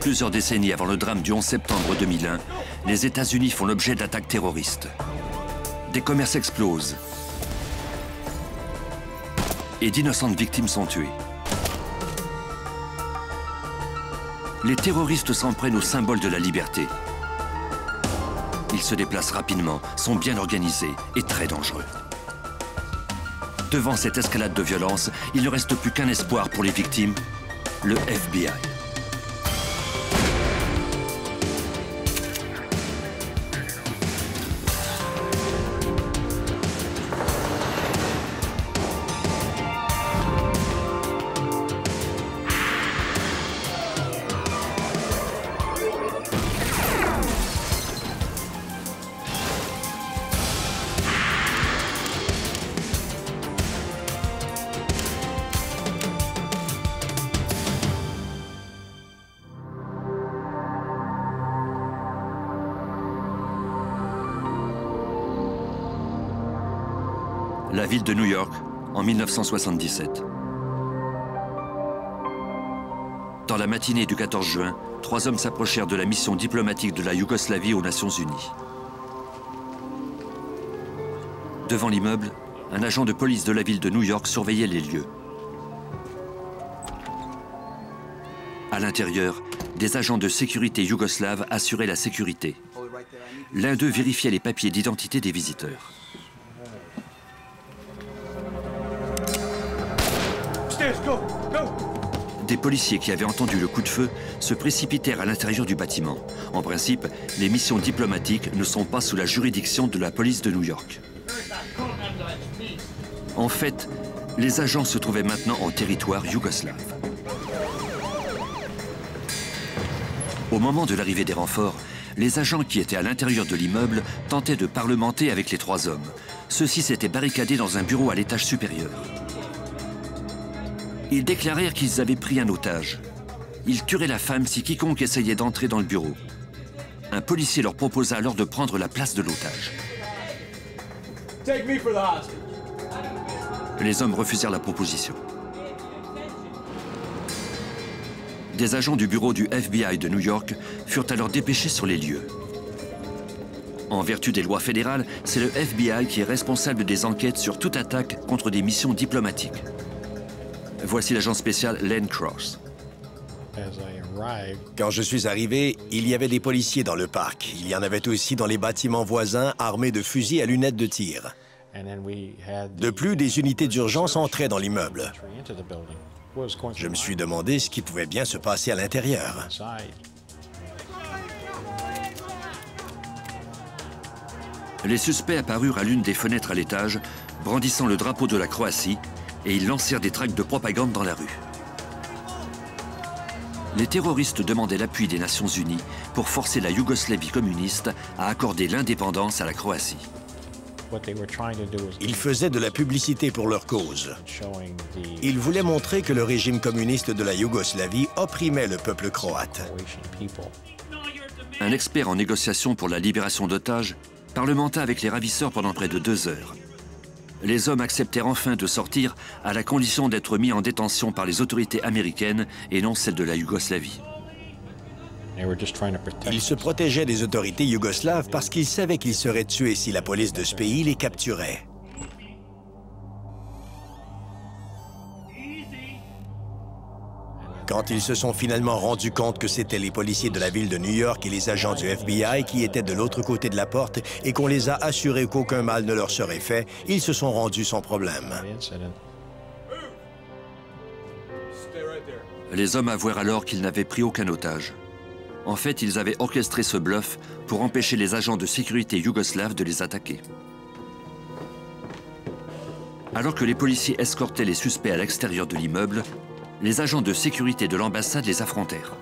Plusieurs décennies avant le drame du 11 septembre 2001, les États-Unis font l'objet d'attaques terroristes. Des commerces explosent et d'innocentes victimes sont tuées. Les terroristes s'en prennent au symbole de la liberté. Ils se déplacent rapidement, sont bien organisés et très dangereux. Devant cette escalade de violence, il ne reste plus qu'un espoir pour les victimes, le FBI. La ville de New York, en 1977. Dans la matinée du 14 juin, 3 hommes s'approchèrent de la mission diplomatique de la Yougoslavie aux Nations Unies. Devant l'immeuble, un agent de police de la ville de New York surveillait les lieux. À l'intérieur, des agents de sécurité yougoslaves assuraient la sécurité. L'un d'eux vérifiait les papiers d'identité des visiteurs. Des policiers qui avaient entendu le coup de feu se précipitèrent à l'intérieur du bâtiment. En principe, les missions diplomatiques ne sont pas sous la juridiction de la police de New York. En fait, les agents se trouvaient maintenant en territoire yougoslave. Au moment de l'arrivée des renforts, les agents qui étaient à l'intérieur de l'immeuble tentaient de parlementer avec les 3 hommes. Ceux-ci s'étaient barricadés dans un bureau à l'étage supérieur. Ils déclarèrent qu'ils avaient pris un otage. Ils tueraient la femme si quiconque essayait d'entrer dans le bureau. Un policier leur proposa alors de prendre la place de l'otage. Les hommes refusèrent la proposition. Des agents du bureau du FBI de New York furent alors dépêchés sur les lieux. En vertu des lois fédérales, c'est le FBI qui est responsable des enquêtes sur toute attaque contre des missions diplomatiques. Voici l'agent spécial Len Cross. Quand je suis arrivé, il y avait des policiers dans le parc. Il y en avait aussi dans les bâtiments voisins armés de fusils à lunettes de tir. De plus, des unités d'urgence entraient dans l'immeuble. Je me suis demandé ce qui pouvait bien se passer à l'intérieur. Les suspects apparurent à l'une des fenêtres à l'étage, brandissant le drapeau de la Croatie, et ils lancèrent des tracts de propagande dans la rue. Les terroristes demandaient l'appui des Nations Unies pour forcer la Yougoslavie communiste à accorder l'indépendance à la Croatie. Ils faisaient de la publicité pour leur cause. Ils voulaient montrer que le régime communiste de la Yougoslavie opprimait le peuple croate. Un expert en négociation pour la libération d'otages parlementa avec les ravisseurs pendant près de 2 heures. Les hommes acceptèrent enfin de sortir à la condition d'être mis en détention par les autorités américaines et non celles de la Yougoslavie. Ils se protégeaient des autorités yougoslaves parce qu'ils savaient qu'ils seraient tués si la police de ce pays les capturait. Quand ils se sont finalement rendus compte que c'étaient les policiers de la ville de New York et les agents du FBI qui étaient de l'autre côté de la porte et qu'on les a assurés qu'aucun mal ne leur serait fait, ils se sont rendus sans problème. Les hommes avouèrent alors qu'ils n'avaient pris aucun otage. En fait, ils avaient orchestré ce bluff pour empêcher les agents de sécurité yougoslaves de les attaquer. Alors que les policiers escortaient les suspects à l'extérieur de l'immeuble, les agents de sécurité de l'ambassade les affrontèrent.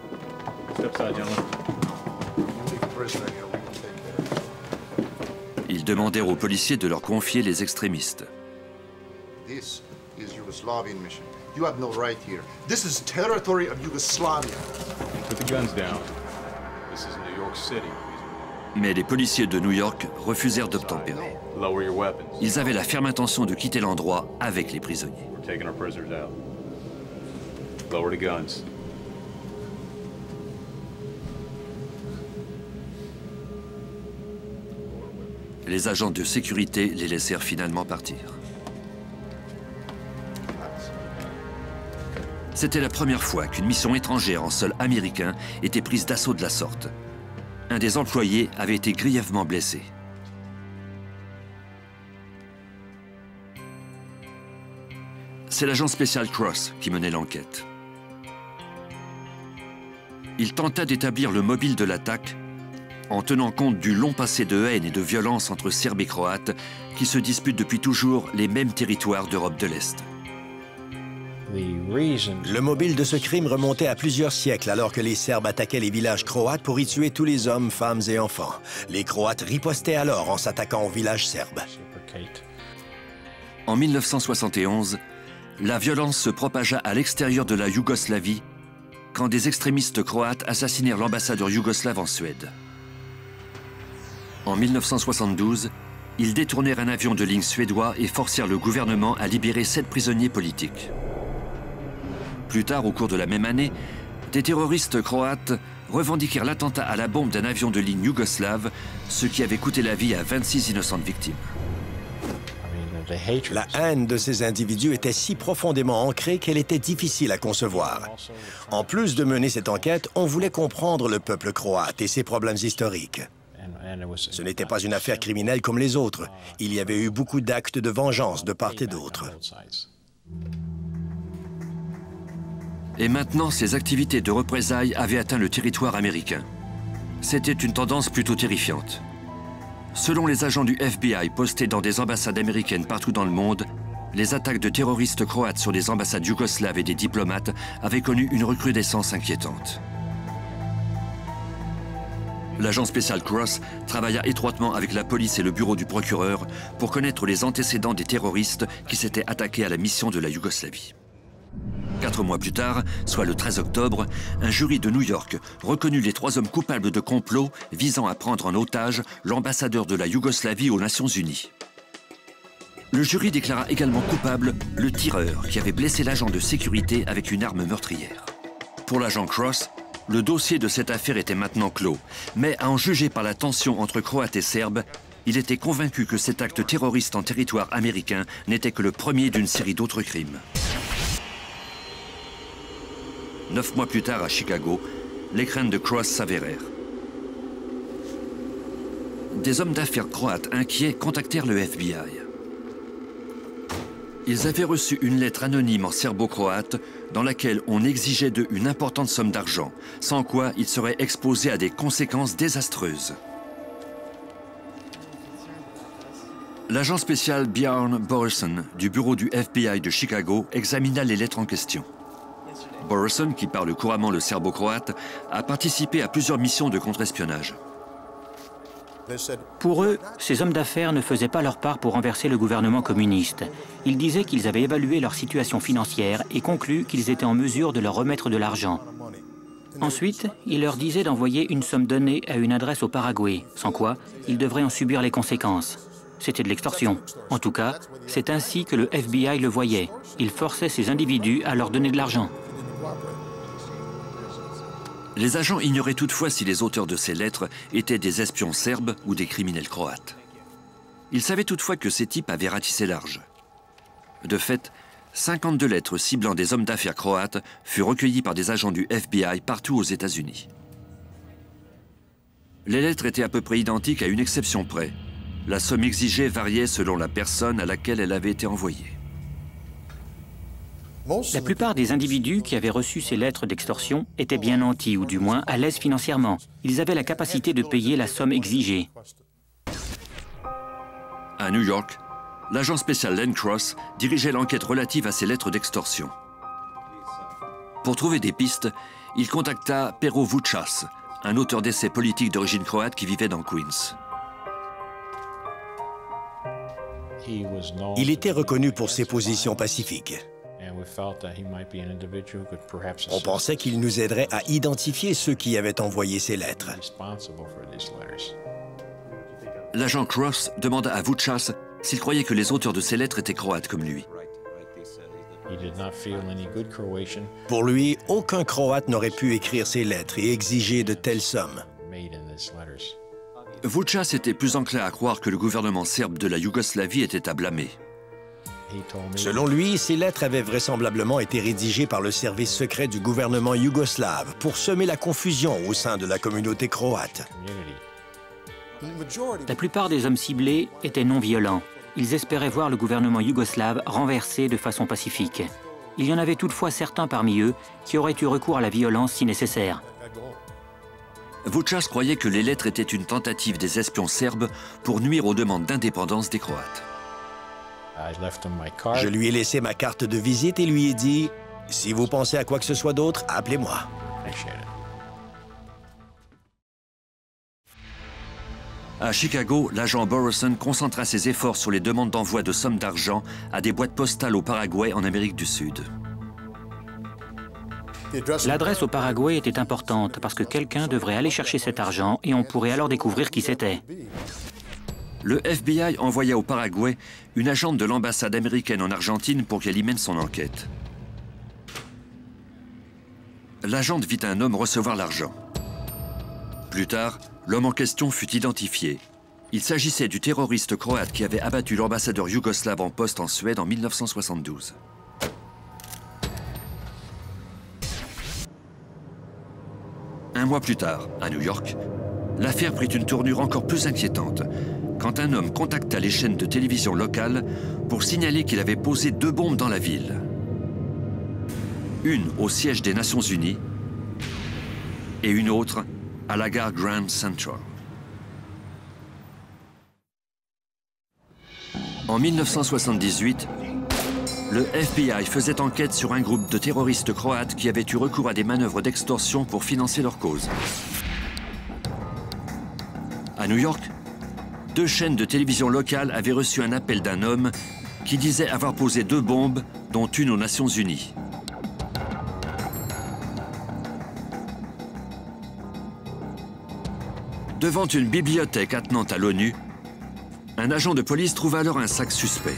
Ils demandèrent aux policiers de leur confier les extrémistes. This is Yugoslavian mission. You have no right here. This is territory of Yugoslavia. Put the guns down. This is New York City. Mais les policiers de New York refusèrent d'obtempérer. Lower your weapons. Ils avaient la ferme intention de quitter l'endroit avec les prisonniers. We're taking our prisoners out. Lower the guns. Les agents de sécurité les laissèrent finalement partir. C'était la première fois qu'une mission étrangère en sol américain était prise d'assaut de la sorte. Un des employés avait été grièvement blessé. C'est l'agent spécial Cross qui menait l'enquête. Il tenta d'établir le mobile de l'attaque en tenant compte du long passé de haine et de violence entre Serbes et Croates qui se disputent depuis toujours les mêmes territoires d'Europe de l'Est. Le mobile de ce crime remontait à plusieurs siècles alors que les Serbes attaquaient les villages croates pour y tuer tous les hommes, femmes et enfants. Les Croates ripostaient alors en s'attaquant aux villages serbes. En 1971, la violence se propagea à l'extérieur de la Yougoslavie quand des extrémistes croates assassinèrent l'ambassadeur yougoslave en Suède. En 1972, ils détournèrent un avion de ligne suédois et forcèrent le gouvernement à libérer 7 prisonniers politiques. Plus tard, au cours de la même année, des terroristes croates revendiquèrent l'attentat à la bombe d'un avion de ligne yougoslave, ce qui avait coûté la vie à 26 innocentes victimes. La haine de ces individus était si profondément ancrée qu'elle était difficile à concevoir. En plus de mener cette enquête, on voulait comprendre le peuple croate et ses problèmes historiques. Ce n'était pas une affaire criminelle comme les autres. Il y avait eu beaucoup d'actes de vengeance de part et d'autre. Et maintenant, ces activités de représailles avaient atteint le territoire américain. C'était une tendance plutôt terrifiante. Selon les agents du FBI postés dans des ambassades américaines partout dans le monde, les attaques de terroristes croates sur les ambassades yougoslaves et des diplomates avaient connu une recrudescence inquiétante. L'agent spécial Cross travailla étroitement avec la police et le bureau du procureur pour connaître les antécédents des terroristes qui s'étaient attaqués à la mission de la Yougoslavie. 4 mois plus tard, soit le 13 octobre, un jury de New York reconnut les 3 hommes coupables de complot visant à prendre en otage l'ambassadeur de la Yougoslavie aux Nations Unies. Le jury déclara également coupable le tireur qui avait blessé l'agent de sécurité avec une arme meurtrière. Pour l'agent Cross, le dossier de cette affaire était maintenant clos, mais à en juger par la tension entre Croates et Serbes, il était convaincu que cet acte terroriste en territoire américain n'était que le premier d'une série d'autres crimes. 9 mois plus tard, à Chicago, les craintes de Cross s'avérèrent. Des hommes d'affaires croates inquiets contactèrent le FBI. Ils avaient reçu une lettre anonyme en serbo-croate dans laquelle on exigeait d'eux une importante somme d'argent, sans quoi ils seraient exposés à des conséquences désastreuses. L'agent spécial Björn Borson du bureau du FBI de Chicago examina les lettres en question. Borson, qui parle couramment le serbo-croate, a participé à plusieurs missions de contre-espionnage. Pour eux, ces hommes d'affaires ne faisaient pas leur part pour renverser le gouvernement communiste. Ils disaient qu'ils avaient évalué leur situation financière et conclu qu'ils étaient en mesure de leur remettre de l'argent. Ensuite, ils leur disaient d'envoyer une somme donnée à une adresse au Paraguay, sans quoi ils devraient en subir les conséquences. C'était de l'extorsion. En tout cas, c'est ainsi que le FBI le voyait. Il forçait ces individus à leur donner de l'argent. Les agents ignoraient toutefois si les auteurs de ces lettres étaient des espions serbes ou des criminels croates. Ils savaient toutefois que ces types avaient ratissé large. De fait, 52 lettres ciblant des hommes d'affaires croates furent recueillies par des agents du FBI partout aux États-Unis. Les lettres étaient à peu près identiques à une exception près. La somme exigée variait selon la personne à laquelle elle avait été envoyée. La plupart des individus qui avaient reçu ces lettres d'extorsion étaient bien nantis, ou du moins à l'aise financièrement. Ils avaient la capacité de payer la somme exigée. À New York, l'agent spécial Len Cross dirigeait l'enquête relative à ces lettres d'extorsion. Pour trouver des pistes, il contacta Pero Vučas, un auteur d'essais politiques d'origine croate qui vivait dans Queens. Il était reconnu pour ses positions pacifiques. On pensait qu'il nous aiderait à identifier ceux qui avaient envoyé ces lettres. L'agent Cross demanda à Vučas s'il croyait que les auteurs de ces lettres étaient croates comme lui. Pour lui, aucun Croate n'aurait pu écrire ces lettres et exiger de telles sommes. Vučas était plus enclin à croire que le gouvernement serbe de la Yougoslavie était à blâmer. Selon lui, ces lettres avaient vraisemblablement été rédigées par le service secret du gouvernement yougoslave pour semer la confusion au sein de la communauté croate. La plupart des hommes ciblés étaient non violents. Ils espéraient voir le gouvernement yougoslave renversé de façon pacifique. Il y en avait toutefois certains parmi eux qui auraient eu recours à la violence si nécessaire. Vučas croyait que les lettres étaient une tentative des espions serbes pour nuire aux demandes d'indépendance des Croates. Je lui ai laissé ma carte de visite et lui ai dit « Si vous pensez à quoi que ce soit d'autre, appelez-moi. » À Chicago, l'agent Borison concentra ses efforts sur les demandes d'envoi de sommes d'argent à des boîtes postales au Paraguay en Amérique du Sud. L'adresse au Paraguay était importante parce que quelqu'un devrait aller chercher cet argent et on pourrait alors découvrir qui c'était. Le FBI envoya au Paraguay une agente de l'ambassade américaine en Argentine pour qu'elle y mène son enquête. L'agente vit un homme recevoir l'argent. Plus tard, l'homme en question fut identifié. Il s'agissait du terroriste croate qui avait abattu l'ambassadeur yougoslave en poste en Suède en 1972. Un mois plus tard, à New York, l'affaire prit une tournure encore plus inquiétante quand un homme contacta les chaînes de télévision locales pour signaler qu'il avait posé 2 bombes dans la ville. Une au siège des Nations Unies et une autre à la gare Grand Central. En 1978, le FBI faisait enquête sur un groupe de terroristes croates qui avaient eu recours à des manœuvres d'extorsion pour financer leur cause. À New York, 2 chaînes de télévision locales avaient reçu un appel d'un homme qui disait avoir posé 2 bombes, dont une aux Nations Unies. Devant une bibliothèque attenante à l'ONU, un agent de police trouva alors un sac suspect.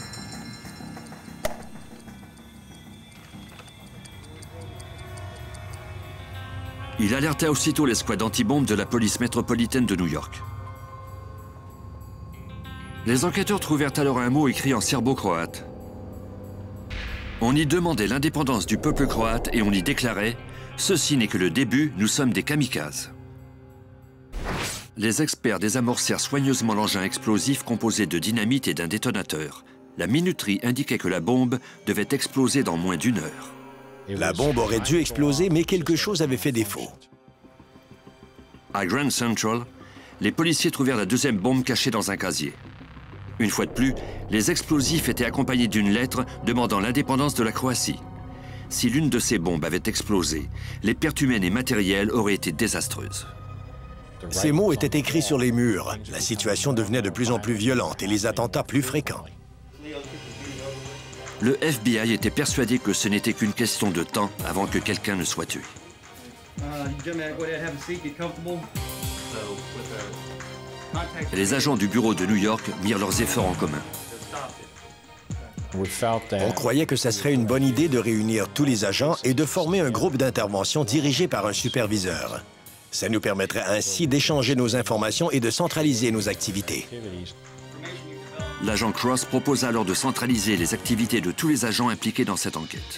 Il alerta aussitôt l'escouade anti-bombe de la police métropolitaine de New York. Les enquêteurs trouvèrent alors un mot écrit en serbo-croate. On y demandait l'indépendance du peuple croate et on y déclarait « Ceci n'est que le début, nous sommes des kamikazes ». Les experts désamorcèrent soigneusement l'engin explosif composé de dynamite et d'un détonateur. La minuterie indiquait que la bombe devait exploser dans moins d'1 heure. La bombe aurait dû exploser, mais quelque chose avait fait défaut. À Grand Central, les policiers trouvèrent la 2e bombe cachée dans un casier. Une fois de plus, les explosifs étaient accompagnés d'une lettre demandant l'indépendance de la Croatie. Si l'une de ces bombes avait explosé, les pertes humaines et matérielles auraient été désastreuses. Ces mots étaient écrits sur les murs. La situation devenait de plus en plus violente et les attentats plus fréquents. Le FBI était persuadé que ce n'était qu'une question de temps avant que quelqu'un ne soit tué. Les agents du bureau de New York mirent leurs efforts en commun. On croyait que ça serait une bonne idée de réunir tous les agents et de former un groupe d'intervention dirigé par un superviseur. Ça nous permettrait ainsi d'échanger nos informations et de centraliser nos activités. L'agent Cross proposa alors de centraliser les activités de tous les agents impliqués dans cette enquête.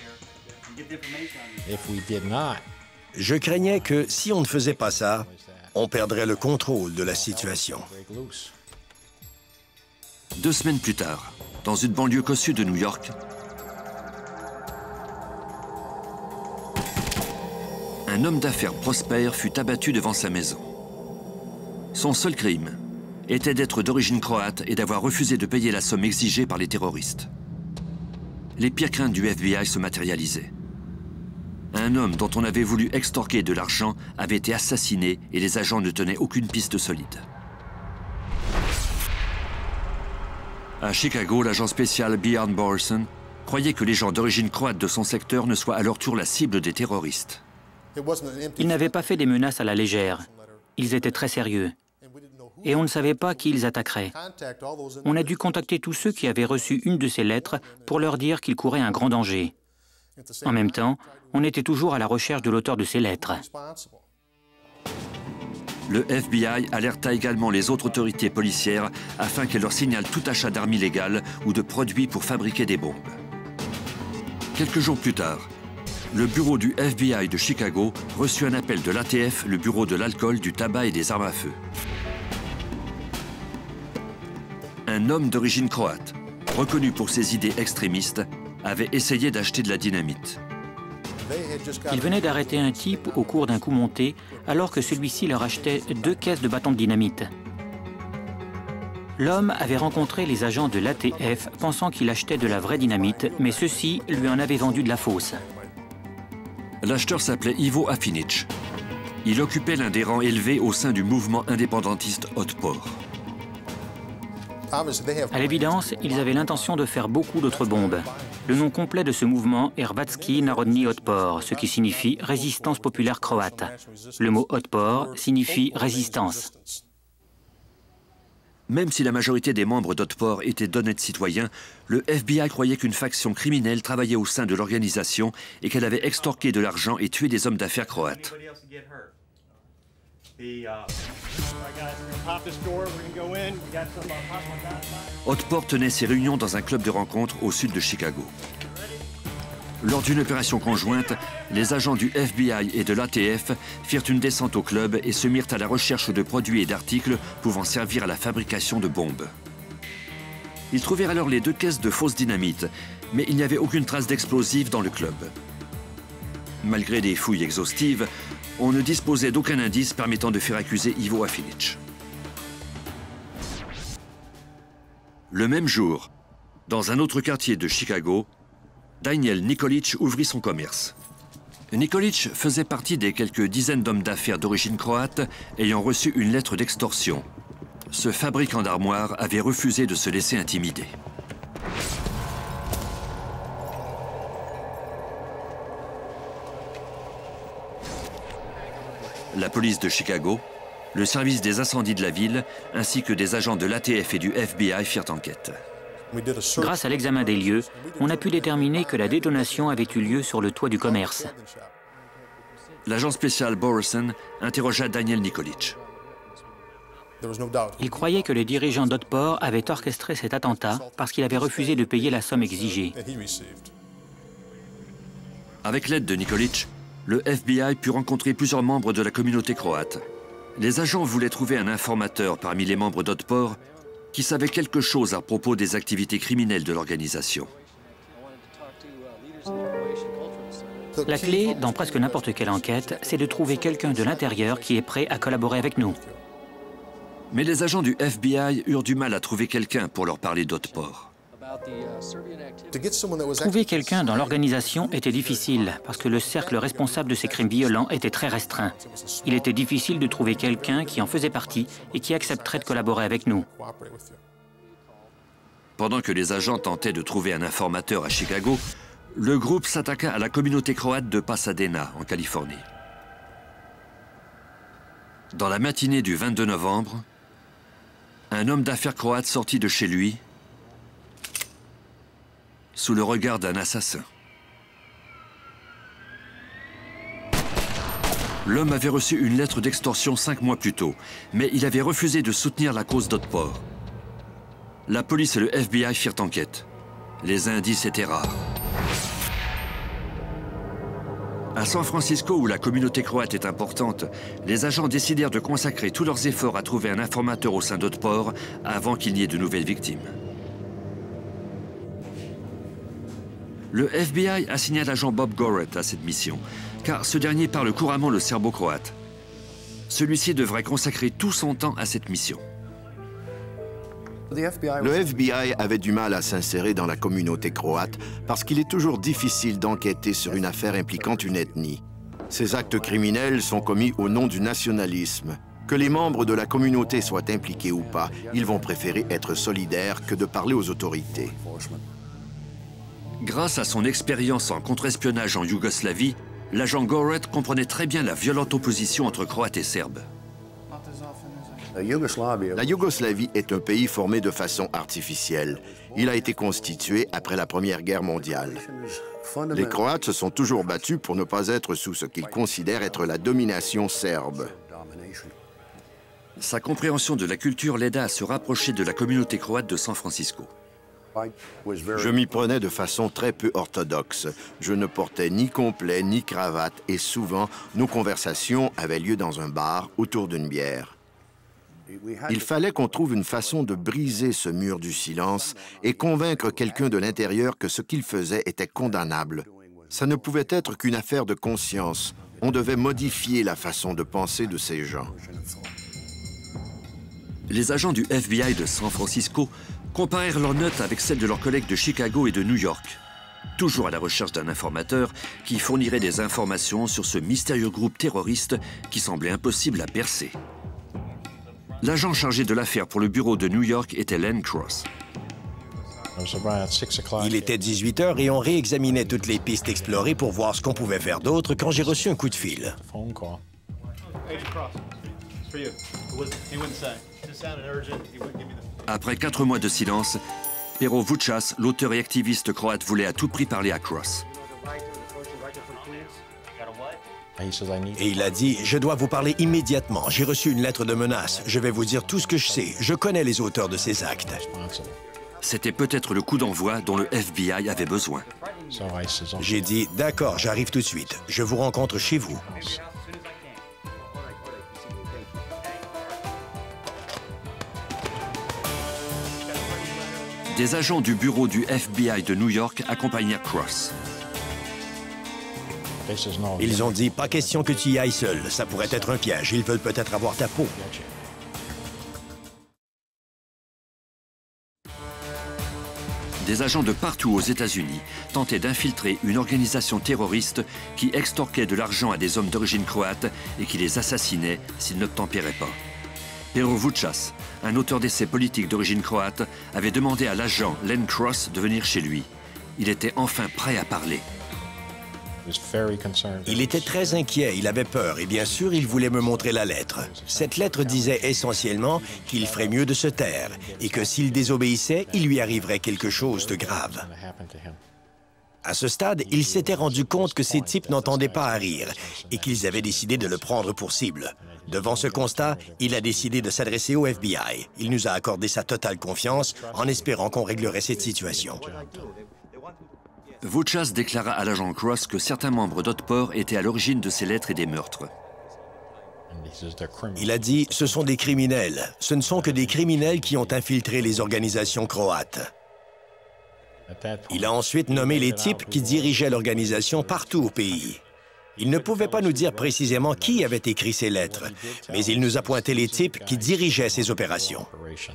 Je craignais que si on ne faisait pas ça, on perdrait le contrôle de la situation. 2 semaines plus tard, dans une banlieue cossue de New York, un homme d'affaires prospère fut abattu devant sa maison. Son seul crime était d'être d'origine croate et d'avoir refusé de payer la somme exigée par les terroristes. Les pires craintes du FBI se matérialisaient. Un homme dont on avait voulu extorquer de l'argent avait été assassiné et les agents ne tenaient aucune piste solide. À Chicago, l'agent spécial Bjorn Borson croyait que les gens d'origine croate de son secteur ne soient à leur tour la cible des terroristes. Ils n'avaient pas fait des menaces à la légère. Ils étaient très sérieux. Et on ne savait pas qui ils attaqueraient. On a dû contacter tous ceux qui avaient reçu une de ces lettres pour leur dire qu'ils couraient un grand danger. En même temps, on était toujours à la recherche de l'auteur de ces lettres. Le FBI alerta également les autres autorités policières afin qu'elles leur signalent tout achat d'armes illégales ou de produits pour fabriquer des bombes. Quelques jours plus tard, le bureau du FBI de Chicago reçut un appel de l'ATF, le bureau de l'alcool, du tabac et des armes à feu. Un homme d'origine croate, reconnu pour ses idées extrémistes, avait essayé d'acheter de la dynamite. Ils venaient d'arrêter un type au cours d'un coup monté alors que celui-ci leur achetait 2 caisses de bâtons de dynamite. L'homme avait rencontré les agents de l'ATF pensant qu'il achetait de la vraie dynamite, mais ceux-ci lui en avaient vendu de la fausse. L'acheteur s'appelait Ivo Afinic. Il occupait l'un des rangs élevés au sein du mouvement indépendantiste Otpor. À l'évidence, ils avaient l'intention de faire beaucoup d'autres bombes. Le nom complet de ce mouvement est Hrvatski Narodni Otpor, ce qui signifie résistance populaire croate. Le mot Otpor signifie résistance. Même si la majorité des membres d'Otpor étaient d'honnêtes citoyens, le FBI croyait qu'une faction criminelle travaillait au sein de l'organisation et qu'elle avait extorqué de l'argent et tué des hommes d'affaires croates. Otpor tenait ses réunions dans un club de rencontre au sud de Chicago. Lors d'une opération conjointe, les agents du FBI et de l'ATF firent une descente au club et se mirent à la recherche de produits et d'articles pouvant servir à la fabrication de bombes. Ils trouvèrent alors les 2 caisses de fausses dynamites, mais il n'y avait aucune trace d'explosifs dans le club. Malgré des fouilles exhaustives, on ne disposait d'aucun indice permettant de faire accuser Ivo Afinic. Le même jour, dans un autre quartier de Chicago, Daniel Nikolic ouvrit son commerce. Nikolic faisait partie des quelques dizaines d'hommes d'affaires d'origine croate ayant reçu une lettre d'extorsion. Ce fabricant d'armoires avait refusé de se laisser intimider. La police de Chicago, le service des incendies de la ville, ainsi que des agents de l'ATF et du FBI firent enquête. Grâce à l'examen des lieux, on a pu déterminer que la détonation avait eu lieu sur le toit du commerce. L'agent spécial Borison interrogea Daniel Nikolic. Il croyait que les dirigeants d'Otpor avaient orchestré cet attentat parce qu'il avait refusé de payer la somme exigée. Avec l'aide de Nikolic, le FBI put rencontrer plusieurs membres de la communauté croate. Les agents voulaient trouver un informateur parmi les membres d'Otpor qui savait quelque chose à propos des activités criminelles de l'organisation. La clé, dans presque n'importe quelle enquête, c'est de trouver quelqu'un de l'intérieur qui est prêt à collaborer avec nous. Mais les agents du FBI eurent du mal à trouver quelqu'un pour leur parler d'Otpor. Trouver quelqu'un dans l'organisation était difficile parce que le cercle responsable de ces crimes violents était très restreint. Il était difficile de trouver quelqu'un qui en faisait partie et qui accepterait de collaborer avec nous. Pendant que les agents tentaient de trouver un informateur à Chicago, le groupe s'attaqua à la communauté croate de Pasadena, en Californie. Dans la matinée du 22 novembre, un homme d'affaires croate sortit de chez lui sous le regard d'un assassin. L'homme avait reçu une lettre d'extorsion 5 mois plus tôt, mais il avait refusé de soutenir la cause d'Otpor. La police et le FBI firent enquête. Les indices étaient rares. À San Francisco, où la communauté croate est importante, les agents décidèrent de consacrer tous leurs efforts à trouver un informateur au sein d'Otpor avant qu'il n'y ait de nouvelles victimes. Le FBI assigna l'agent Bob Gorret à cette mission, car ce dernier parle couramment le serbo-croate. Celui-ci devrait consacrer tout son temps à cette mission. Le FBI avait du mal à s'insérer dans la communauté croate parce qu'il est toujours difficile d'enquêter sur une affaire impliquant une ethnie. Ces actes criminels sont commis au nom du nationalisme. Que les membres de la communauté soient impliqués ou pas, ils vont préférer être solidaires que de parler aux autorités. Grâce à son expérience en contre-espionnage en Yougoslavie, l'agent Gorret comprenait très bien la violente opposition entre Croates et Serbes. La Yougoslavie est un pays formé de façon artificielle. Il a été constitué après la Première Guerre mondiale. Les Croates se sont toujours battus pour ne pas être sous ce qu'ils considèrent être la domination serbe. Sa compréhension de la culture l'aida à se rapprocher de la communauté croate de San Francisco. Je m'y prenais de façon très peu orthodoxe. Je ne portais ni complet ni cravate et souvent, nos conversations avaient lieu dans un bar autour d'une bière. Il fallait qu'on trouve une façon de briser ce mur du silence et convaincre quelqu'un de l'intérieur que ce qu'il faisait était condamnable. Ça ne pouvait être qu'une affaire de conscience. On devait modifier la façon de penser de ces gens. Les agents du FBI de San Francisco comparèrent leurs notes avec celles de leurs collègues de Chicago et de New York, toujours à la recherche d'un informateur qui fournirait des informations sur ce mystérieux groupe terroriste qui semblait impossible à percer. L'agent chargé de l'affaire pour le bureau de New York était Len Cross. Il était 18 h et on réexaminait toutes les pistes explorées pour voir ce qu'on pouvait faire d'autre quand j'ai reçu un coup de fil. Après 4 mois de silence, Pero Vučas, l'auteur et activiste croate, voulait à tout prix parler à Cross. Et il a dit, je dois vous parler immédiatement. J'ai reçu une lettre de menace. Je vais vous dire tout ce que je sais. Je connais les auteurs de ces actes. C'était peut-être le coup d'envoi dont le FBI avait besoin. J'ai dit, d'accord, j'arrive tout de suite. Je vous rencontre chez vous. Des agents du bureau du FBI de New York accompagnèrent Cross. Ils ont dit, pas question que tu y ailles seul. Ça pourrait être un piège. Ils veulent peut-être avoir ta peau. Des agents de partout aux États-Unis tentaient d'infiltrer une organisation terroriste qui extorquait de l'argent à des hommes d'origine croate et qui les assassinait s'ils n'obtempéraient pas. Pero Vučas, un auteur d'essais politiques d'origine croate, avait demandé à l'agent Len Cross de venir chez lui. Il était enfin prêt à parler. Il était très inquiet, il avait peur et bien sûr, il voulait me montrer la lettre. Cette lettre disait essentiellement qu'il ferait mieux de se taire et que s'il désobéissait, il lui arriverait quelque chose de grave. À ce stade, il s'était rendu compte que ces types n'entendaient pas à rire et qu'ils avaient décidé de le prendre pour cible. Devant ce constat, il a décidé de s'adresser au FBI. Il nous a accordé sa totale confiance en espérant qu'on réglerait cette situation. Vučas déclara à l'agent Cross que certains membres d'Otpor étaient à l'origine de ces lettres et des meurtres. Il a dit, ce sont des criminels. Ce ne sont que des criminels qui ont infiltré les organisations croates. Il a ensuite nommé les types qui dirigeaient l'organisation partout au pays. Il ne pouvait pas nous dire précisément qui avait écrit ces lettres, mais il nous a pointé les types qui dirigeaient ces opérations.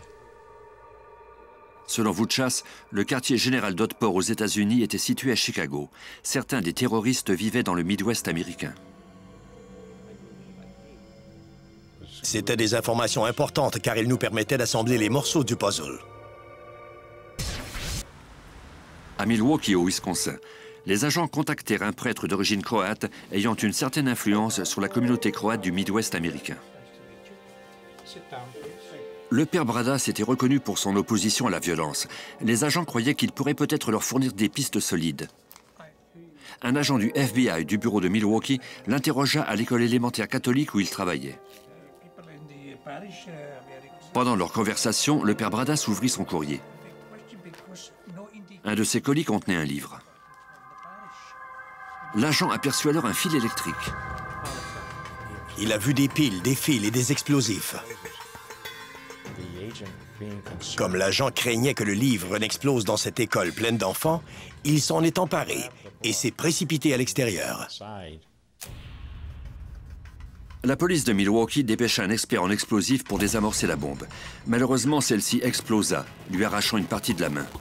Selon Vučas, le quartier général d'Otpor aux États-Unis était situé à Chicago. Certains des terroristes vivaient dans le Midwest américain. C'était des informations importantes car elles nous permettaient d'assembler les morceaux du puzzle. À Milwaukee, au Wisconsin, les agents contactèrent un prêtre d'origine croate ayant une certaine influence sur la communauté croate du Midwest américain. Le père Bradas était reconnu pour son opposition à la violence. Les agents croyaient qu'il pourrait peut-être leur fournir des pistes solides. Un agent du FBI du bureau de Milwaukee l'interrogea à l'école élémentaire catholique où il travaillait. Pendant leur conversation, le père Bradas ouvrit son courrier. Un de ses colis contenait un livre. L'agent aperçut alors un fil électrique. Il a vu des piles, des fils et des explosifs. Comme l'agent craignait que le livre n'explose dans cette école pleine d'enfants, il s'en est emparé et s'est précipité à l'extérieur. La police de Milwaukee dépêcha un expert en explosifs pour désamorcer la bombe. Malheureusement, celle-ci explosa, lui arrachant une partie de la main.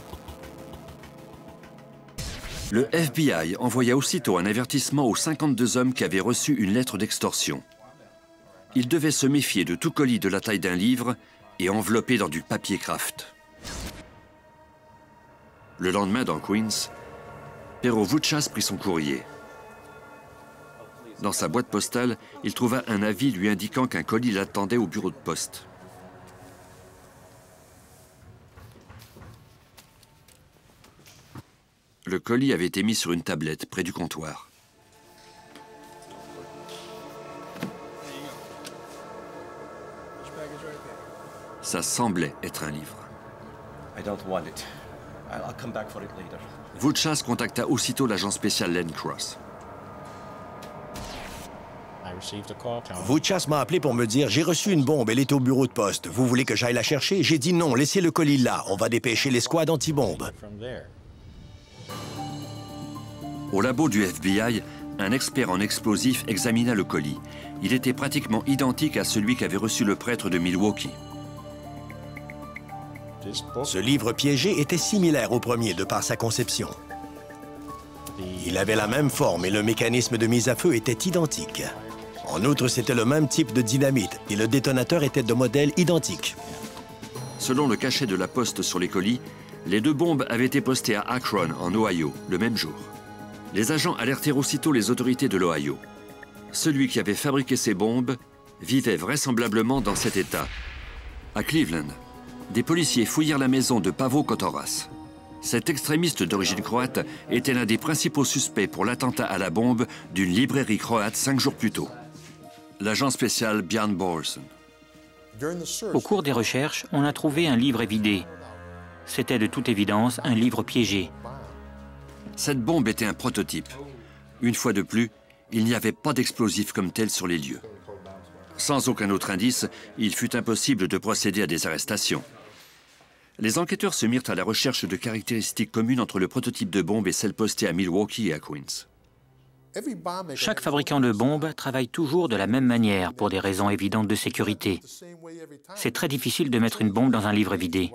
Le FBI envoya aussitôt un avertissement aux 52 hommes qui avaient reçu une lettre d'extorsion. Ils devaient se méfier de tout colis de la taille d'un livre et enveloppé dans du papier kraft. Le lendemain, dans Queens, Pero Vučas prit son courrier. Dans sa boîte postale, il trouva un avis lui indiquant qu'un colis l'attendait au bureau de poste. Le colis avait été mis sur une tablette près du comptoir. Ça semblait être un livre. Vouchas contacta aussitôt l'agent spécial Len Cross. Vouchas m'a appelé pour me dire « J'ai reçu une bombe, elle est au bureau de poste. Vous voulez que j'aille la chercher ?» J'ai dit « Non, laissez le colis là. On va dépêcher les squads anti-bombes. » Au labo du FBI, un expert en explosifs examina le colis. Il était pratiquement identique à celui qu'avait reçu le prêtre de Milwaukee. Ce livre piégé était similaire au premier de par sa conception. Il avait la même forme et le mécanisme de mise à feu était identique. En outre, c'était le même type de dynamite et le détonateur était de modèle identique. Selon le cachet de la poste sur les colis, les 2 bombes avaient été postées à Akron, en Ohio, le même jour. Les agents alertèrent aussitôt les autorités de l'Ohio. Celui qui avait fabriqué ces bombes vivait vraisemblablement dans cet état. À Cleveland, des policiers fouillèrent la maison de Pavo Kotoras. Cet extrémiste d'origine croate était l'un des principaux suspects pour l'attentat à la bombe d'une librairie croate 5 jours plus tôt. L'agent spécial Björn Borson. Au cours des recherches, on a trouvé un livre évidé. C'était de toute évidence un livre piégé. Cette bombe était un prototype. Une fois de plus, il n'y avait pas d'explosif comme tel sur les lieux. Sans aucun autre indice, il fut impossible de procéder à des arrestations. Les enquêteurs se mirent à la recherche de caractéristiques communes entre le prototype de bombe et celle postée à Milwaukee et à Queens. Chaque fabricant de bombes travaille toujours de la même manière pour des raisons évidentes de sécurité. C'est très difficile de mettre une bombe dans un livre évidé.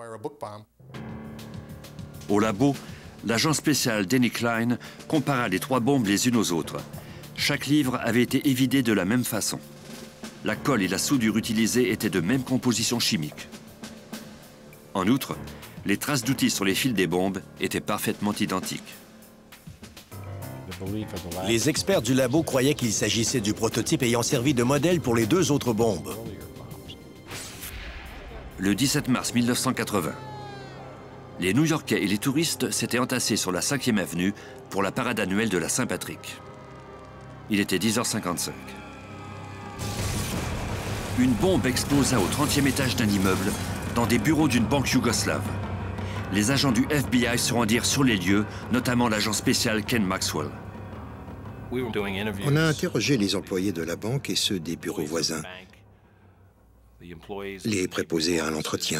Au labo, l'agent spécial Denny Klein compara les 3 bombes les unes aux autres. Chaque livre avait été évidé de la même façon. La colle et la soudure utilisées étaient de même composition chimique. En outre, les traces d'outils sur les fils des bombes étaient parfaitement identiques. Les experts du labo croyaient qu'il s'agissait du prototype ayant servi de modèle pour les 2 autres bombes. Le 17 mars 1980, les New-Yorkais et les touristes s'étaient entassés sur la 5e avenue pour la parade annuelle de la Saint-Patrick. Il était 10h55. Une bombe explosa au 30e étage d'un immeuble dans des bureaux d'une banque yougoslave. Les agents du FBI se rendirent sur les lieux, notamment l'agent spécial Ken Maxwell. On a interrogé les employés de la banque et ceux des bureaux voisins, les préposés à l'entretien,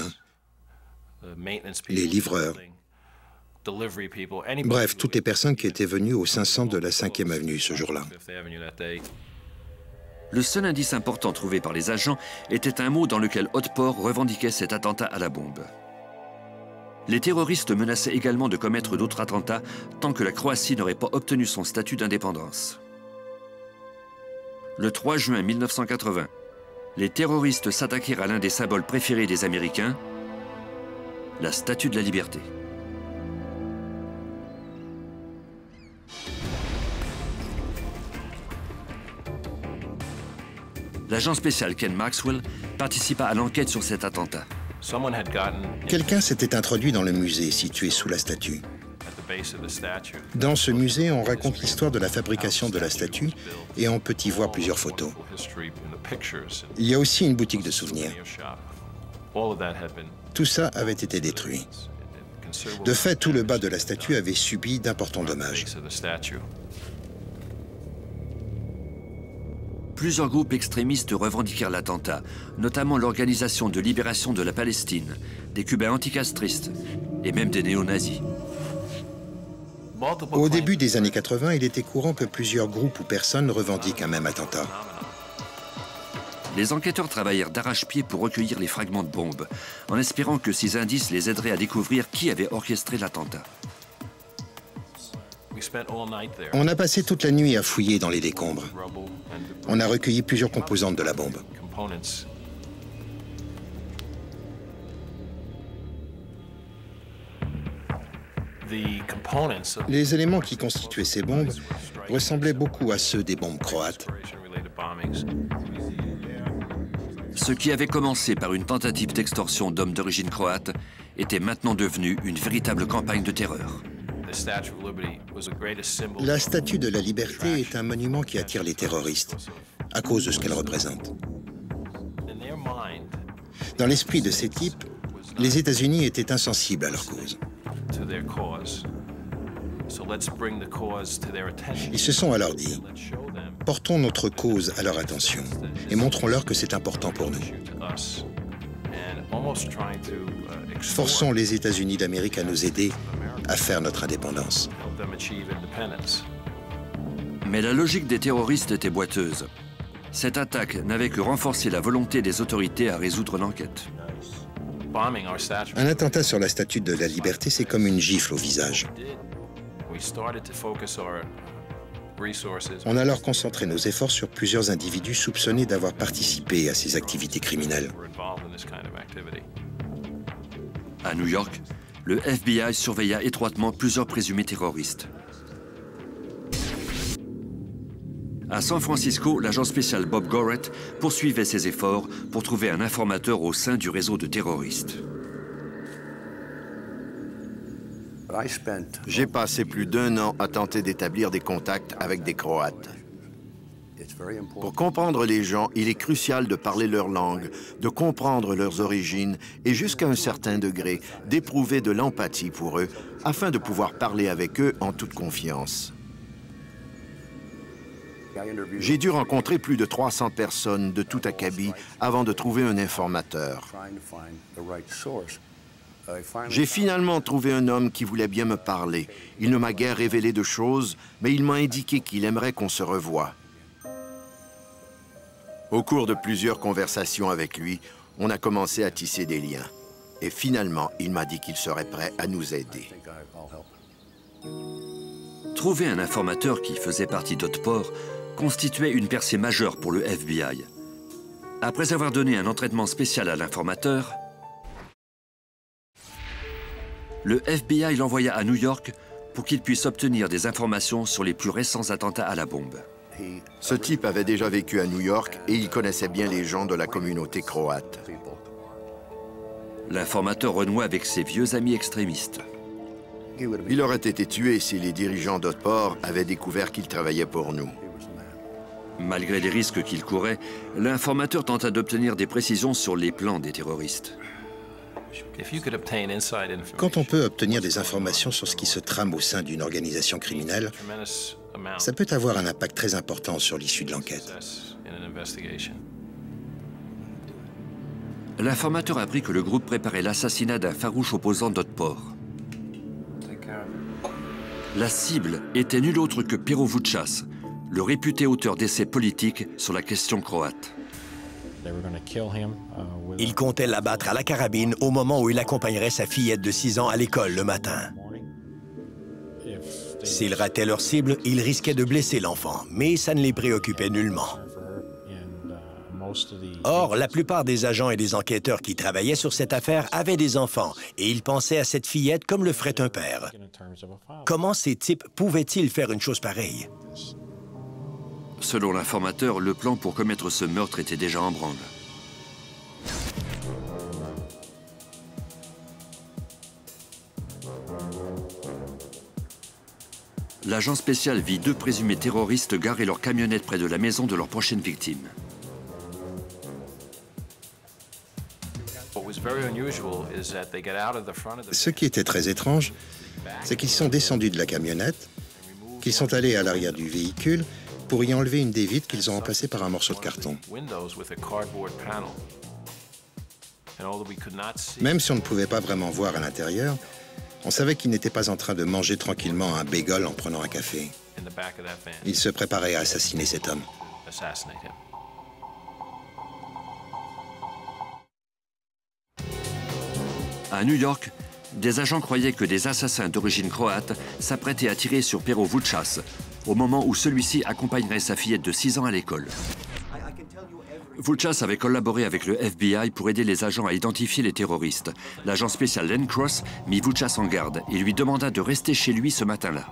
les livreurs, bref, toutes les personnes qui étaient venues au 500 de la 5e avenue ce jour-là. Le seul indice important trouvé par les agents était un mot dans lequel Otpor revendiquait cet attentat à la bombe. Les terroristes menaçaient également de commettre d'autres attentats tant que la Croatie n'aurait pas obtenu son statut d'indépendance. Le 3 juin 1980, les terroristes s'attaquèrent à l'un des symboles préférés des Américains, la Statue de la Liberté. L'agent spécial Ken Maxwell participa à l'enquête sur cet attentat. Quelqu'un s'était introduit dans le musée situé sous la statue. Dans ce musée, on raconte l'histoire de la fabrication de la statue et on peut y voir plusieurs photos. Il y a aussi une boutique de souvenirs. Tout ça avait été détruit. De fait, tout le bas de la statue avait subi d'importants dommages. Plusieurs groupes extrémistes revendiquèrent l'attentat, notamment l'Organisation de libération de la Palestine, des Cubains anticastristes et même des néo-nazis. Au début des années 80, il était courant que plusieurs groupes ou personnes revendiquent un même attentat. Les enquêteurs travaillèrent d'arrache-pied pour recueillir les fragments de bombes, en espérant que ces indices les aideraient à découvrir qui avait orchestré l'attentat. On a passé toute la nuit à fouiller dans les décombres. On a recueilli plusieurs composantes de la bombe. Les éléments qui constituaient ces bombes ressemblaient beaucoup à ceux des bombes croates. Ce qui avait commencé par une tentative d'extorsion d'hommes d'origine croate était maintenant devenu une véritable campagne de terreur. La Statue de la Liberté est un monument qui attire les terroristes à cause de ce qu'elle représente. Dans l'esprit de ces types, les États-Unis étaient insensibles à leur cause. Ils se sont alors dit, portons notre cause à leur attention et montrons-leur que c'est important pour nous. Forçons les États-Unis d'Amérique à nous aider à faire notre indépendance. Mais la logique des terroristes était boiteuse. Cette attaque n'avait que renforcé la volonté des autorités à résoudre l'enquête. Un attentat sur la Statue de la Liberté, c'est comme une gifle au visage. On a alors concentré nos efforts sur plusieurs individus soupçonnés d'avoir participé à ces activités criminelles. À New York, le FBI surveilla étroitement plusieurs présumés terroristes. À San Francisco, l'agent spécial Bob Gorrett poursuivait ses efforts pour trouver un informateur au sein du réseau de terroristes. J'ai passé plus d'1 an à tenter d'établir des contacts avec des Croates. Pour comprendre les gens, il est crucial de parler leur langue, de comprendre leurs origines et jusqu'à un certain degré, d'éprouver de l'empathie pour eux afin de pouvoir parler avec eux en toute confiance. J'ai dû rencontrer plus de 300 personnes de tout acabit avant de trouver un informateur. J'ai finalement trouvé un homme qui voulait bien me parler. Il ne m'a guère révélé de choses, mais il m'a indiqué qu'il aimerait qu'on se revoie. Au cours de plusieurs conversations avec lui, on a commencé à tisser des liens. Et finalement, il m'a dit qu'il serait prêt à nous aider. Trouver un informateur qui faisait partie d'Otpor constituait une percée majeure pour le FBI. Après avoir donné un entraînement spécial à l'informateur, le FBI l'envoya à New York pour qu'il puisse obtenir des informations sur les plus récents attentats à la bombe. Ce type avait déjà vécu à New York et il connaissait bien les gens de la communauté croate. L'informateur renoua avec ses vieux amis extrémistes. Il aurait été tué si les dirigeants d'Otpor avaient découvert qu'il travaillait pour nous. Malgré les risques qu'il courait, l'informateur tenta d'obtenir des précisions sur les plans des terroristes. Quand on peut obtenir des informations sur ce qui se trame au sein d'une organisation criminelle, ça peut avoir un impact très important sur l'issue de l'enquête. L'informateur apprit que le groupe préparait l'assassinat d'un farouche opposant d'Otpor. La cible était nul autre que Pero Vučas, le réputé auteur d'essais politiques sur la question croate. Il comptait l'abattre à la carabine au moment où il accompagnerait sa fillette de 6 ans à l'école le matin. S'ils rataient leur cible, ils risquaient de blesser l'enfant, mais ça ne les préoccupait nullement. Or, la plupart des agents et des enquêteurs qui travaillaient sur cette affaire avaient des enfants, et ils pensaient à cette fillette comme le ferait un père. Comment ces types pouvaient-ils faire une chose pareille? Selon l'informateur, le plan pour commettre ce meurtre était déjà en branle. L'agent spécial vit 2 présumés terroristes garer leur camionnette près de la maison de leur prochaine victime. Ce qui était très étrange, c'est qu'ils sont descendus de la camionnette, qu'ils sont allés à l'arrière du véhicule pour y enlever une des vitres qu'ils ont remplacée par un morceau de carton. Même si on ne pouvait pas vraiment voir à l'intérieur, on savait qu'ils n'étaient pas en train de manger tranquillement un bagel en prenant un café. Ils se préparaient à assassiner cet homme. À New York, des agents croyaient que des assassins d'origine croate s'apprêtaient à tirer sur Pero Vučas au moment où celui-ci accompagnerait sa fillette de 6 ans à l'école. Vučas avait collaboré avec le FBI pour aider les agents à identifier les terroristes. L'agent spécial Len Cross mit Vučas en garde et lui demanda de rester chez lui ce matin-là.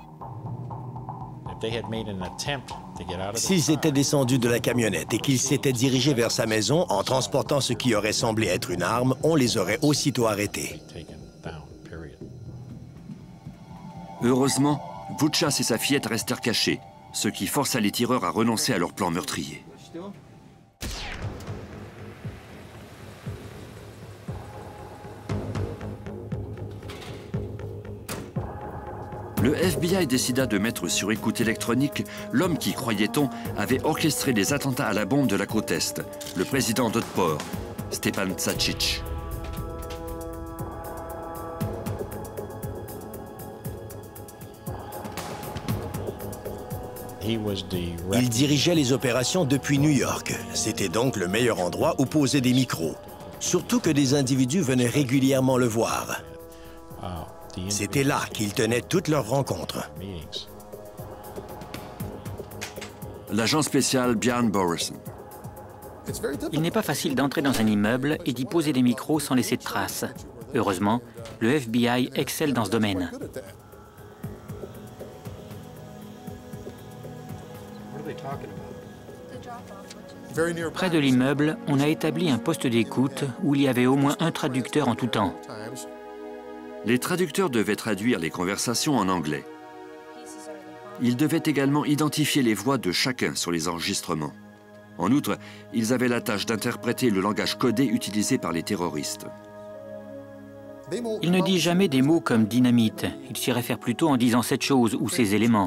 S'ils étaient descendus de la camionnette et qu'ils s'étaient dirigés vers sa maison en transportant ce qui aurait semblé être une arme, on les aurait aussitôt arrêtés. Heureusement, Vučas et sa fillette restèrent cachés, ce qui força les tireurs à renoncer à leur plan meurtrier. Le FBI décida de mettre sur écoute électronique l'homme qui, croyait-on, avait orchestré les attentats à la bombe de la côte Est, le président d'Otpor, Stepan Tsačić. Il dirigeait les opérations depuis New York. C'était donc le meilleur endroit où poser des micros. Surtout que des individus venaient régulièrement le voir. C'était là qu'ils tenaient toutes leurs rencontres. L'agent spécial Bjarne Børresen. Il n'est pas facile d'entrer dans un immeuble et d'y poser des micros sans laisser de traces. Heureusement, le FBI excelle dans ce domaine. Près de l'immeuble, on a établi un poste d'écoute où il y avait au moins un traducteur en tout temps. Les traducteurs devaient traduire les conversations en anglais. Ils devaient également identifier les voix de chacun sur les enregistrements. En outre, ils avaient la tâche d'interpréter le langage codé utilisé par les terroristes. Il ne dit jamais des mots comme dynamite. Il s'y réfère plutôt en disant cette chose ou ces éléments.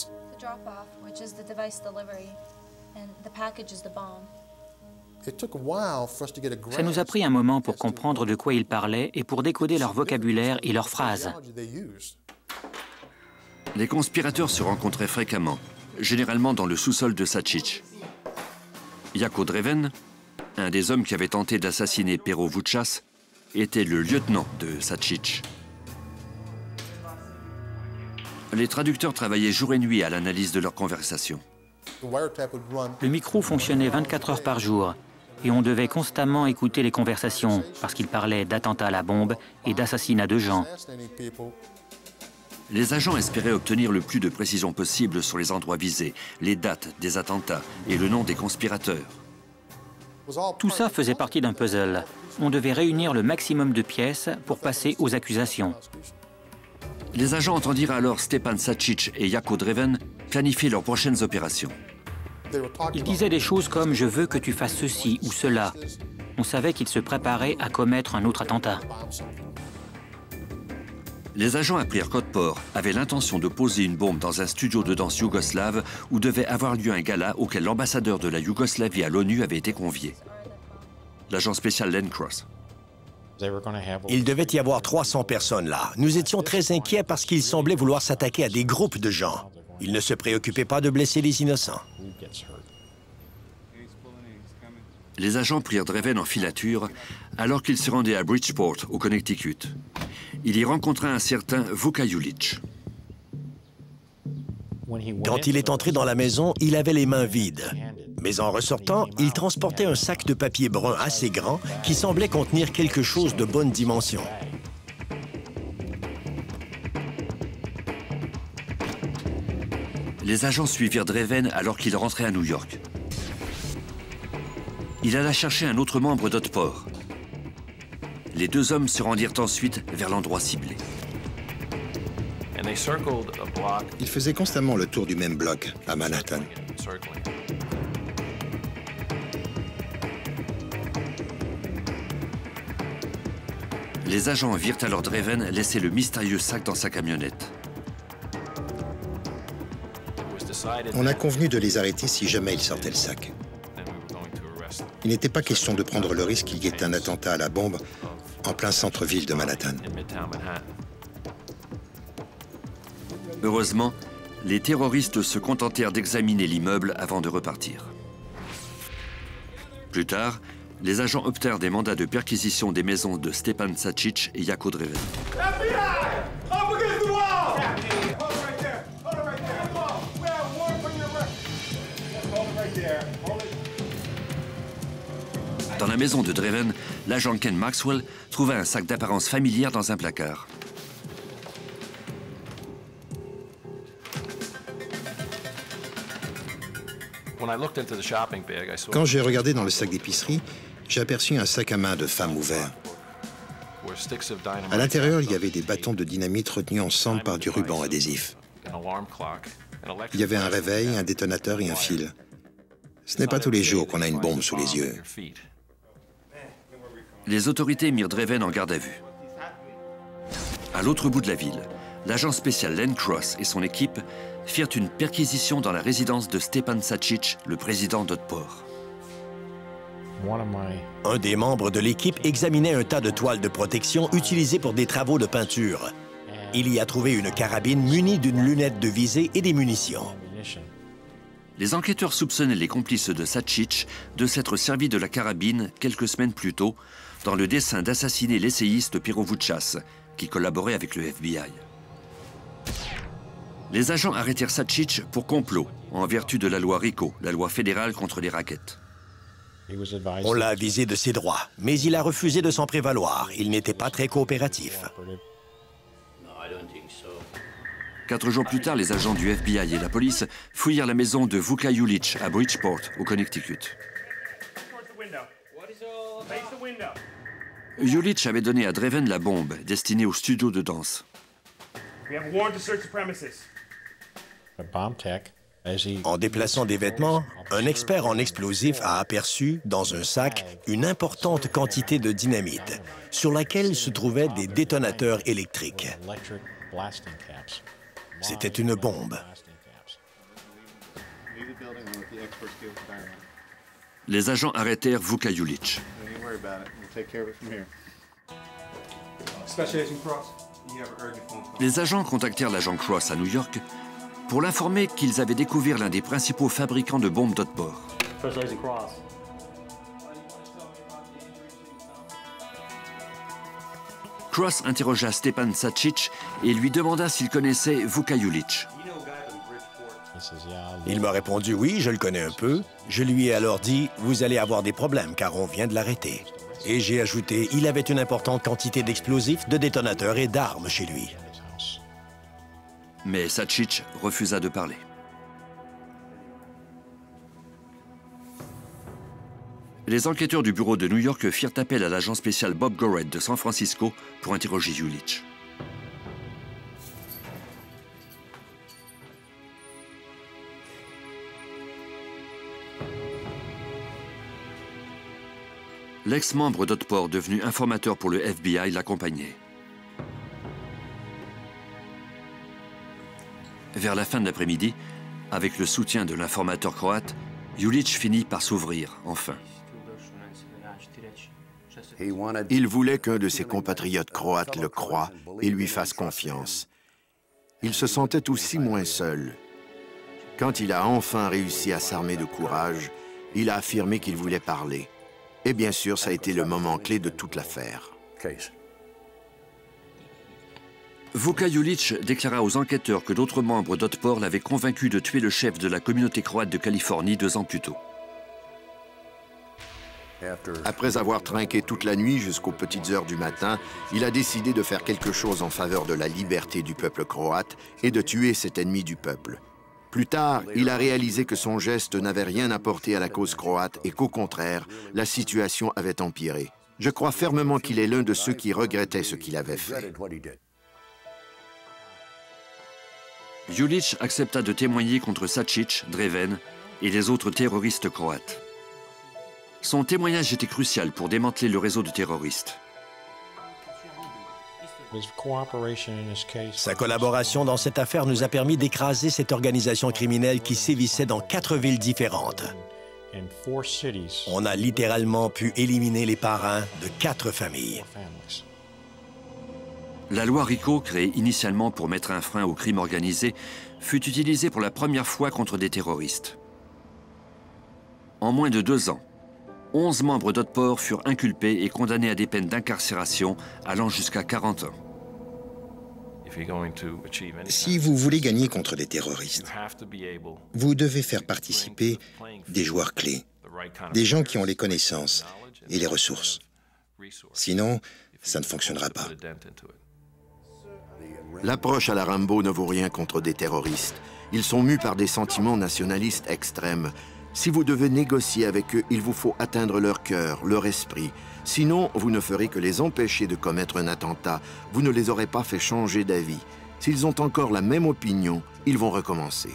Ça nous a pris un moment pour comprendre de quoi ils parlaient et pour décoder leur vocabulaire et leurs phrases. Les conspirateurs se rencontraient fréquemment, généralement dans le sous-sol de Tsačić. Jako Dreven, un des hommes qui avait tenté d'assassiner Pero Vučas, était le lieutenant de Tsačić. Les traducteurs travaillaient jour et nuit à l'analyse de leurs conversations. Le micro fonctionnait 24 heures par jour et on devait constamment écouter les conversations parce qu'ils parlaient d'attentats à la bombe et d'assassinats de gens. Les agents espéraient obtenir le plus de précision possible sur les endroits visés, les dates des attentats et le nom des conspirateurs. Tout ça faisait partie d'un puzzle. On devait réunir le maximum de pièces pour passer aux accusations. Les agents entendirent alors Stepan Tsačić et Jako Dreven planifier leurs prochaines opérations. Ils disaient des choses comme « je veux que tu fasses ceci ou cela ». On savait qu'ils se préparaient à commettre un autre attentat. Les agents apprirent qu'Otpor avait l'intention de poser une bombe dans un studio de danse yougoslave où devait avoir lieu un gala auquel l'ambassadeur de la Yougoslavie à l'ONU avait été convié. L'agent spécial Len Cross. Il devait y avoir 300 personnes là. Nous étions très inquiets parce qu'ils semblaient vouloir s'attaquer à des groupes de gens. Ils ne se préoccupaient pas de blesser les innocents. Les agents prirent Dreven en filature alors qu'il se rendait à Bridgeport, au Connecticut. Il y rencontra un certain Vuka Julic. Quand il est entré dans la maison, il avait les mains vides. Mais en ressortant, il transportait un sac de papier brun assez grand qui semblait contenir quelque chose de bonne dimension. Les agents suivirent Dreven alors qu'il rentrait à New York. Il alla chercher un autre membre d'Otpor. Les deux hommes se rendirent ensuite vers l'endroit ciblé. Ils faisaient constamment le tour du même bloc, à Manhattan. Les agents virent alors Dreven laisser le mystérieux sac dans sa camionnette. On a convenu de les arrêter si jamais ils sortaient le sac. Il n'était pas question de prendre le risque qu'il y ait un attentat à la bombe en plein centre-ville de Manhattan. Heureusement, les terroristes se contentèrent d'examiner l'immeuble avant de repartir. Plus tard, les agents obtinrent des mandats de perquisition des maisons de Stepan Tsačić et Jako Dreven. Dans la maison de Dreven, l'agent Ken Maxwell trouva un sac d'apparence familière dans un placard. Quand j'ai regardé dans le sac d'épicerie, j'ai aperçu un sac à main de femme ouvert. À l'intérieur, il y avait des bâtons de dynamite retenus ensemble par du ruban adhésif. Il y avait un réveil, un détonateur et un fil. Ce n'est pas tous les jours qu'on a une bombe sous les yeux. Les autorités mirent Dreven en garde à vue. À l'autre bout de la ville, l'agent spécial Len Cross et son équipe firent une perquisition dans la résidence de Stepan Sačić, le président d'Otpor. Un des membres de l'équipe examinait un tas de toiles de protection utilisées pour des travaux de peinture. Il y a trouvé une carabine munie d'une lunette de visée et des munitions. Les enquêteurs soupçonnaient les complices de Sačić de s'être servis de la carabine quelques semaines plus tôt dans le dessein d'assassiner l'essayiste Pero Vučas, qui collaborait avec le FBI. Les agents arrêtèrent Sačić pour complot, en vertu de la loi RICO, la loi fédérale contre les rackets. On l'a avisé de ses droits, mais il a refusé de s'en prévaloir. Il n'était pas très coopératif. 4 jours plus tard, les agents du FBI et la police fouillèrent la maison de Vuka Julić à Bridgeport, au Connecticut. Julić avait donné à Draven la bombe destinée au studio de danse. En déplaçant des vêtements, un expert en explosifs a aperçu, dans un sac, une importante quantité de dynamite, sur laquelle se trouvaient des détonateurs électriques. C'était une bombe. Les agents arrêtèrent Vuka Julić. Les agents contactèrent l'agent Cross à New York pour l'informer qu'ils avaient découvert l'un des principaux fabricants de bombes d'Otpor. Cross interrogea Stepan Sačić et lui demanda s'il connaissait Vuka Julić. Il m'a répondu « Oui, je le connais un peu ». Je lui ai alors dit « Vous allez avoir des problèmes car on vient de l'arrêter ». Et j'ai ajouté « Il avait une importante quantité d'explosifs, de détonateurs et d'armes chez lui ». Mais Sačić refusa de parler. Les enquêteurs du bureau de New York firent appel à l'agent spécial Bob Gored de San Francisco pour interroger Julić. L'ex-membre d'Otpor, devenu informateur pour le FBI, l'accompagnait. Vers la fin de l'après-midi, avec le soutien de l'informateur croate, Julić finit par s'ouvrir, enfin. Il voulait qu'un de ses compatriotes croates le croie et lui fasse confiance. Il se sentait aussi moins seul. Quand il a enfin réussi à s'armer de courage, il a affirmé qu'il voulait parler. Et bien sûr, ça a été le moment clé de toute l'affaire. Vuka Julić déclara aux enquêteurs que d'autres membres d'Otpor l'avaient convaincu de tuer le chef de la communauté croate de Californie 2 ans plus tôt. Après avoir trinqué toute la nuit jusqu'aux petites heures du matin, il a décidé de faire quelque chose en faveur de la liberté du peuple croate et de tuer cet ennemi du peuple. Plus tard, il a réalisé que son geste n'avait rien apporté à la cause croate et qu'au contraire, la situation avait empiré. Je crois fermement qu'il est l'un de ceux qui regrettaient ce qu'il avait fait. Julić accepta de témoigner contre Sačić, Draven et les autres terroristes croates. Son témoignage était crucial pour démanteler le réseau de terroristes. Sa collaboration dans cette affaire nous a permis d'écraser cette organisation criminelle qui sévissait dans 4 villes différentes. On a littéralement pu éliminer les parrains de 4 familles. La loi RICO, créée initialement pour mettre un frein au crime organisé, fut utilisée pour la première fois contre des terroristes. En moins de 2 ans, 11 membres d'Otpor furent inculpés et condamnés à des peines d'incarcération allant jusqu'à 40 ans. Si vous voulez gagner contre des terroristes, vous devez faire participer des joueurs clés, des gens qui ont les connaissances et les ressources. Sinon, ça ne fonctionnera pas. L'approche à la Rambo ne vaut rien contre des terroristes. Ils sont mus par des sentiments nationalistes extrêmes. Si vous devez négocier avec eux, il vous faut atteindre leur cœur, leur esprit. Sinon, vous ne ferez que les empêcher de commettre un attentat. Vous ne les aurez pas fait changer d'avis. S'ils ont encore la même opinion, ils vont recommencer.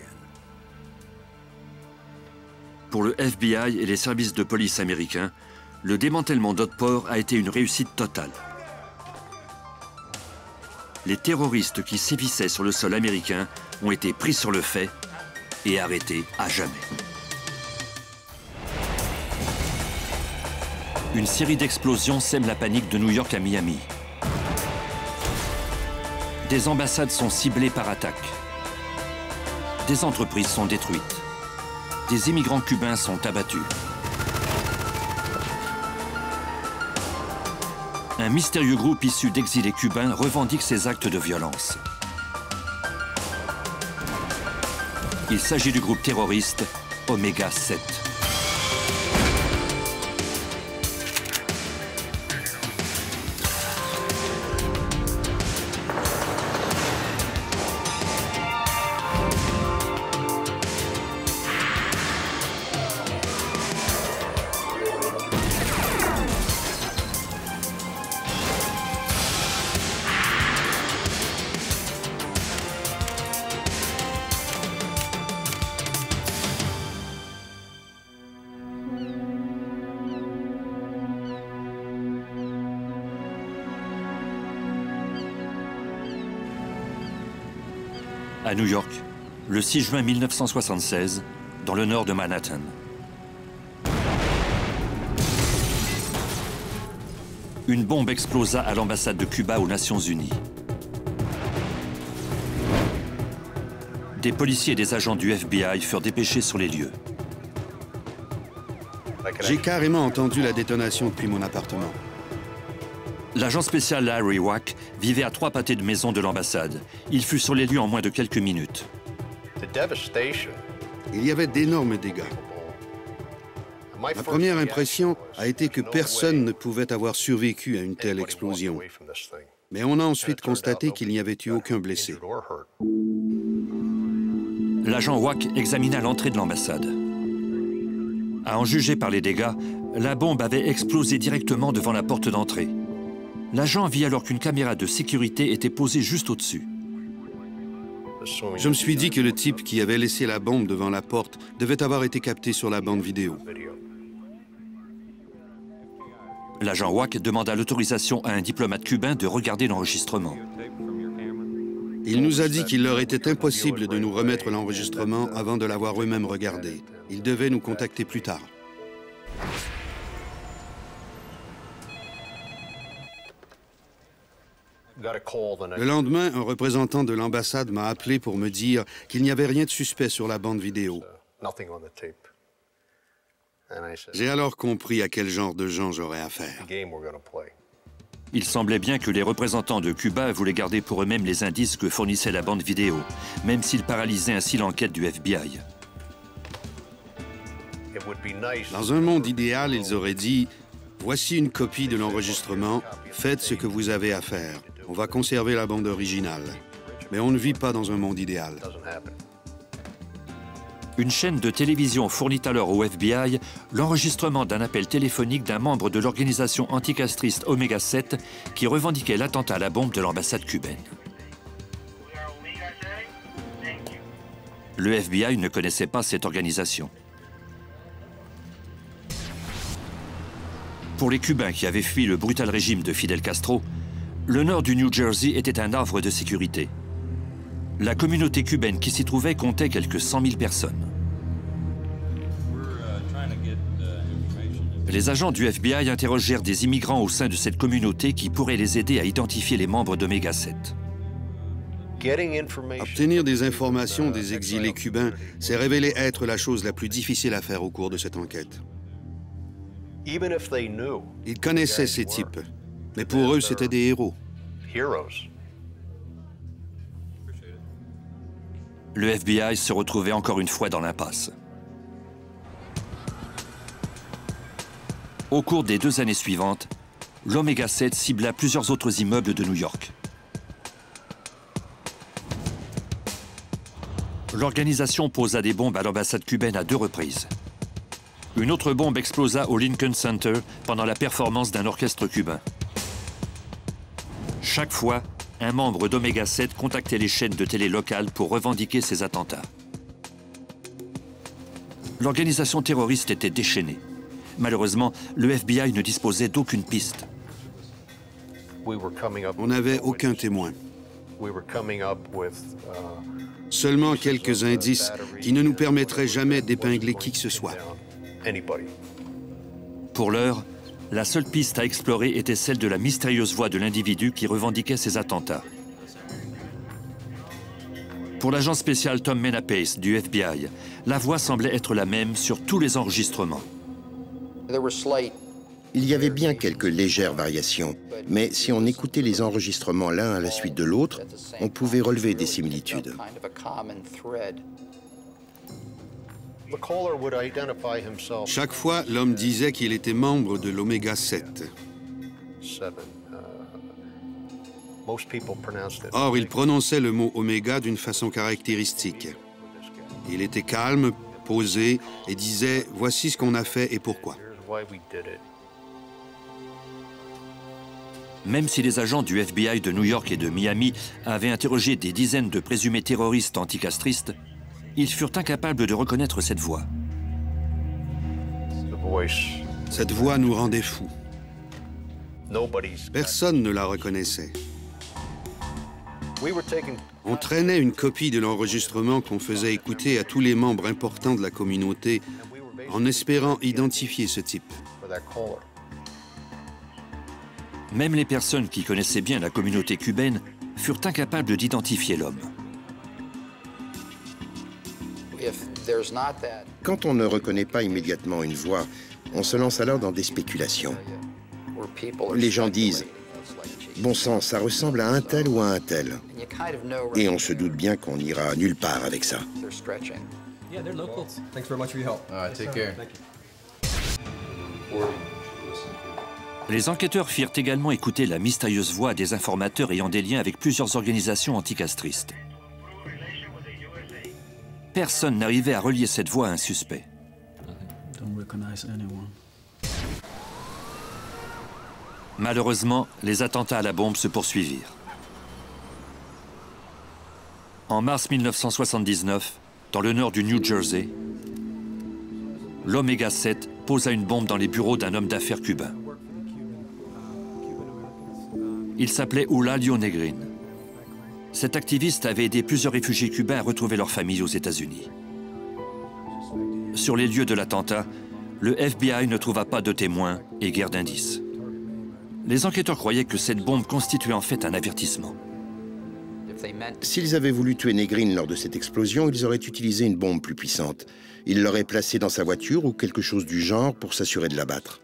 Pour le FBI et les services de police américains, le démantèlement d'Otpor a été une réussite totale. les terroristes qui sévissaient sur le sol américain ont été pris sur le fait et arrêtés à jamais. Une série d'explosions sème la panique de New York à Miami. Des ambassades sont ciblées par attaque. Des entreprises sont détruites. Des immigrants cubains sont abattus. Un mystérieux groupe issu d'exilés cubains revendique ces actes de violence. Il s'agit du groupe terroriste Oméga 7. À New York, le 6 juin 1976, dans le nord de Manhattan. Une bombe explosa à l'ambassade de Cuba aux Nations Unies. Des policiers et des agents du FBI furent dépêchés sur les lieux. J'ai carrément entendu la détonation depuis mon appartement. L'agent spécial Larry Wack vivait à 3 pâtés de maison de l'ambassade. Il fut sur les lieux en moins de quelques minutes. Il y avait d'énormes dégâts. Ma première impression a été que personne ne pouvait avoir survécu à une telle explosion. Mais on a ensuite constaté qu'il n'y avait eu aucun blessé. L'agent Wack examina l'entrée de l'ambassade. À en juger par les dégâts, la bombe avait explosé directement devant la porte d'entrée. L'agent vit alors qu'une caméra de sécurité était posée juste au-dessus. Je me suis dit que le type qui avait laissé la bombe devant la porte devait avoir été capté sur la bande vidéo. L'agent Wack demanda l'autorisation à un diplomate cubain de regarder l'enregistrement. Il nous a dit qu'il leur était impossible de nous remettre l'enregistrement avant de l'avoir eux-mêmes regardé. Ils devaient nous contacter plus tard. Le lendemain, un représentant de l'ambassade m'a appelé pour me dire qu'il n'y avait rien de suspect sur la bande vidéo. J'ai alors compris à quel genre de gens j'aurais affaire. Il semblait bien que les représentants de Cuba voulaient garder pour eux-mêmes les indices que fournissait la bande vidéo, même s'ils paralysaient ainsi l'enquête du FBI. Dans un monde idéal, ils auraient dit « Voici une copie de l'enregistrement, faites ce que vous avez à faire. On va conserver la bande originale. » Mais on ne vit pas dans un monde idéal. Une chaîne de télévision fournit alors au FBI l'enregistrement d'un appel téléphonique d'un membre de l'organisation anticastriste Oméga 7 qui revendiquait l'attentat à la bombe de l'ambassade cubaine. Le FBI ne connaissait pas cette organisation. Pour les Cubains qui avaient fui le brutal régime de Fidel Castro, le nord du New Jersey était un havre de sécurité. La communauté cubaine qui s'y trouvait comptait quelques 100 000 personnes. Les agents du FBI interrogèrent des immigrants au sein de cette communauté qui pourraient les aider à identifier les membres d'Oméga 7. Obtenir des informations des exilés cubains s'est révélé être la chose la plus difficile à faire au cours de cette enquête. Ils connaissaient ces types, mais pour eux, c'étaient des héros. Le FBI se retrouvait encore une fois dans l'impasse. Au cours des 2 années suivantes, l'Oméga 7 cibla plusieurs autres immeubles de New York. L'organisation posa des bombes à l'ambassade cubaine à 2 reprises. Une autre bombe explosa au Lincoln Center pendant la performance d'un orchestre cubain. Chaque fois, un membre d'Oméga 7 contactait les chaînes de télé locales pour revendiquer ces attentats. L'organisation terroriste était déchaînée. Malheureusement, le FBI ne disposait d'aucune piste. On n'avait aucun témoin. Seulement quelques indices qui ne nous permettraient jamais d'épingler qui que ce soit. Pour l'heure, la seule piste à explorer était celle de la mystérieuse voix de l'individu qui revendiquait ces attentats. Pour l'agent spécial Tom Menapace du FBI, la voix semblait être la même sur tous les enregistrements. Il y avait bien quelques légères variations, mais si on écoutait les enregistrements l'un à la suite de l'autre, on pouvait relever des similitudes. Chaque fois, l'homme disait qu'il était membre de l'Oméga 7. Or, il prononçait le mot oméga d'une façon caractéristique. Il était calme, posé et disait « Voici ce qu'on a fait et pourquoi ». Même si les agents du FBI de New York et de Miami avaient interrogé des dizaines de présumés terroristes anticastristes, ils furent incapables de reconnaître cette voix. Cette voix nous rendait fous. Personne ne la reconnaissait. On traînait une copie de l'enregistrement qu'on faisait écouter à tous les membres importants de la communauté en espérant identifier ce type. Même les personnes qui connaissaient bien la communauté cubaine furent incapables d'identifier l'homme. Quand on ne reconnaît pas immédiatement une voix, on se lance alors dans des spéculations. Les gens disent « Bon sang, ça ressemble à un tel ou à un tel ». Et on se doute bien qu'on n'ira nulle part avec ça. Les enquêteurs firent également écouter la mystérieuse voix des informateurs ayant des liens avec plusieurs organisations anticastristes. Personne n'arrivait à relier cette voix à un suspect. Malheureusement, les attentats à la bombe se poursuivirent. En mars 1979, dans le nord du New Jersey, l'Oméga 7 posa une bombe dans les bureaux d'un homme d'affaires cubain. Il s'appelait Eulalio Negrin. Cet activiste avait aidé plusieurs réfugiés cubains à retrouver leur famille aux États-Unis. Sur les lieux de l'attentat, le FBI ne trouva pas de témoins et guère d'indices. Les enquêteurs croyaient que cette bombe constituait en fait un avertissement. S'ils avaient voulu tuer Negrin lors de cette explosion, ils auraient utilisé une bombe plus puissante. Ils l'auraient placée dans sa voiture ou quelque chose du genre pour s'assurer de l'abattre.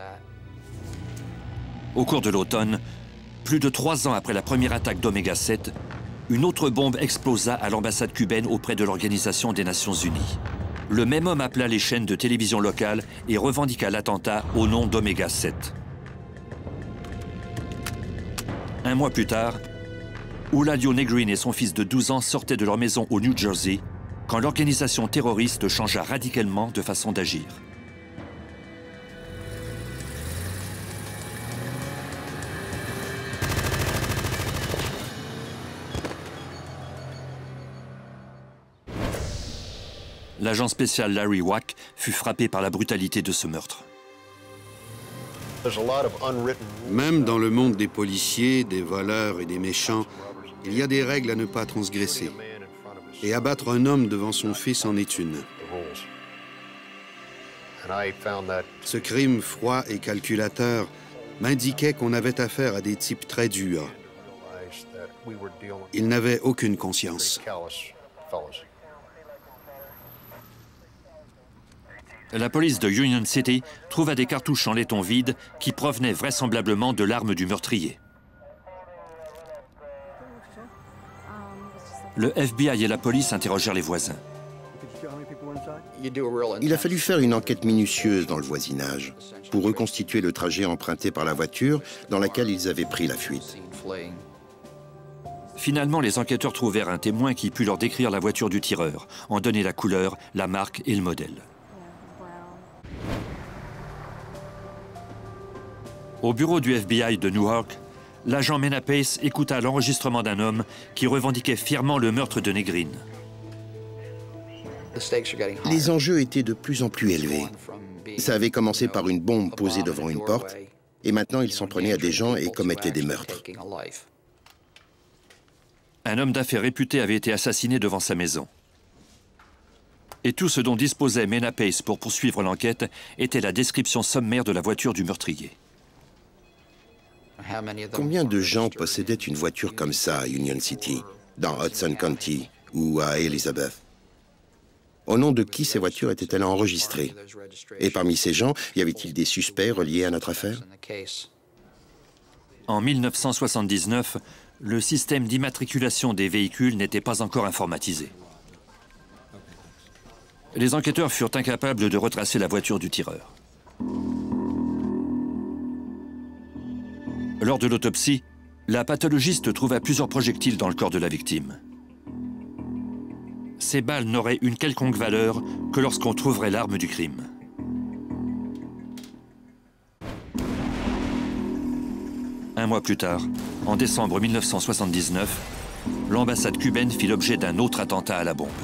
Au cours de l'automne, plus de 3 ans après la première attaque d'Oméga 7, une autre bombe explosa à l'ambassade cubaine auprès de l'Organisation des Nations Unies. Le même homme appela les chaînes de télévision locales et revendiqua l'attentat au nom d'Oméga 7. Un mois plus tard, Eulalio Negrin et son fils de 12 ans sortaient de leur maison au New Jersey quand l'organisation terroriste changea radicalement de façon d'agir. L'agent spécial Larry Wack fut frappé par la brutalité de ce meurtre. Même dans le monde des policiers, des voleurs et des méchants, il y a des règles à ne pas transgresser. Et abattre un homme devant son fils en est une. Ce crime froid et calculateur m'indiquait qu'on avait affaire à des types très durs. Ils n'avaient aucune conscience. La police de Union City trouva des cartouches en laiton vide qui provenaient vraisemblablement de l'arme du meurtrier. Le FBI et la police interrogèrent les voisins. Il a fallu faire une enquête minutieuse dans le voisinage pour reconstituer le trajet emprunté par la voiture dans laquelle ils avaient pris la fuite. Finalement, les enquêteurs trouvèrent un témoin qui put leur décrire la voiture du tireur, en donner la couleur, la marque et le modèle. Au bureau du FBI de Newark, l'agent Menapace écouta l'enregistrement d'un homme qui revendiquait fièrement le meurtre de Negrin. Les enjeux étaient de plus en plus élevés. Ça avait commencé par une bombe posée devant une porte, et maintenant ils s'en prenaient à des gens et commettaient des meurtres. Un homme d'affaires réputé avait été assassiné devant sa maison. Et tout ce dont disposait Mena Pace pour poursuivre l'enquête était la description sommaire de la voiture du meurtrier. Combien de gens possédaient une voiture comme ça à Union City, dans Hudson County ou à Elizabeth? Au nom de qui ces voitures étaient-elles enregistrées? Et parmi ces gens, y avait-il des suspects reliés à notre affaire? En 1979, le système d'immatriculation des véhicules n'était pas encore informatisé. Les enquêteurs furent incapables de retracer la voiture du tireur. Lors de l'autopsie, la pathologiste trouva plusieurs projectiles dans le corps de la victime. Ces balles n'auraient une quelconque valeur que lorsqu'on trouverait l'arme du crime. Un mois plus tard, en décembre 1979, l'ambassade cubaine fit l'objet d'un autre attentat à la bombe.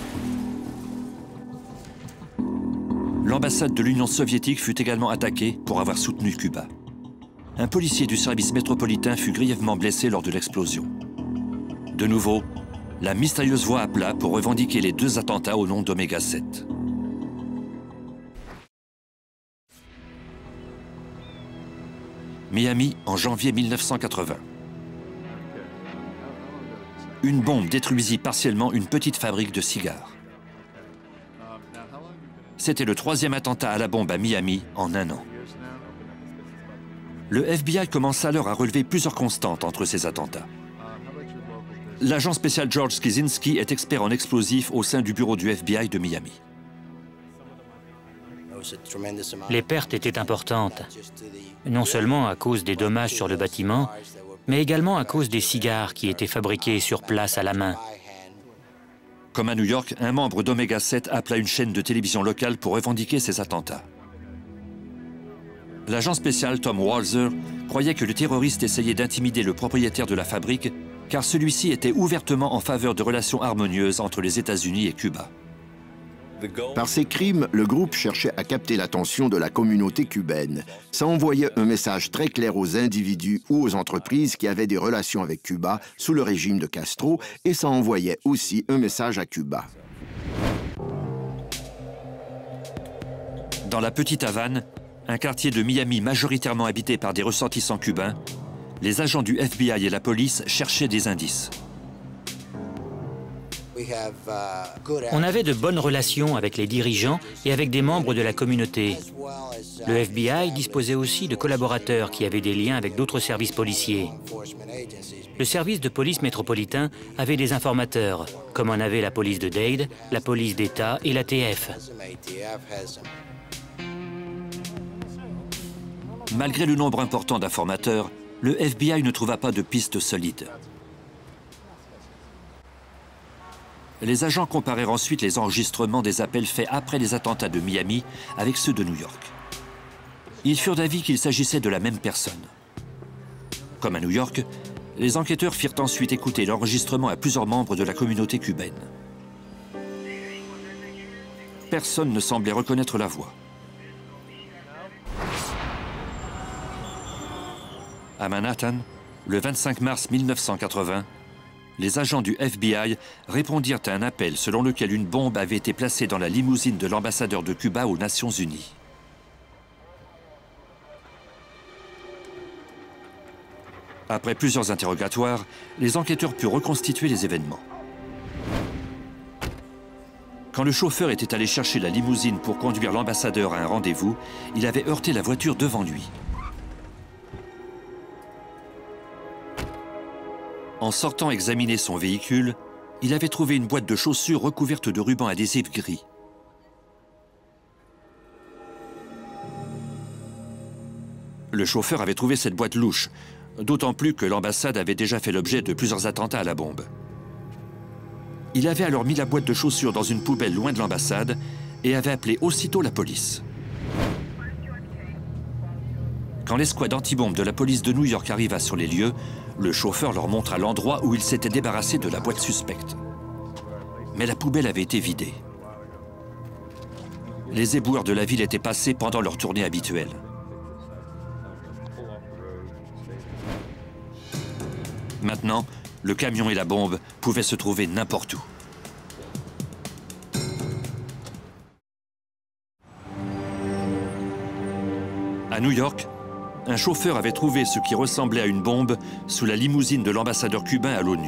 L'ambassade de l'Union soviétique fut également attaquée pour avoir soutenu Cuba. Un policier du service métropolitain fut grièvement blessé lors de l'explosion. De nouveau, la mystérieuse voix appela pour revendiquer les deux attentats au nom d'Oméga 7. Miami, en janvier 1980. Une bombe détruisit partiellement une petite fabrique de cigares. C'était le troisième attentat à la bombe à Miami en un an. Le FBI commença alors à relever plusieurs constantes entre ces attentats. L'agent spécial George Kizinski est expert en explosifs au sein du bureau du FBI de Miami. Les pertes étaient importantes, non seulement à cause des dommages sur le bâtiment, mais également à cause des cigares qui étaient fabriqués sur place à la main. Comme à New York, un membre d'Oméga 7 appela une chaîne de télévision locale pour revendiquer ces attentats. L'agent spécial Tom Walser croyait que le terroriste essayait d'intimider le propriétaire de la fabrique, car celui-ci était ouvertement en faveur de relations harmonieuses entre les États-Unis et Cuba. Par ces crimes, le groupe cherchait à capter l'attention de la communauté cubaine. Ça envoyait un message très clair aux individus ou aux entreprises qui avaient des relations avec Cuba sous le régime de Castro, et ça envoyait aussi un message à Cuba. Dans la Petite Havane, un quartier de Miami majoritairement habité par des ressortissants cubains, les agents du FBI et la police cherchaient des indices. On avait de bonnes relations avec les dirigeants et avec des membres de la communauté. Le FBI disposait aussi de collaborateurs qui avaient des liens avec d'autres services policiers. Le service de police métropolitain avait des informateurs, comme en avait la police de Dade, la police d'État et l'ATF. Malgré le nombre important d'informateurs, le FBI ne trouva pas de pistes solides. Les agents comparèrent ensuite les enregistrements des appels faits après les attentats de Miami avec ceux de New York. Ils furent d'avis qu'il s'agissait de la même personne. Comme à New York, les enquêteurs firent ensuite écouter l'enregistrement à plusieurs membres de la communauté cubaine. Personne ne semblait reconnaître la voix. À Manhattan, le 25 mars 1980, les agents du FBI répondirent à un appel selon lequel une bombe avait été placée dans la limousine de l'ambassadeur de Cuba aux Nations Unies. Après plusieurs interrogatoires, les enquêteurs purent reconstituer les événements. Quand le chauffeur était allé chercher la limousine pour conduire l'ambassadeur à un rendez-vous, il avait heurté la voiture devant lui. En sortant examiner son véhicule, il avait trouvé une boîte de chaussures recouverte de rubans adhésifs gris. Le chauffeur avait trouvé cette boîte louche, d'autant plus que l'ambassade avait déjà fait l'objet de plusieurs attentats à la bombe. Il avait alors mis la boîte de chaussures dans une poubelle loin de l'ambassade et avait appelé aussitôt la police. Quand l'escouade antibombe de la police de New York arriva sur les lieux, le chauffeur leur montra l'endroit où il s'était débarrassé de la boîte suspecte. Mais la poubelle avait été vidée. Les éboueurs de la ville étaient passés pendant leur tournée habituelle. Maintenant, Le camion et la bombe pouvaient se trouver n'importe où. À New York, un chauffeur avait trouvé ce qui ressemblait à une bombe sous la limousine de l'ambassadeur cubain à l'ONU.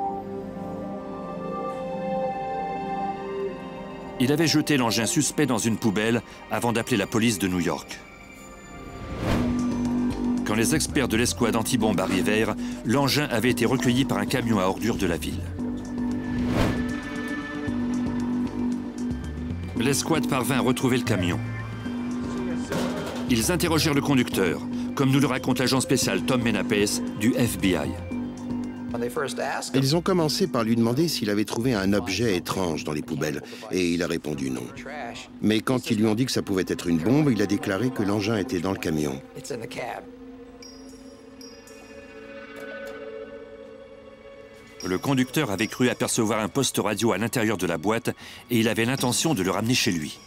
Il avait jeté l'engin suspect dans une poubelle avant d'appeler la police de New York. Quand les experts de l'escouade anti-bombe arrivèrent, l'engin avait été recueilli par un camion à ordures de la ville. L'escouade parvint à retrouver le camion. Ils interrogèrent le conducteur, comme nous le raconte l'agent spécial Tom Menapes du FBI. Ils ont commencé par lui demander s'il avait trouvé un objet étrange dans les poubelles, et il a répondu non. Mais quand ils lui ont dit que ça pouvait être une bombe, il a déclaré que l'engin était dans le camion. Le conducteur avait cru apercevoir un poste radio à l'intérieur de la boîte et il avait l'intention de le ramener chez lui.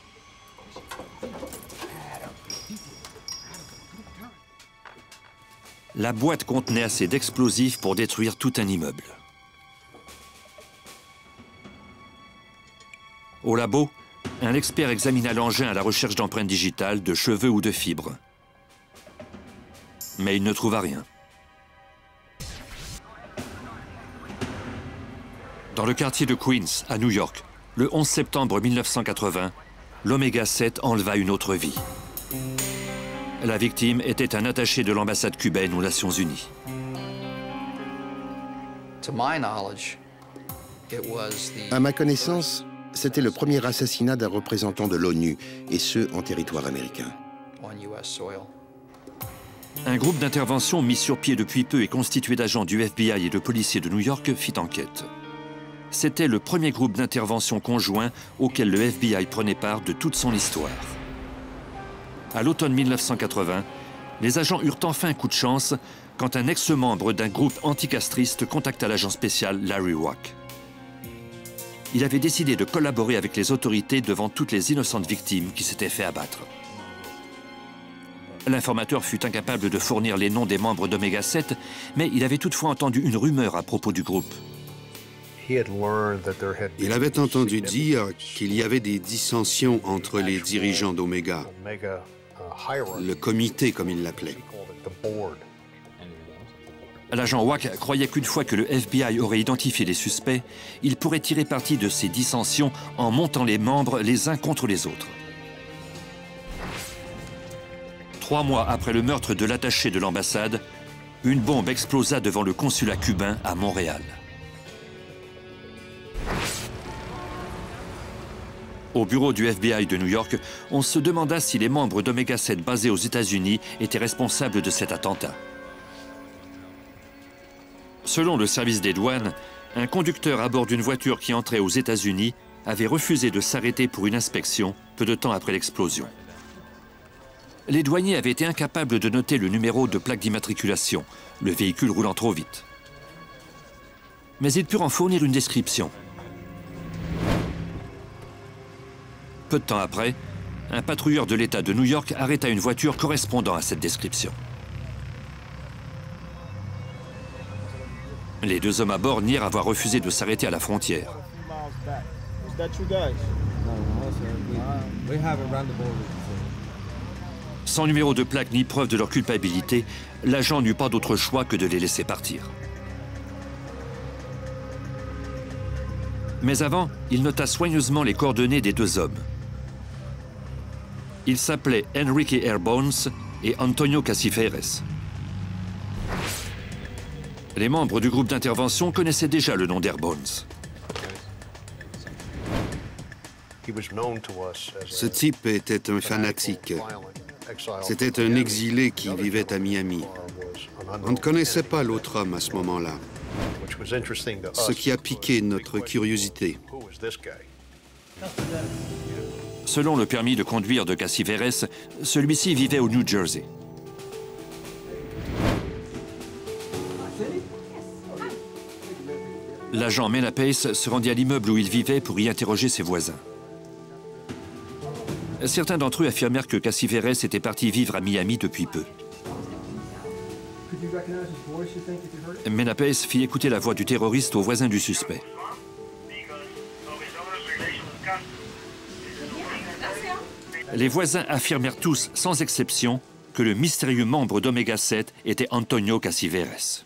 La boîte contenait assez d'explosifs pour détruire tout un immeuble. Au labo, un expert examina l'engin à la recherche d'empreintes digitales, de cheveux ou de fibres. Mais il ne trouva rien. Dans le quartier de Queens, à New York, le 11 septembre 1980, l'Oméga 7 enleva une autre vie. La victime était un attaché de l'ambassade cubaine aux Nations Unies. À ma connaissance, c'était le premier assassinat d'un représentant de l'ONU, et ce, en territoire américain. Un groupe d'intervention mis sur pied depuis peu et constitué d'agents du FBI et de policiers de New York fit enquête. C'était le premier groupe d'intervention conjoint auquel le FBI prenait part de toute son histoire. À l'automne 1980, les agents eurent enfin un coup de chance quand un ex-membre d'un groupe anticastriste contacta l'agent spécial Larry Wack. Il avait décidé de collaborer avec les autorités devant toutes les innocentes victimes qui s'étaient fait abattre. L'informateur fut incapable de fournir les noms des membres d'Oméga 7, mais il avait toutefois entendu une rumeur à propos du groupe. Il avait entendu dire qu'il y avait des dissensions entre les dirigeants d'Oméga, le comité comme il l'appelait. L'agent Wack croyait qu'une fois que le FBI aurait identifié les suspects, il pourrait tirer parti de ces dissensions en montant les membres les uns contre les autres. 3 mois après le meurtre de l'attaché de l'ambassade, une bombe explosa devant le consulat cubain à Montréal. Au bureau du FBI de New York, on se demanda si les membres d'Oméga 7 basés aux États-Unis étaient responsables de cet attentat. Selon le service des douanes, un conducteur à bord d'une voiture qui entrait aux États-Unis avait refusé de s'arrêter pour une inspection peu de temps après l'explosion. Les douaniers avaient été incapables de noter le numéro de plaque d'immatriculation, le véhicule roulant trop vite. Mais ils purent en fournir une description. Peu de temps après, un patrouilleur de l'État de New York arrêta une voiture correspondant à cette description. Les 2 hommes à bord nièrent avoir refusé de s'arrêter à la frontière. Sans numéro de plaque ni preuve de leur culpabilité, l'agent n'eut pas d'autre choix que de les laisser partir. Mais avant, il nota soigneusement les coordonnées des 2 hommes. Ils s'appelaient Enrique Airbones et Antonio Casiferes. Les membres du groupe d'intervention connaissaient déjà le nom d'Airbones. Ce type était un fanatique. C'était un exilé qui vivait à Miami. On ne connaissait pas l'autre homme à ce moment-là, ce qui a piqué notre curiosité. Selon le permis de conduire de Casiferes, celui-ci vivait au New Jersey. L'agent Menapes se rendit à l'immeuble où il vivait pour y interroger ses voisins. Certains d'entre eux affirmèrent que Casiferes était parti vivre à Miami depuis peu. Mena Pace fit écouter la voix du terroriste aux voisins du suspect. Les voisins affirmèrent tous, sans exception, que le mystérieux membre d'Omega 7 était Antonio Casiveres.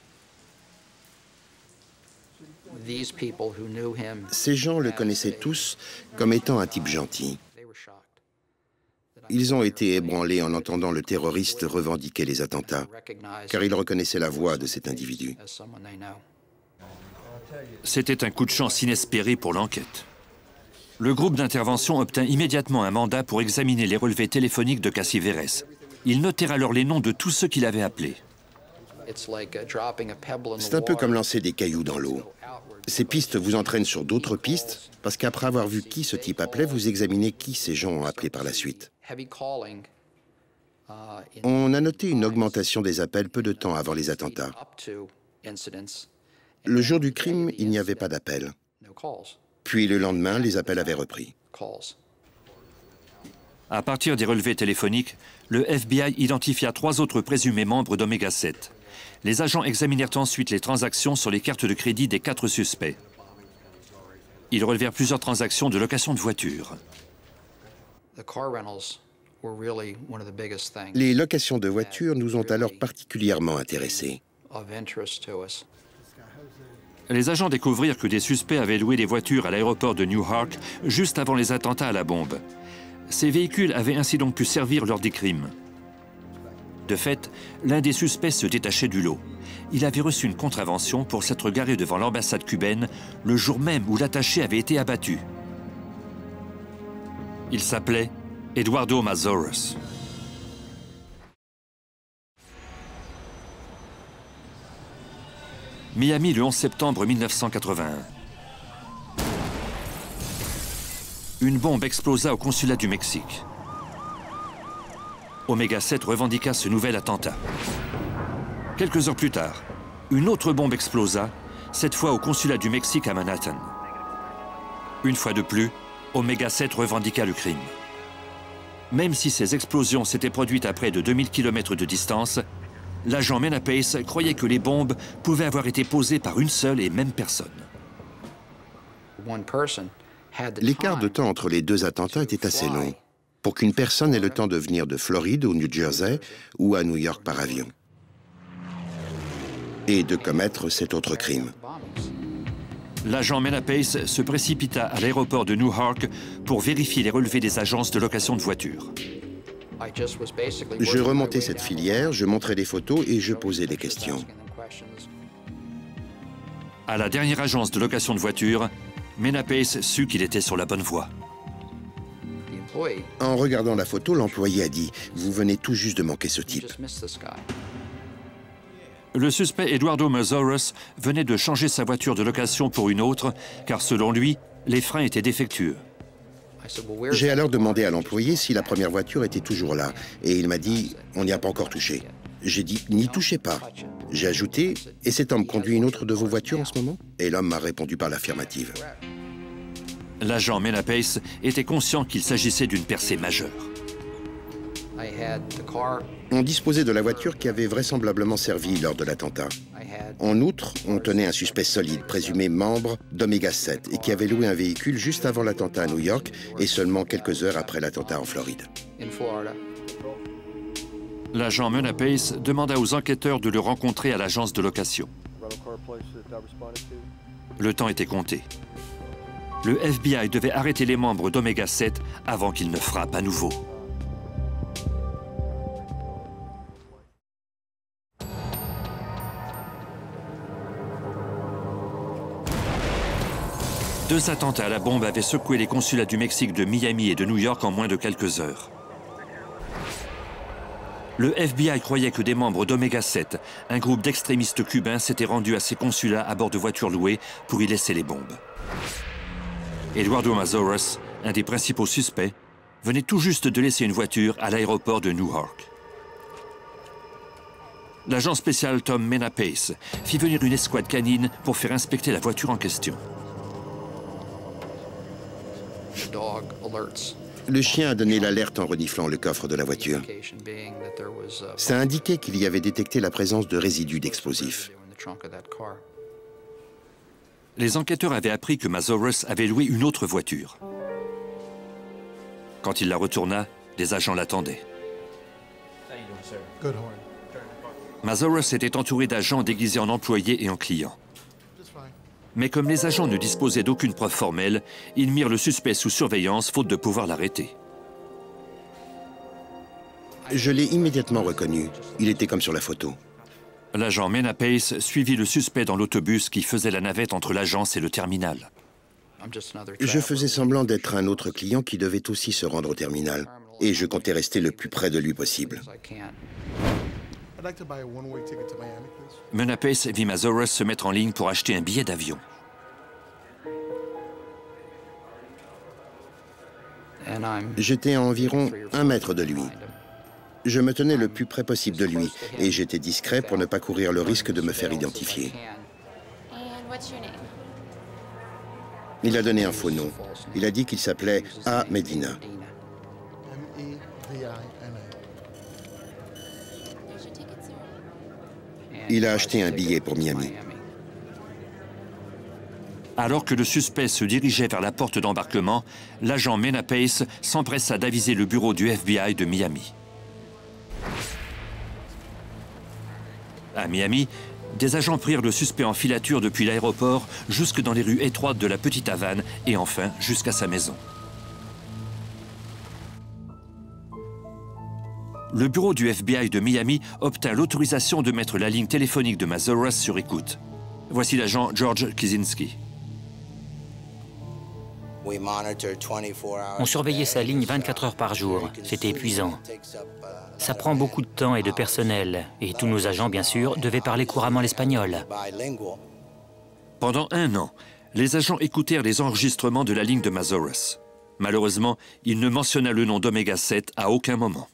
Ces gens le connaissaient tous comme étant un type gentil. Ils ont été ébranlés en entendant le terroriste revendiquer les attentats, car ils reconnaissaient la voix de cet individu. C'était un coup de chance inespéré pour l'enquête. Le groupe d'intervention obtint immédiatement un mandat pour examiner les relevés téléphoniques de Casiveres. Ils notèrent alors les noms de tous ceux qu'il avait appelés. C'est un peu comme lancer des cailloux dans l'eau. Ces pistes vous entraînent sur d'autres pistes, parce qu'après avoir vu qui ce type appelait, vous examinez qui ces gens ont appelé par la suite. On a noté une augmentation des appels peu de temps avant les attentats. Le jour du crime, il n'y avait pas d'appel. Puis le lendemain, les appels avaient repris. À partir des relevés téléphoniques, le FBI identifia 3 autres présumés membres d'Omega 7. Les agents examinèrent ensuite les transactions sur les cartes de crédit des 4 suspects. Ils relevèrent plusieurs transactions de location de voitures. Les locations de voitures nous ont alors particulièrement intéressés. Les agents découvrirent que des suspects avaient loué des voitures à l'aéroport de Newark juste avant les attentats à la bombe. Ces véhicules avaient ainsi donc pu servir lors des crimes. De fait, l'un des suspects se détachait du lot. Il avait reçu une contravention pour s'être garé devant l'ambassade cubaine le jour même où l'attaché avait été abattu. Il s'appelait Eduardo Mazoros. Miami, le 11 septembre 1981. Une bombe explosa au consulat du Mexique. Omega 7 revendiqua ce nouvel attentat. Quelques heures plus tard, une autre bombe explosa, cette fois au consulat du Mexique à Manhattan. Une fois de plus, Omega 7 revendiqua le crime. Même si ces explosions s'étaient produites à près de 2000 km de distance, l'agent Mena Pace croyait que les bombes pouvaient avoir été posées par une seule et même personne. L'écart de temps entre les 2 attentats était assez long, pour qu'une personne ait le temps de venir de Floride au New Jersey ou à New York par avion, et de commettre cet autre crime. L'agent Mena Pace se précipita à l'aéroport de Newark pour vérifier les relevés des agences de location de voitures. Je remontais cette filière, je montrais des photos et je posais des questions. À la dernière agence de location de voitures, Mena Pace sut qu'il était sur la bonne voie. En regardant la photo, l'employé a dit « Vous venez tout juste de manquer ce type ». Le suspect Eduardo Mazoros venait de changer sa voiture de location pour une autre, car selon lui, les freins étaient défectueux. J'ai alors demandé à l'employé si la première voiture était toujours là, et il m'a dit « On n'y a pas encore touché ». J'ai dit « N'y touchez pas ». J'ai ajouté « Et cet homme conduit une autre de vos voitures en ce moment ?» Et l'homme m'a répondu par l'affirmative. L'agent Mena Pace était conscient qu'il s'agissait d'une percée majeure. On disposait de la voiture qui avait vraisemblablement servi lors de l'attentat. En outre, on tenait un suspect solide, présumé membre d'Omega 7, et qui avait loué un véhicule juste avant l'attentat à New York et seulement quelques heures après l'attentat en Floride. L'agent Mena Pace demanda aux enquêteurs de le rencontrer à l'agence de location. Le temps était compté. Le FBI devait arrêter les membres d'Omega 7 avant qu'ils ne frappent à nouveau. Deux attentats à la bombe avaient secoué les consulats du Mexique de Miami et de New York en moins de quelques heures. Le FBI croyait que des membres d'Omega 7, un groupe d'extrémistes cubains, s'étaient rendus à ces consulats à bord de voitures louées pour y laisser les bombes. Eduardo Mazoros, un des principaux suspects, venait tout juste de laisser une voiture à l'aéroport de Newark. L'agent spécial Tom Mena Pace fit venir une escouade canine pour faire inspecter la voiture en question. Le chien a donné l'alerte en reniflant le coffre de la voiture. Ça indiquait qu'il y avait détecté la présence de résidus d'explosifs. Les enquêteurs avaient appris que Mazorus avait loué une autre voiture. Quand il la retourna, les agents l'attendaient. Mazorus était entouré d'agents déguisés en employés et en clients. Mais comme les agents ne disposaient d'aucune preuve formelle, ils mirent le suspect sous surveillance faute de pouvoir l'arrêter. Je l'ai immédiatement reconnu. Il était comme sur la photo. L'agent Mena Pace suivit le suspect dans l'autobus qui faisait la navette entre l'agence et le terminal. Je faisais semblant d'être un autre client qui devait aussi se rendre au terminal. Et je comptais rester le plus près de lui possible. Mena Pace vit Mazorus se mettre en ligne pour acheter un billet d'avion. J'étais à environ 1 mètre de lui. Je me tenais le plus près possible de lui et j'étais discret pour ne pas courir le risque de me faire identifier. Il a donné un faux nom. Il a dit qu'il s'appelait A. Medina. Il a acheté un billet pour Miami. Alors que le suspect se dirigeait vers la porte d'embarquement, l'agent Mena Pace s'empressa d'aviser le bureau du FBI de Miami. À Miami, des agents prirent le suspect en filature depuis l'aéroport jusque dans les rues étroites de la Petite Havane et enfin jusqu'à sa maison. Le bureau du FBI de Miami obtint l'autorisation de mettre la ligne téléphonique de Mazorus sur écoute. Voici l'agent George Kizinski. On surveillait sa ligne 24 heures par jour. C'était épuisant. Ça prend beaucoup de temps et de personnel. Et tous nos agents, bien sûr, devaient parler couramment l'espagnol. Pendant 1 an, les agents écoutèrent les enregistrements de la ligne de Mazorus. Malheureusement, il ne mentionna le nom d'Oméga 7 à aucun moment.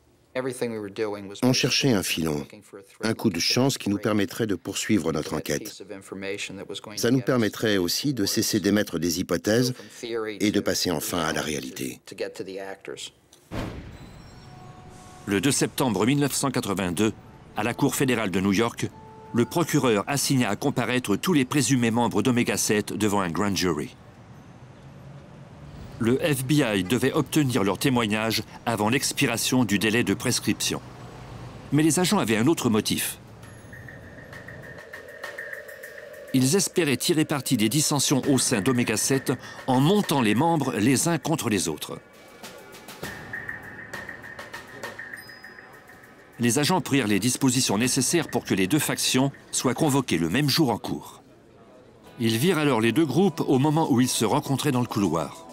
On cherchait un filon, un coup de chance qui nous permettrait de poursuivre notre enquête. Ça nous permettrait aussi de cesser d'émettre des hypothèses et de passer enfin à la réalité. Le 2 septembre 1982, à la Cour fédérale de New York, le procureur assigna à comparaître tous les présumés membres d'Oméga 7 devant un grand jury. Le FBI devait obtenir leur témoignage avant l'expiration du délai de prescription. Mais les agents avaient un autre motif. Ils espéraient tirer parti des dissensions au sein d'Oméga 7 en montant les membres les uns contre les autres. Les agents prirent les dispositions nécessaires pour que les 2 factions soient convoquées le même jour en cour. Ils virent alors les 2 groupes au moment où ils se rencontraient dans le couloir.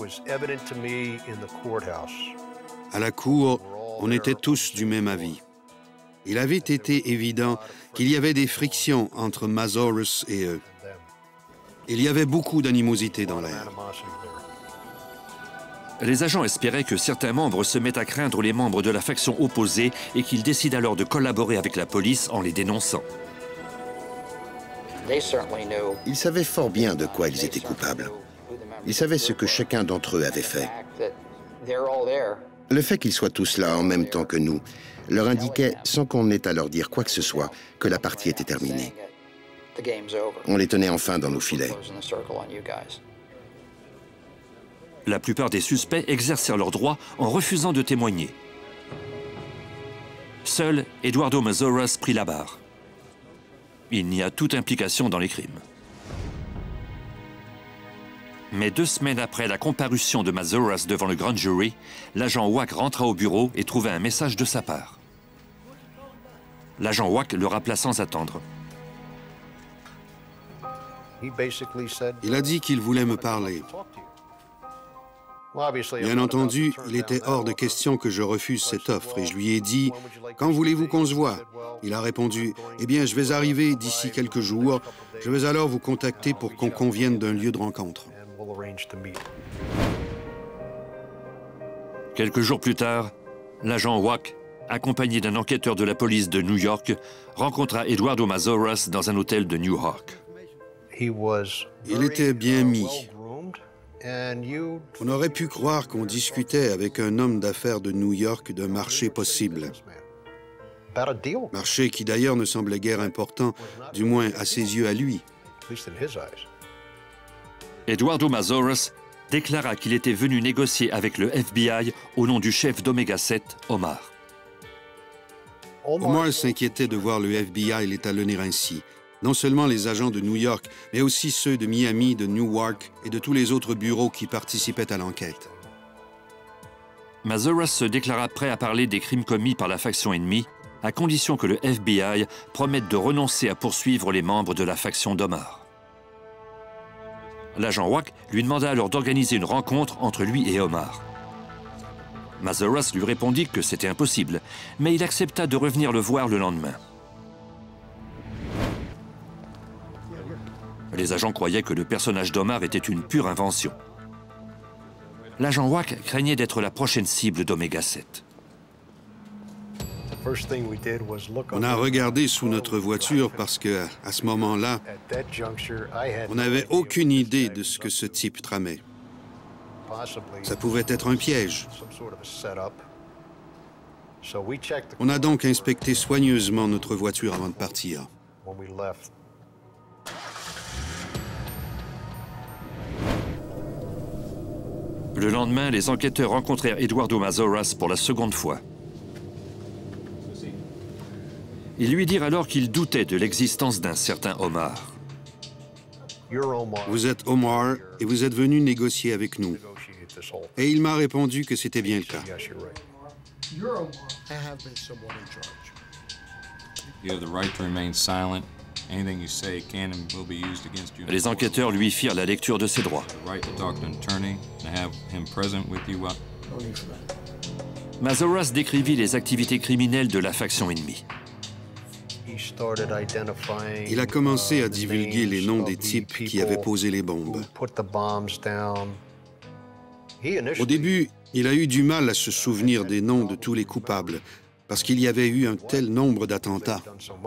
À la cour, on était tous du même avis. Il avait été évident qu'il y avait des frictions entre Mazorus et eux. Il y avait beaucoup d'animosité dans l'air. Les agents espéraient que certains membres se mettent à craindre les membres de la faction opposée et qu'ils décident alors de collaborer avec la police en les dénonçant. Ils savaient fort bien de quoi ils étaient coupables. Ils savaient ce que chacun d'entre eux avait fait. Le fait qu'ils soient tous là en même temps que nous leur indiquait, sans qu'on ait à leur dire quoi que ce soit, que la partie était terminée. On les tenait enfin dans nos filets. La plupart des suspects exercèrent leurs droits en refusant de témoigner. Seul Eduardo Mazorus prit la barre. Il nia toute implication dans les crimes. Mais 2 semaines après la comparution de Mazorus devant le grand jury, l'agent Wack rentra au bureau et trouva un message de sa part. L'agent Wack le rappela sans attendre. Il a dit qu'il voulait me parler. Bien entendu, il était hors de question que je refuse cette offre et je lui ai dit « Quand voulez-vous qu'on se voie ?» Il a répondu « Eh bien, je vais arriver d'ici quelques jours. Je vais alors vous contacter pour qu'on convienne d'un lieu de rencontre. » Quelques jours plus tard, l'agent Wack, accompagné d'un enquêteur de la police de New York, rencontra Eduardo Mazorus dans un hôtel de New York. Il était bien mis. On aurait pu croire qu'on discutait avec un homme d'affaires de New York d'un marché possible. Marché qui d'ailleurs ne semblait guère important, du moins à ses yeux à lui. Eduardo Mazoras déclara qu'il était venu négocier avec le FBI au nom du chef d'Omega 7, Omar. Omar s'inquiétait de voir le FBI l'étalonner ainsi. Non seulement les agents de New York, mais aussi ceux de Miami, de Newark et de tous les autres bureaux qui participaient à l'enquête. Mazoras se déclara prêt à parler des crimes commis par la faction ennemie, à condition que le FBI promette de renoncer à poursuivre les membres de la faction d'Omar. L'agent Wack lui demanda alors d'organiser une rencontre entre lui et Omar. Mazoras lui répondit que c'était impossible, mais il accepta de revenir le voir le lendemain. Les agents croyaient que le personnage d'Omar était une pure invention. L'agent Wack craignait d'être la prochaine cible d'Omega 7. On a regardé sous notre voiture parce que, à ce moment-là, on n'avait aucune idée de ce que ce type tramait. Ça pouvait être un piège. On a donc inspecté soigneusement notre voiture avant de partir. Le lendemain, les enquêteurs rencontrèrent Eduardo Mazoras pour la seconde fois. Ils lui dirent alors qu'ils doutaient de l'existence d'un certain Omar. Vous êtes Omar et vous êtes venu négocier avec nous. Et il m'a répondu que c'était bien le cas. Les enquêteurs lui firent la lecture de ses droits. Mazoras décrivit les activités criminelles de la faction ennemie. Il a commencé à divulguer les noms des types qui avaient posé les bombes. Au début, il a eu du mal à se souvenir des noms de tous les coupables, parce qu'il y avait eu un tel nombre d'attentats.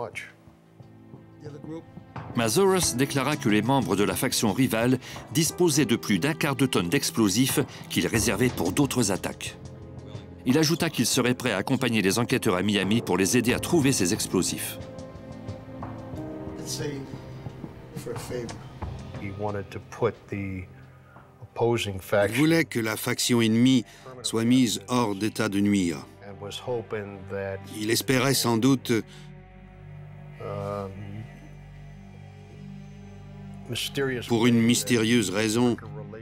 Mazoras déclara que les membres de la faction rivale disposaient de plus d'un quart de tonne d'explosifs qu'ils réservaient pour d'autres attaques. Il ajouta qu'il serait prêt à accompagner les enquêteurs à Miami pour les aider à trouver ces explosifs. Il voulait que la faction ennemie soit mise hors d'état de nuire. Il espérait sans doute pour une mystérieuse raison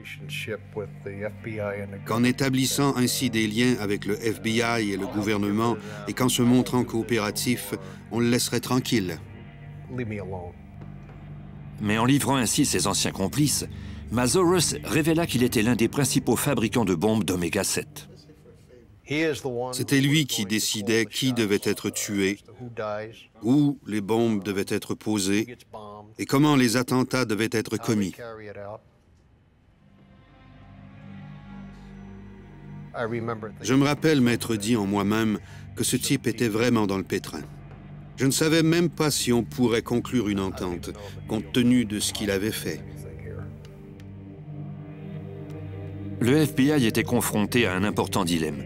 qu'en établissant ainsi des liens avec le FBI et le gouvernement et qu'en se montrant coopératif, on le laisserait tranquille. Mais en livrant ainsi ses anciens complices, Mazoras révéla qu'il était l'un des principaux fabricants de bombes d'Omega 7. C'était lui qui décidait qui devait être tué, où les bombes devaient être posées et comment les attentats devaient être commis. Je me rappelle m'être dit en moi-même que ce type était vraiment dans le pétrin. Je ne savais même pas si on pourrait conclure une entente, compte tenu de ce qu'il avait fait. Le FBI était confronté à un important dilemme.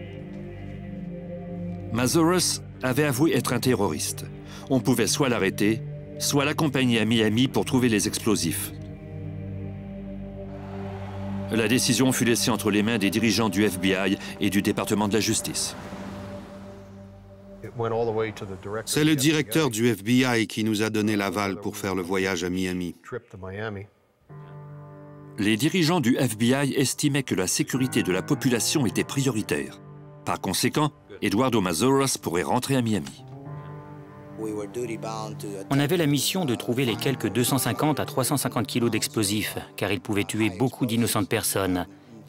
Mazoras avait avoué être un terroriste. On pouvait soit l'arrêter, soit l'accompagner à Miami pour trouver les explosifs. La décision fut laissée entre les mains des dirigeants du FBI et du département de la justice. C'est le directeur du FBI qui nous a donné l'aval pour faire le voyage à Miami. Les dirigeants du FBI estimaient que la sécurité de la population était prioritaire. Par conséquent, Eduardo Mazoras pourrait rentrer à Miami. On avait la mission de trouver les quelques 250 à 350 kilos d'explosifs, car ils pouvaient tuer beaucoup d'innocentes personnes.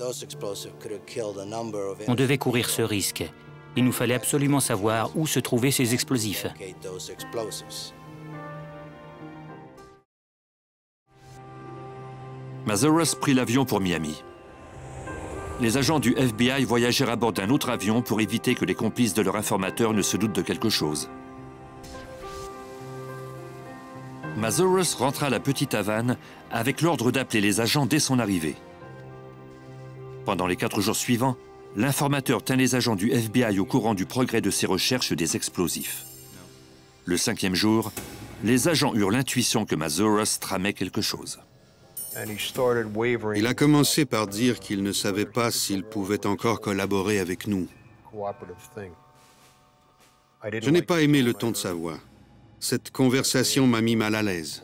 On devait courir ce risque. Il nous fallait absolument savoir où se trouvaient ces explosifs. Mazoras prit l'avion pour Miami. Les agents du FBI voyagèrent à bord d'un autre avion pour éviter que les complices de leur informateur ne se doutent de quelque chose. Mazoras rentra à la petite Havane avec l'ordre d'appeler les agents dès son arrivée. Pendant les 4 jours suivants, l'informateur tint les agents du FBI au courant du progrès de ses recherches des explosifs. Le 5e jour, les agents eurent l'intuition que Mazuras tramait quelque chose. Il a commencé par dire qu'il ne savait pas s'il pouvait encore collaborer avec nous. Je n'ai pas aimé le ton de sa voix. Cette conversation m'a mis mal à l'aise.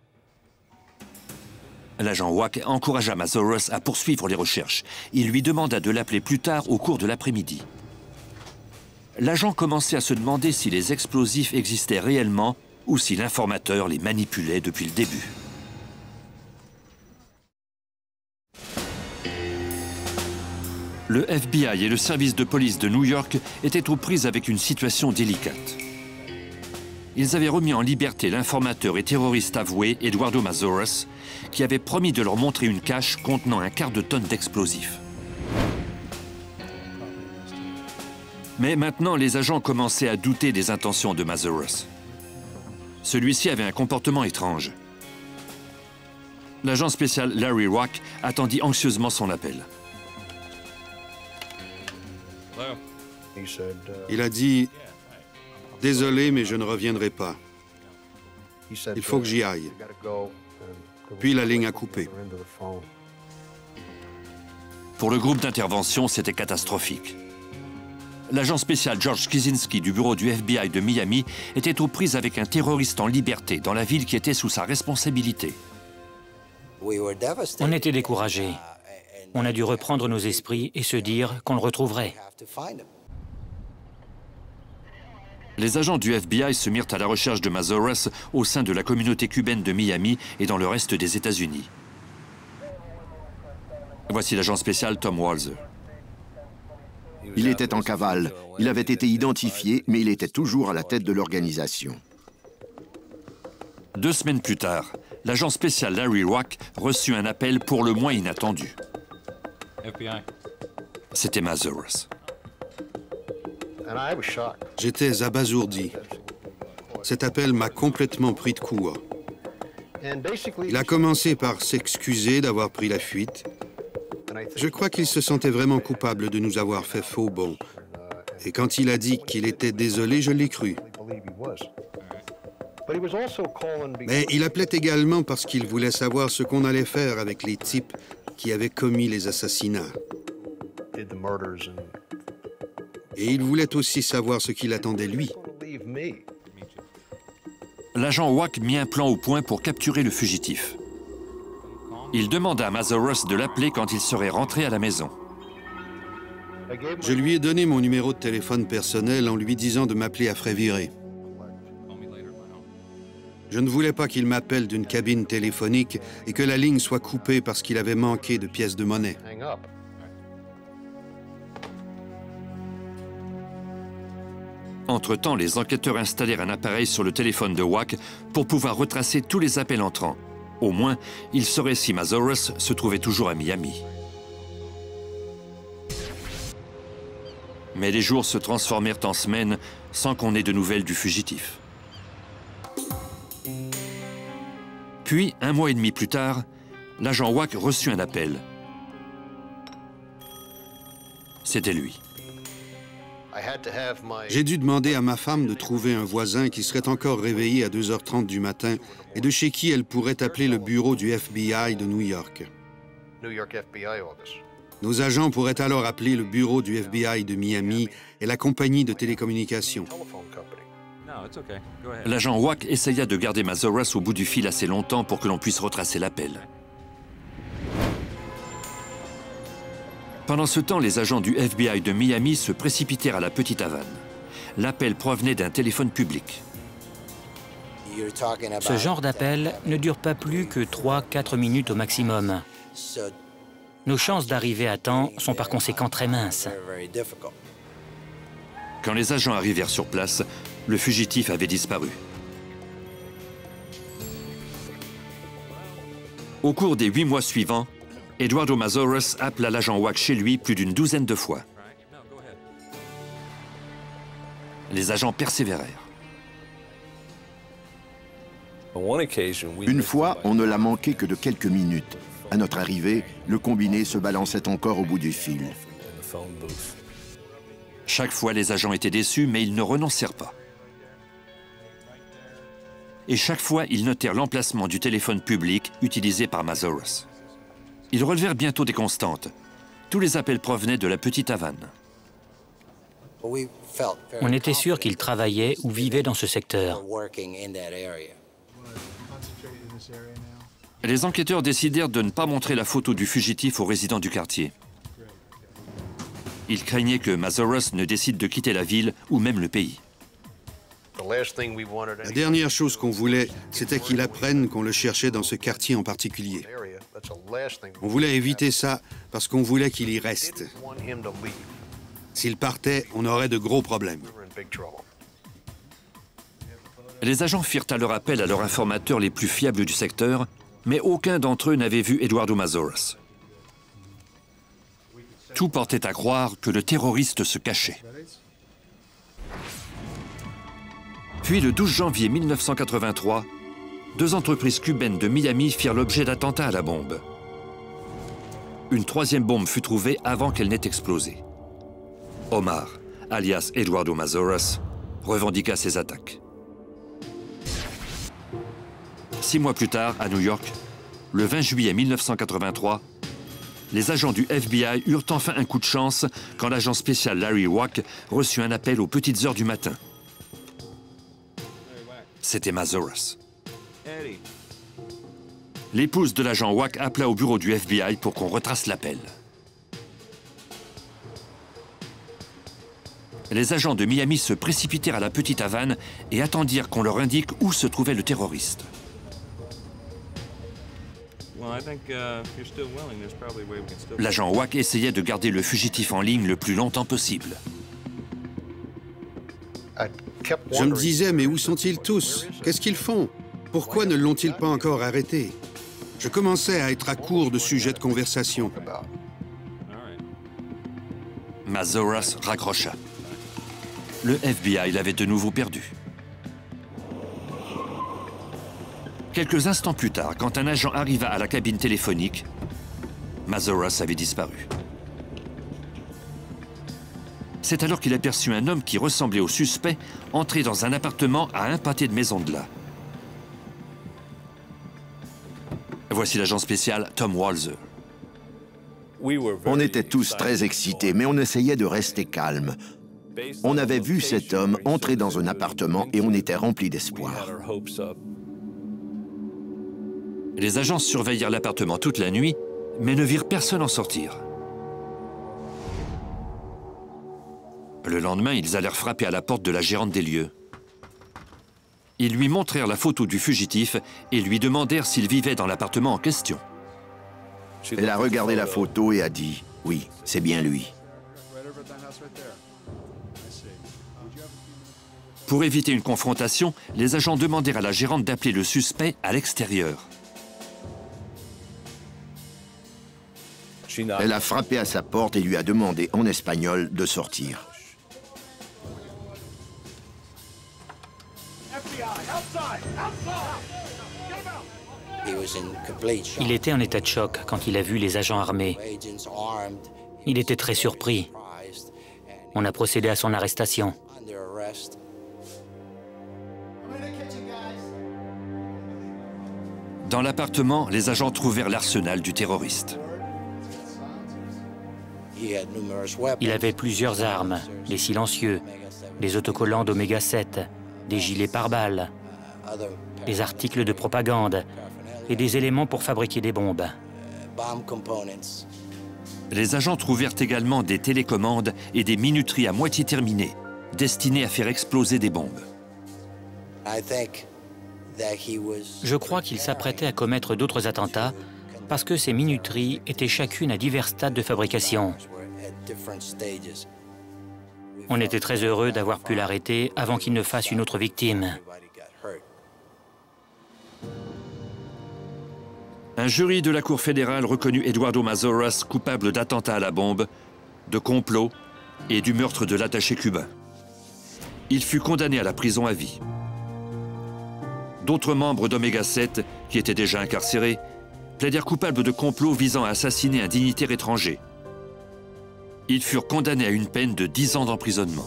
L'agent Wack encouragea Mazuras à poursuivre les recherches. Il lui demanda de l'appeler plus tard au cours de l'après-midi. L'agent commençait à se demander si les explosifs existaient réellement ou si l'informateur les manipulait depuis le début. Le FBI et le service de police de New York étaient aux prises avec une situation délicate. Ils avaient remis en liberté l'informateur et terroriste avoué Eduardo Mazuras, qui avait promis de leur montrer une cache contenant un quart de tonne d'explosifs. Mais maintenant, les agents commençaient à douter des intentions de Mazuras. Celui-ci avait un comportement étrange. L'agent spécial Larry Rock attendit anxieusement son appel. Il a dit « Désolé, mais je ne reviendrai pas. Il faut que j'y aille. » Puis la ligne a coupé. Pour le groupe d'intervention, c'était catastrophique. L'agent spécial George Kizinski du bureau du FBI de Miami était aux prises avec un terroriste en liberté dans la ville qui était sous sa responsabilité. On était découragés. On a dû reprendre nos esprits et se dire qu'on le retrouverait. Les agents du FBI se mirent à la recherche de Mazuras au sein de la communauté cubaine de Miami et dans le reste des États-Unis. Voici l'agent spécial Tom Walser. Il était en cavale. Il avait été identifié, mais il était toujours à la tête de l'organisation. 2 semaines plus tard, l'agent spécial Larry Rock reçut un appel pour le moins inattendu. C'était Mazuras. J'étais abasourdi. Cet appel m'a complètement pris de court. Il a commencé par s'excuser d'avoir pris la fuite. Je crois qu'il se sentait vraiment coupable de nous avoir fait faux bond. Et quand il a dit qu'il était désolé, je l'ai cru. Mais il appelait également parce qu'il voulait savoir ce qu'on allait faire avec les types qui avaient commis les assassinats. Et il voulait aussi savoir ce qu'il attendait lui. L'agent Wack mit un plan au point pour capturer le fugitif. Il demanda à Mazuras de l'appeler quand il serait rentré à la maison. Je lui ai donné mon numéro de téléphone personnel en lui disant de m'appeler à frais virés. Je ne voulais pas qu'il m'appelle d'une cabine téléphonique et que la ligne soit coupée parce qu'il avait manqué de pièces de monnaie. Entre-temps, les enquêteurs installèrent un appareil sur le téléphone de Wack pour pouvoir retracer tous les appels entrants. Au moins, ils sauraient si Mazuras se trouvait toujours à Miami. Mais les jours se transformèrent en semaines sans qu'on ait de nouvelles du fugitif. Puis, 1 mois et demi plus tard, l'agent Wack reçut un appel. C'était lui. J'ai dû demander à ma femme de trouver un voisin qui serait encore réveillé à 2h30 du matin et de chez qui elle pourrait appeler le bureau du FBI de New York. Nos agents pourraient alors appeler le bureau du FBI de Miami et la compagnie de télécommunications. L'agent Wack essaya de garder Mazuras au bout du fil assez longtemps pour que l'on puisse retracer l'appel. Pendant ce temps, les agents du FBI de Miami se précipitèrent à la Petite Havane. L'appel provenait d'un téléphone public. Ce genre d'appel ne dure pas plus que 3-4 minutes au maximum. Nos chances d'arriver à temps sont par conséquent très minces. Quand les agents arrivèrent sur place, le fugitif avait disparu. Au cours des 8 mois suivants, Eduardo Mazuras appela l'agent Wack chez lui plus d'une douzaine de fois. Les agents persévérèrent. Une fois, on ne l'a manqué que de quelques minutes. À notre arrivée, le combiné se balançait encore au bout du fil. Chaque fois, les agents étaient déçus, mais ils ne renoncèrent pas. Et chaque fois, ils notèrent l'emplacement du téléphone public utilisé par Mazoros. Ils relevèrent bientôt des constantes. Tous les appels provenaient de la petite Havane. On était sûr qu'il travaillait ou vivait dans ce secteur. Les enquêteurs décidèrent de ne pas montrer la photo du fugitif aux résidents du quartier. Ils craignaient que Mazoros ne décide de quitter la ville ou même le pays. La dernière chose qu'on voulait, c'était qu'il apprenne qu'on le cherchait dans ce quartier en particulier. On voulait éviter ça parce qu'on voulait qu'il y reste. S'il partait, on aurait de gros problèmes. Les agents firent alors appel à leurs informateurs les plus fiables du secteur, mais aucun d'entre eux n'avait vu Eduardo Mazoros. Tout portait à croire que le terroriste se cachait. Puis le 12 janvier 1983, deux entreprises cubaines de Miami firent l'objet d'attentats à la bombe. Une troisième bombe fut trouvée avant qu'elle n'ait explosé. Omar, alias Eduardo Mazoros, revendiqua ces attaques. 6 mois plus tard, à New York, le 20 juillet 1983, les agents du FBI eurent enfin un coup de chance quand l'agent spécial Larry Wack reçut un appel aux petites heures du matin. C'était Mazoros. L'épouse de l'agent Wack appela au bureau du FBI pour qu'on retrace l'appel. Les agents de Miami se précipitèrent à la petite Havane et attendirent qu'on leur indique où se trouvait le terroriste. L'agent Wack essayait de garder le fugitif en ligne le plus longtemps possible. Je me disais, mais où sont-ils tous? Qu'est-ce qu'ils font? Pourquoi ne l'ont-ils pas encore arrêté? Je commençais à être à court de sujets de conversation. Mazoros raccrocha. Le FBI l'avait de nouveau perdu. Quelques instants plus tard, quand un agent arriva à la cabine téléphonique, Mazoros avait disparu. C'est alors qu'il aperçut un homme qui ressemblait au suspect entrer dans un appartement à un pâté de maison de là. Voici l'agent spécial Tom Walser. On était tous très excités, mais on essayait de rester calme. On avait vu cet homme entrer dans un appartement et on était remplis d'espoir. Les agents surveillèrent l'appartement toute la nuit, mais ne virent personne en sortir. Le lendemain, ils allèrent frapper à la porte de la gérante des lieux. Ils lui montrèrent la photo du fugitif et lui demandèrent s'il vivait dans l'appartement en question. Elle a regardé la photo et a dit « Oui, c'est bien lui ». Pour éviter une confrontation, les agents demandèrent à la gérante d'appeler le suspect à l'extérieur. Elle a frappé à sa porte et lui a demandé en espagnol de sortir. Il était en état de choc quand il a vu les agents armés. Il était très surpris. On a procédé à son arrestation. Dans l'appartement, les agents trouvèrent l'arsenal du terroriste. Il avait plusieurs armes, des silencieux, des autocollants d'Oméga 7, des gilets pare-balles, des articles de propagande et des éléments pour fabriquer des bombes. Les agents trouvèrent également des télécommandes et des minuteries à moitié terminées, destinées à faire exploser des bombes. Je crois qu'il s'apprêtait à commettre d'autres attentats parce que ces minuteries étaient chacune à divers stades de fabrication. On était très heureux d'avoir pu l'arrêter avant qu'il ne fasse une autre victime. Un jury de la Cour fédérale reconnut Eduardo Mazoros coupable d'attentat à la bombe, de complot et du meurtre de l'attaché cubain. Il fut condamné à la prison à vie. D'autres membres d'Oméga 7, qui étaient déjà incarcérés, plaidèrent coupables de complot visant à assassiner un dignitaire étranger. Ils furent condamnés à une peine de 10 ans d'emprisonnement.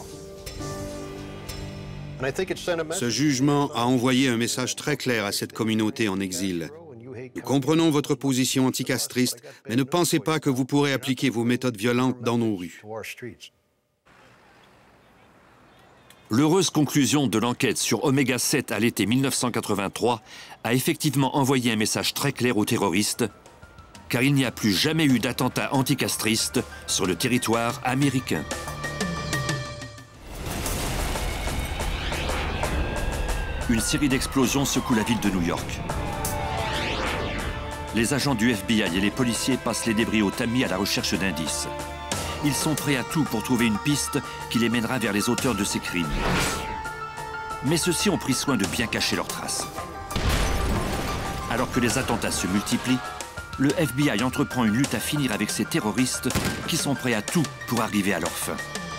Ce jugement a envoyé un message très clair à cette communauté en exil. Nous comprenons votre position anticastriste, mais ne pensez pas que vous pourrez appliquer vos méthodes violentes dans nos rues. L'heureuse conclusion de l'enquête sur Oméga 7 à l'été 1983 a effectivement envoyé un message très clair aux terroristes, car il n'y a plus jamais eu d'attentat anticastriste sur le territoire américain. Une série d'explosions secoue la ville de New York. Les agents du FBI et les policiers passent les débris au tamis à la recherche d'indices. Ils sont prêts à tout pour trouver une piste qui les mènera vers les auteurs de ces crimes. Mais ceux-ci ont pris soin de bien cacher leurs traces. Alors que les attentats se multiplient, le FBI entreprend une lutte à finir avec ces terroristes qui sont prêts à tout pour arriver à leur fin.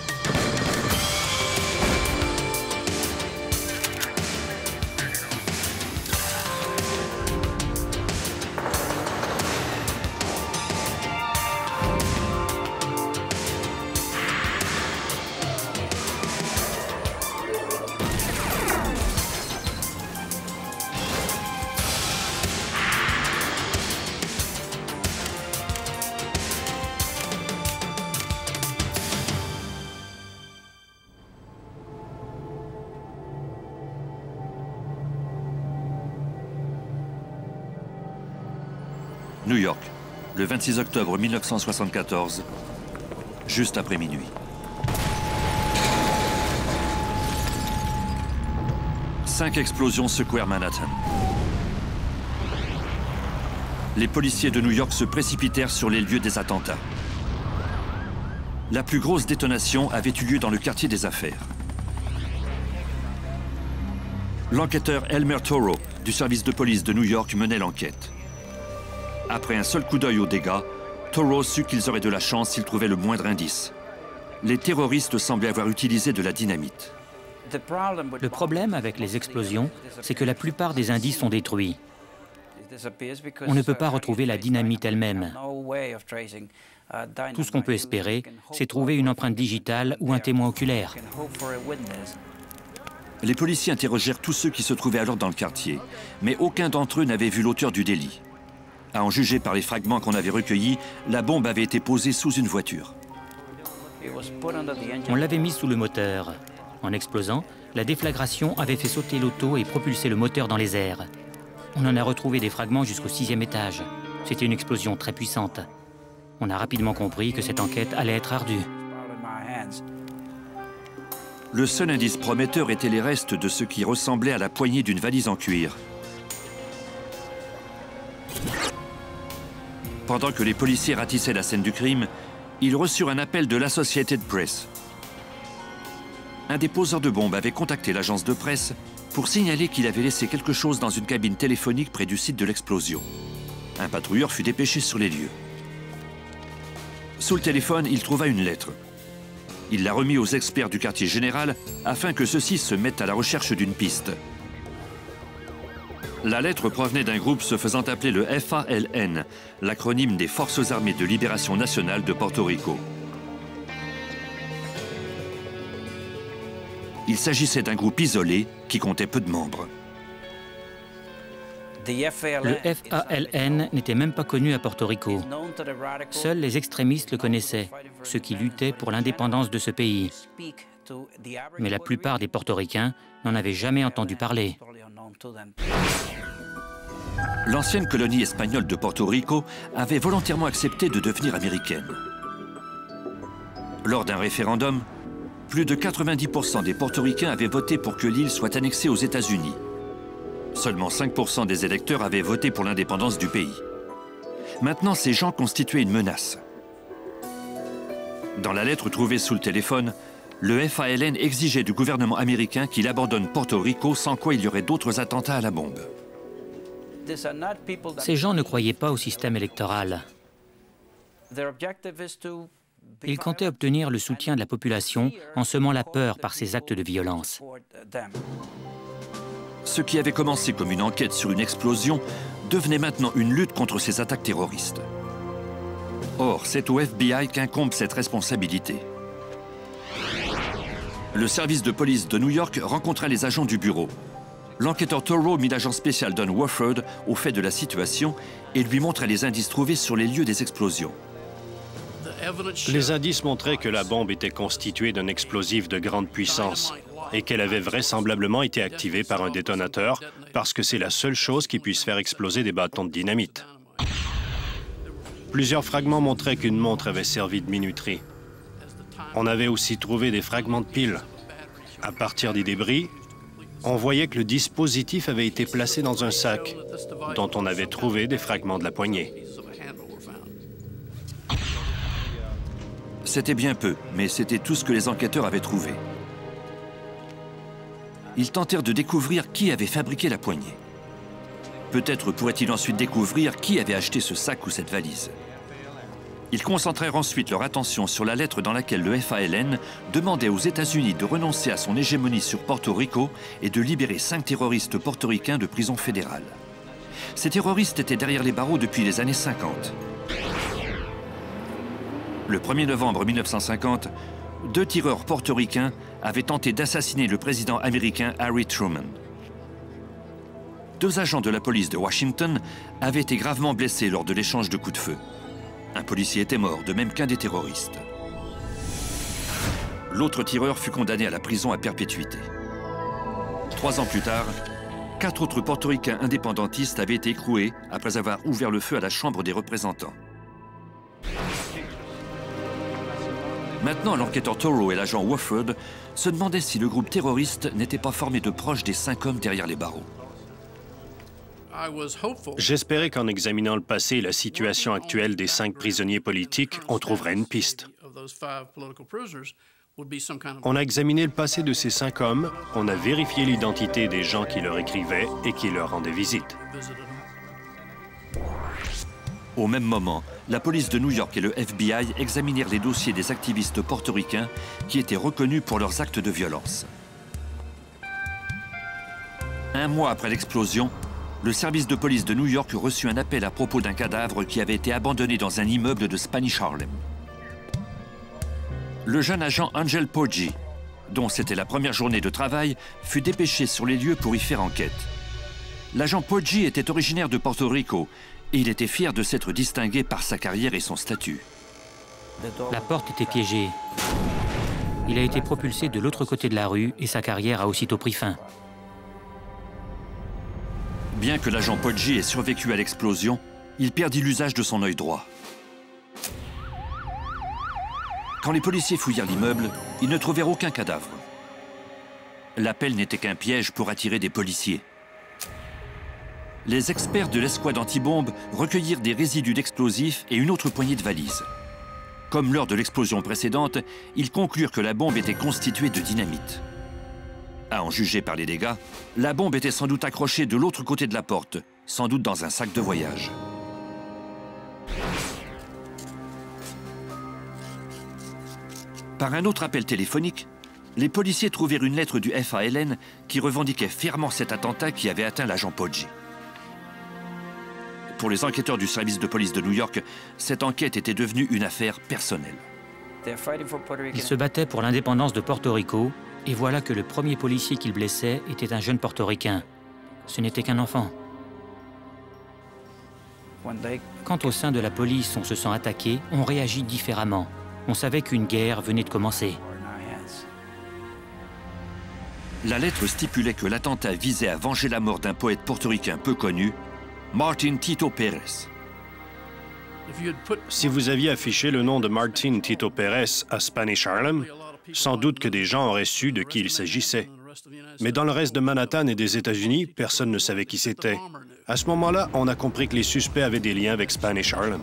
New York, le 26 octobre 1974, juste après minuit. Cinq explosions secouèrent Manhattan. Les policiers de New York se précipitèrent sur les lieux des attentats. La plus grosse détonation avait eu lieu dans le quartier des affaires. L'enquêteur Elmer Toro, du service de police de New York, menait l'enquête. Après un seul coup d'œil aux dégâts, Toro sut qu'ils auraient de la chance s'ils trouvaient le moindre indice. Les terroristes semblaient avoir utilisé de la dynamite. Le problème avec les explosions, c'est que la plupart des indices sont détruits. On ne peut pas retrouver la dynamite elle-même. Tout ce qu'on peut espérer, c'est trouver une empreinte digitale ou un témoin oculaire. Les policiers interrogèrent tous ceux qui se trouvaient alors dans le quartier, mais aucun d'entre eux n'avait vu l'auteur du délit. À en juger par les fragments qu'on avait recueillis, la bombe avait été posée sous une voiture. On l'avait mise sous le moteur. En explosant, la déflagration avait fait sauter l'auto et propulsé le moteur dans les airs. On en a retrouvé des fragments jusqu'au 6e étage. C'était une explosion très puissante. On a rapidement compris que cette enquête allait être ardue. Le seul indice prometteur était les restes de ce qui ressemblait à la poignée d'une valise en cuir. Pendant que les policiers ratissaient la scène du crime, ils reçurent un appel de l'Associated Press. Un des poseurs de bombes avait contacté l'agence de presse pour signaler qu'il avait laissé quelque chose dans une cabine téléphonique près du site de l'explosion. Un patrouilleur fut dépêché sur les lieux. Sous le téléphone, il trouva une lettre. Il la remit aux experts du quartier général afin que ceux-ci se mettent à la recherche d'une piste. La lettre provenait d'un groupe se faisant appeler le FALN, l'acronyme des Forces armées de libération nationale de Porto Rico. Il s'agissait d'un groupe isolé qui comptait peu de membres. Le FALN n'était même pas connu à Porto Rico. Seuls les extrémistes le connaissaient, ceux qui luttaient pour l'indépendance de ce pays. Mais la plupart des Portoricains n'en avaient jamais entendu parler. L'ancienne colonie espagnole de Porto Rico avait volontairement accepté de devenir américaine. Lors d'un référendum, plus de 90% des Portoricains avaient voté pour que l'île soit annexée aux États-Unis. Seulement 5% des électeurs avaient voté pour l'indépendance du pays. Maintenant, ces gens constituaient une menace. Dans la lettre trouvée sous le téléphone, le FALN exigeait du gouvernement américain qu'il abandonne Porto Rico, sans quoi il y aurait d'autres attentats à la bombe. Ces gens ne croyaient pas au système électoral. Ils comptaient obtenir le soutien de la population en semant la peur par ces actes de violence. Ce qui avait commencé comme une enquête sur une explosion devenait maintenant une lutte contre ces attaques terroristes. Or, c'est au FBI qu'incombe cette responsabilité. Le service de police de New York rencontra les agents du bureau. L'enquêteur Toro mit l'agent spécial Don Wofford au fait de la situation et lui montra les indices trouvés sur les lieux des explosions. Les indices montraient que la bombe était constituée d'un explosif de grande puissance et qu'elle avait vraisemblablement été activée par un détonateur parce que c'est la seule chose qui puisse faire exploser des bâtons de dynamite. Plusieurs fragments montraient qu'une montre avait servi de minuterie. On avait aussi trouvé des fragments de piles. À partir des débris, on voyait que le dispositif avait été placé dans un sac dont on avait trouvé des fragments de la poignée. C'était bien peu, mais c'était tout ce que les enquêteurs avaient trouvé. Ils tentèrent de découvrir qui avait fabriqué la poignée. Peut-être pourraient-ils ensuite découvrir qui avait acheté ce sac ou cette valise. Ils concentrèrent ensuite leur attention sur la lettre dans laquelle le FALN demandait aux États-Unis de renoncer à son hégémonie sur Porto Rico et de libérer 5 terroristes portoricains de prison fédérale. Ces terroristes étaient derrière les barreaux depuis les années 50. Le 1er novembre 1950, 2 tireurs portoricains avaient tenté d'assassiner le président américain Harry Truman. 2 agents de la police de Washington avaient été gravement blessés lors de l'échange de coups de feu. Un policier était mort, de même qu'un des terroristes. L'autre tireur fut condamné à la prison à perpétuité. 3 ans plus tard, 4 autres portoricains indépendantistes avaient été écroués après avoir ouvert le feu à la Chambre des représentants. Maintenant, l'enquêteur Toro et l'agent Wofford se demandaient si le groupe terroriste n'était pas formé de proches des 5 hommes derrière les barreaux. J'espérais qu'en examinant le passé et la situation actuelle des 5 prisonniers politiques, on trouverait une piste. On a examiné le passé de ces 5 hommes, on a vérifié l'identité des gens qui leur écrivaient et qui leur rendaient visite. Au même moment, la police de New York et le FBI examinèrent les dossiers des activistes portoricains qui étaient reconnus pour leurs actes de violence. 1 mois après l'explosion, le service de police de New York reçut un appel à propos d'un cadavre qui avait été abandonné dans un immeuble de Spanish Harlem. Le jeune agent Angel Poggi, dont c'était la première journée de travail, fut dépêché sur les lieux pour y faire enquête. L'agent Poggi était originaire de Porto Rico et il était fier de s'être distingué par sa carrière et son statut. La porte était piégée. Il a été propulsé de l'autre côté de la rue et sa carrière a aussitôt pris fin. Bien que l'agent Poggi ait survécu à l'explosion, il perdit l'usage de son œil droit. Quand les policiers fouillèrent l'immeuble, ils ne trouvèrent aucun cadavre. L'appel n'était qu'un piège pour attirer des policiers. Les experts de l'escouade antibombe recueillirent des résidus d'explosifs et une autre poignée de valises. Comme lors de l'explosion précédente, ils conclurent que la bombe était constituée de dynamite. À en juger par les dégâts, la bombe était sans doute accrochée de l'autre côté de la porte, sans doute dans un sac de voyage. Par un autre appel téléphonique, les policiers trouvèrent une lettre du FALN qui revendiquait fièrement cet attentat qui avait atteint l'agent Poggi. Pour les enquêteurs du service de police de New York, cette enquête était devenue une affaire personnelle. Ils se battaient pour l'indépendance de Porto Rico, et voilà que le premier policier qu'ils blessaient était un jeune portoricain. Ce n'était qu'un enfant. Quand au sein de la police on se sent attaqué, on réagit différemment. On savait qu'une guerre venait de commencer. La lettre stipulait que l'attentat visait à venger la mort d'un poète portoricain peu connu, Martin Tito Pérez. Si vous aviez affiché le nom de Martin Tito Pérez à Spanish Harlem, sans doute que des gens auraient su de qui il s'agissait. Mais dans le reste de Manhattan et des États-Unis, personne ne savait qui c'était. À ce moment-là, on a compris que les suspects avaient des liens avec Spanish Harlem.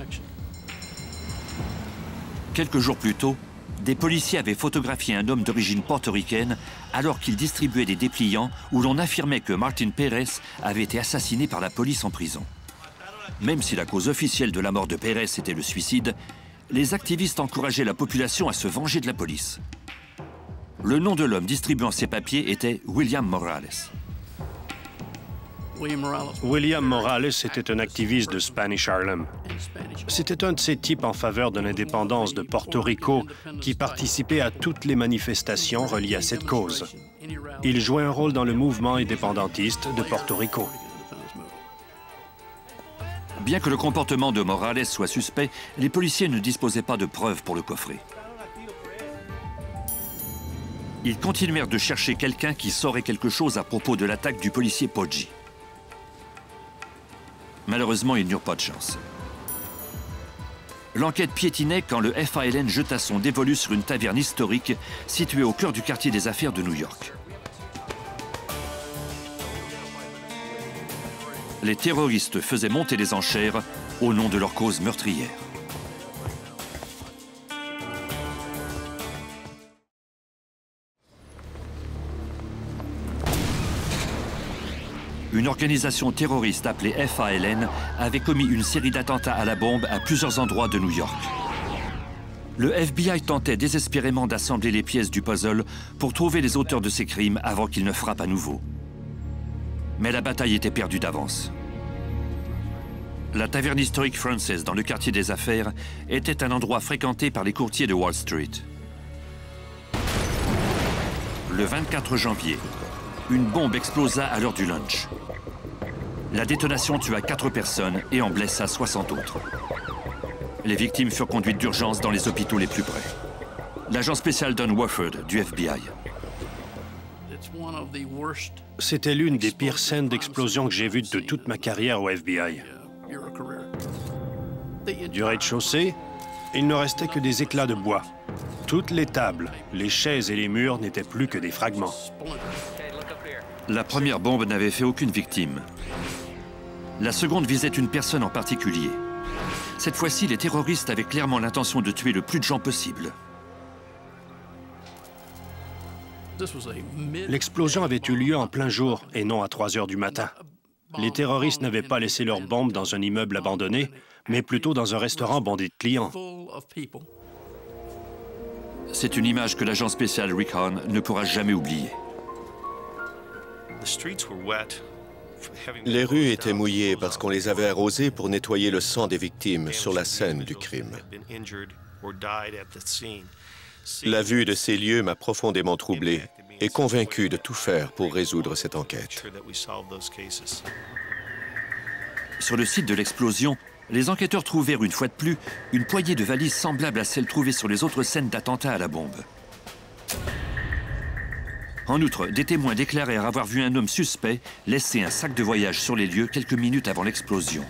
Quelques jours plus tôt, des policiers avaient photographié un homme d'origine portoricaine alors qu'il distribuait des dépliants où l'on affirmait que Martin Pérez avait été assassiné par la police en prison. Même si la cause officielle de la mort de Pérez était le suicide, les activistes encourageaient la population à se venger de la police. Le nom de l'homme distribuant ces papiers était William Morales. William Morales était un activiste de Spanish Harlem. C'était un de ces types en faveur de l'indépendance de Porto Rico qui participait à toutes les manifestations reliées à cette cause. Il jouait un rôle dans le mouvement indépendantiste de Porto Rico. Bien que le comportement de Morales soit suspect, les policiers ne disposaient pas de preuves pour le coffrer. Ils continuèrent de chercher quelqu'un qui saurait quelque chose à propos de l'attaque du policier Poggi. Malheureusement, ils n'eurent pas de chance. L'enquête piétinait quand le FALN jeta son dévolu sur une taverne historique située au cœur du quartier des affaires de New York. Les terroristes faisaient monter les enchères au nom de leur cause meurtrière. Une organisation terroriste appelée FALN avait commis une série d'attentats à la bombe à plusieurs endroits de New York. Le FBI tentait désespérément d'assembler les pièces du puzzle pour trouver les auteurs de ces crimes avant qu'ils ne frappent à nouveau. Mais la bataille était perdue d'avance. La taverne historique Frances dans le quartier des affaires était un endroit fréquenté par les courtiers de Wall Street. Le 24 janvier, une bombe explosa à l'heure du lunch. La détonation tua 4 personnes et en blessa 60 autres. Les victimes furent conduites d'urgence dans les hôpitaux les plus près. L'agent spécial Don Wofford du FBI. C'était l'une des pires scènes d'explosion que j'ai vues de toute ma carrière au FBI. Du rez-de-chaussée, il ne restait que des éclats de bois. Toutes les tables, les chaises et les murs n'étaient plus que des fragments. La première bombe n'avait fait aucune victime. La seconde visait une personne en particulier. Cette fois-ci, les terroristes avaient clairement l'intention de tuer le plus de gens possible. L'explosion avait eu lieu en plein jour et non à 3 heures du matin. Les terroristes n'avaient pas laissé leur bombe dans un immeuble abandonné, mais plutôt dans un restaurant bondé de clients. C'est une image que l'agent spécial Rick Hahn ne pourra jamais oublier. Les rues étaient mouillées parce qu'on les avait arrosées pour nettoyer le sang des victimes sur la scène du crime. La vue de ces lieux m'a profondément troublé et convaincu de tout faire pour résoudre cette enquête. Sur le site de l'explosion, les enquêteurs trouvèrent une fois de plus une poignée de valises semblables à celles trouvées sur les autres scènes d'attentats à la bombe. En outre, des témoins déclarèrent avoir vu un homme suspect laisser un sac de voyage sur les lieux quelques minutes avant l'explosion.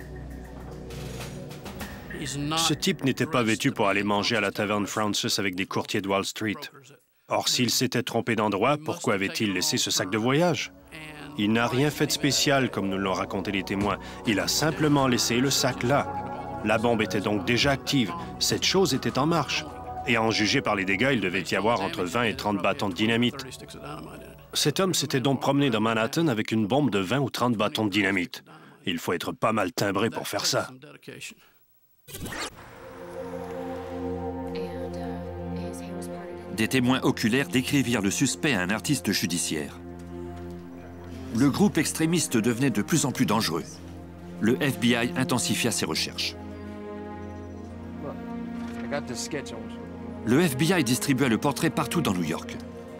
Ce type n'était pas vêtu pour aller manger à la taverne Frances avec des courtiers de Wall Street. Or, s'il s'était trompé d'endroit, pourquoi avait-il laissé ce sac de voyage? Il n'a rien fait de spécial, comme nous l'ont raconté les témoins. Il a simplement laissé le sac là. La bombe était donc déjà active. Cette chose était en marche. Et à en juger par les dégâts, il devait y avoir entre 20 et 30 bâtons de dynamite. Cet homme s'était donc promené dans Manhattan avec une bombe de 20 ou 30 bâtons de dynamite. Il faut être pas mal timbré pour faire ça. Des témoins oculaires décrivirent le suspect à un artiste judiciaire. Le groupe extrémiste devenait de plus en plus dangereux. Le FBI intensifia ses recherches. Le FBI distribua le portrait partout dans New York.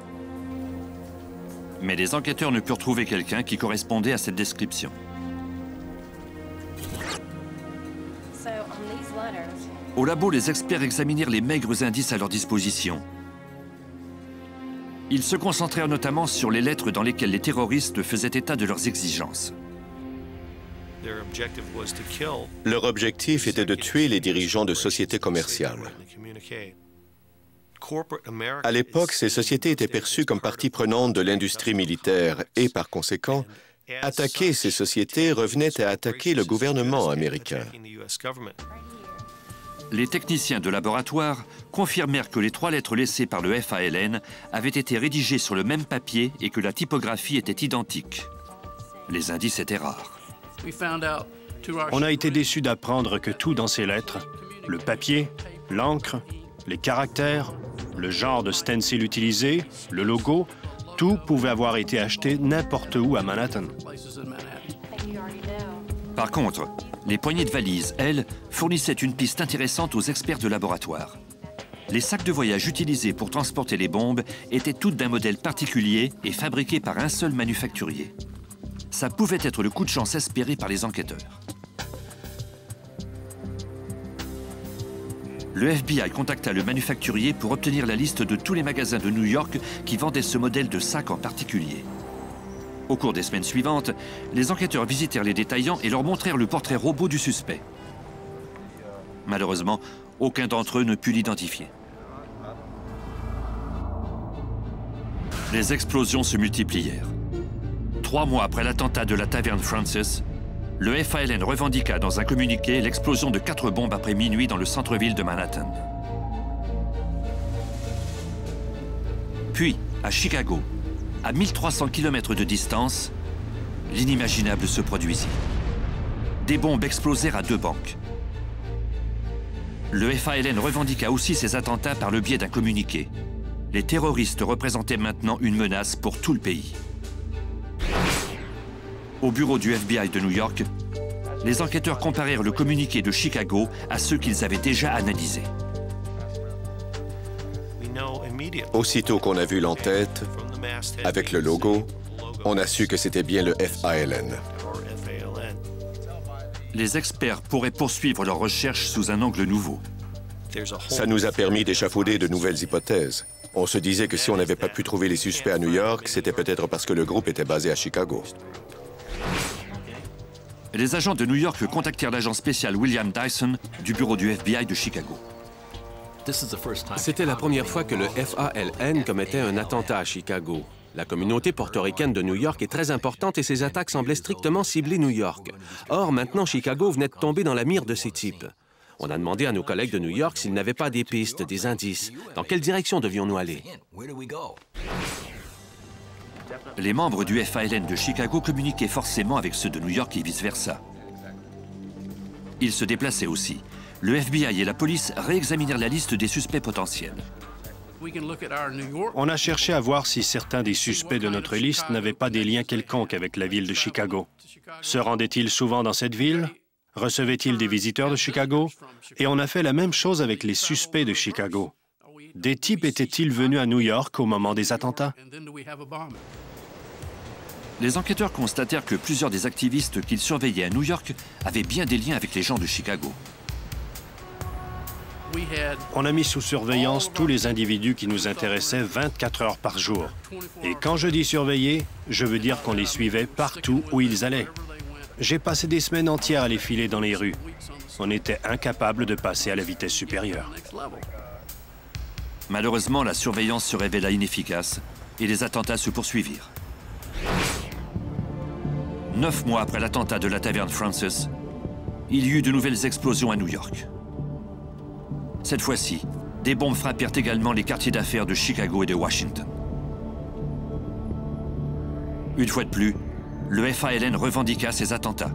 Mais les enquêteurs ne purent trouver quelqu'un qui correspondait à cette description. Au labo, les experts examinèrent les maigres indices à leur disposition. Ils se concentrèrent notamment sur les lettres dans lesquelles les terroristes faisaient état de leurs exigences. Leur objectif était de tuer les dirigeants de sociétés commerciales. À l'époque, ces sociétés étaient perçues comme partie prenante de l'industrie militaire et, par conséquent, attaquer ces sociétés revenait à attaquer le gouvernement américain. Les techniciens de laboratoire confirmèrent que les 3 lettres laissées par le FALN avaient été rédigées sur le même papier et que la typographie était identique. Les indices étaient rares. On a été déçus d'apprendre que tout dans ces lettres, le papier, l'encre, les caractères, le genre de stencil utilisé, le logo, Tout pouvait avoir été acheté n'importe où à Manhattan. Par contre, les poignées de valises, elles, fournissaient une piste intéressante aux experts de laboratoire. Les sacs de voyage utilisés pour transporter les bombes étaient toutes d'un modèle particulier et fabriqués par un seul manufacturier. Ça pouvait être le coup de chance espéré par les enquêteurs. Le FBI contacta le manufacturier pour obtenir la liste de tous les magasins de New York qui vendaient ce modèle de sac en particulier. Au cours des semaines suivantes, les enquêteurs visitèrent les détaillants et leur montrèrent le portrait robot du suspect. Malheureusement, aucun d'entre eux ne put l'identifier. Les explosions se multiplièrent. 3 mois après l'attentat de la taverne Francis, le FALN revendiqua dans un communiqué l'explosion de 4 bombes après minuit dans le centre-ville de Manhattan. Puis, à Chicago, à 1300 km de distance, l'inimaginable se produisit. Des bombes explosèrent à 2 banques. Le FALN revendiqua aussi ces attentats par le biais d'un communiqué. Les terroristes représentaient maintenant une menace pour tout le pays. Au bureau du FBI de New York, les enquêteurs comparèrent le communiqué de Chicago à ceux qu'ils avaient déjà analysés. Aussitôt qu'on a vu l'entête, avec le logo, on a su que c'était bien le FALN. Les experts pourraient poursuivre leurs recherches sous un angle nouveau. Ça nous a permis d'échafauder de nouvelles hypothèses. On se disait que si on n'avait pas pu trouver les suspects à New York, c'était peut-être parce que le groupe était basé à Chicago. Les agents de New York contactèrent l'agent spécial William Dyson du bureau du FBI de Chicago. C'était la première fois que le FALN commettait un attentat à Chicago. La communauté portoricaine de New York est très importante et ces attaques semblaient strictement cibler New York. Or, maintenant, Chicago venait de tomber dans la mire de ces types. On a demandé à nos collègues de New York s'ils n'avaient pas des pistes, des indices. Dans quelle direction devions-nous aller? Les membres du FALN de Chicago communiquaient forcément avec ceux de New York et vice-versa. Ils se déplaçaient aussi. Le FBI et la police réexaminèrent la liste des suspects potentiels. On a cherché à voir si certains des suspects de notre liste n'avaient pas des liens quelconques avec la ville de Chicago. Se rendaient-ils souvent dans cette ville? Recevaient-ils des visiteurs de Chicago? Et on a fait la même chose avec les suspects de Chicago. Des types étaient-ils venus à New York au moment des attentats? Les enquêteurs constatèrent que plusieurs des activistes qu'ils surveillaient à New York avaient bien des liens avec les gens de Chicago. On a mis sous surveillance tous les individus qui nous intéressaient 24 heures par jour. Et quand je dis surveiller, je veux dire qu'on les suivait partout où ils allaient. J'ai passé des semaines entières à les filer dans les rues. On était incapable de passer à la vitesse supérieure. Malheureusement, la surveillance se révéla inefficace et les attentats se poursuivirent. 9 mois après l'attentat de la taverne Francis, il y eut de nouvelles explosions à New York. Cette fois-ci, des bombes frappèrent également les quartiers d'affaires de Chicago et de Washington. Une fois de plus, le FALN revendiqua ces attentats.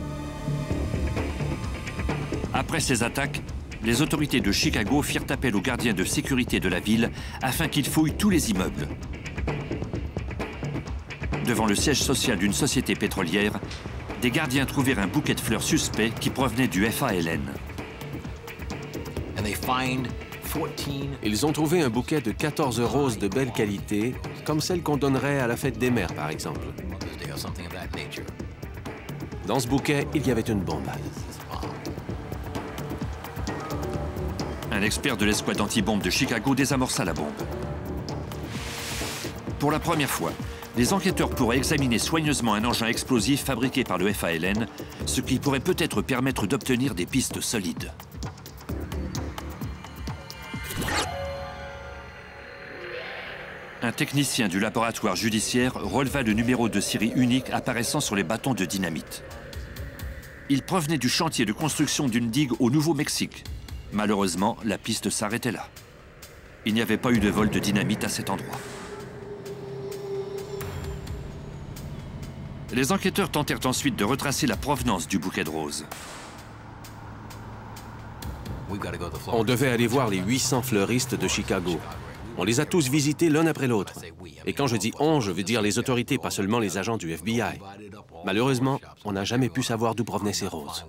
Après ces attaques, les autorités de Chicago firent appel aux gardiens de sécurité de la ville afin qu'ils fouillent tous les immeubles. Devant le siège social d'une société pétrolière, des gardiens trouvèrent un bouquet de fleurs suspect qui provenait du FALN. Ils ont trouvé un bouquet de 14 roses de belle qualité, comme celles qu'on donnerait à la fête des mères, par exemple. Dans ce bouquet, il y avait une bombe. Un expert de l'escouade anti-bombe de Chicago désamorça la bombe. Pour la première fois, les enquêteurs pourraient examiner soigneusement un engin explosif fabriqué par le FALN, ce qui pourrait peut-être permettre d'obtenir des pistes solides. Un technicien du laboratoire judiciaire releva le numéro de série unique apparaissant sur les bâtons de dynamite. Il provenait du chantier de construction d'une digue au Nouveau-Mexique. Malheureusement, la piste s'arrêtait là. Il n'y avait pas eu de vol de dynamite à cet endroit. Les enquêteurs tentèrent ensuite de retracer la provenance du bouquet de roses. On devait aller voir les 800 fleuristes de Chicago. On les a tous visités l'un après l'autre. Et quand je dis on, je veux dire les autorités, pas seulement les agents du FBI. Malheureusement, on n'a jamais pu savoir d'où provenaient ces roses.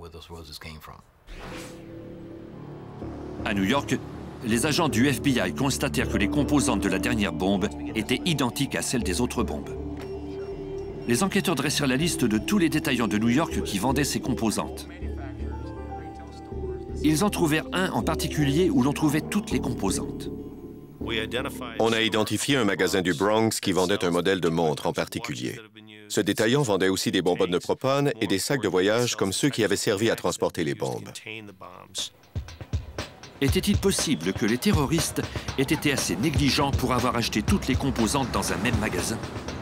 À New York, les agents du FBI constatèrent que les composantes de la dernière bombe étaient identiques à celles des autres bombes. Les enquêteurs dressèrent la liste de tous les détaillants de New York qui vendaient ces composantes. Ils en trouvèrent un en particulier où l'on trouvait toutes les composantes. On a identifié un magasin du Bronx qui vendait un modèle de montre en particulier. Ce détaillant vendait aussi des bonbonnes de propane et des sacs de voyage comme ceux qui avaient servi à transporter les bombes. Était-il possible que les terroristes aient été assez négligents pour avoir acheté toutes les composantes dans un même magasin?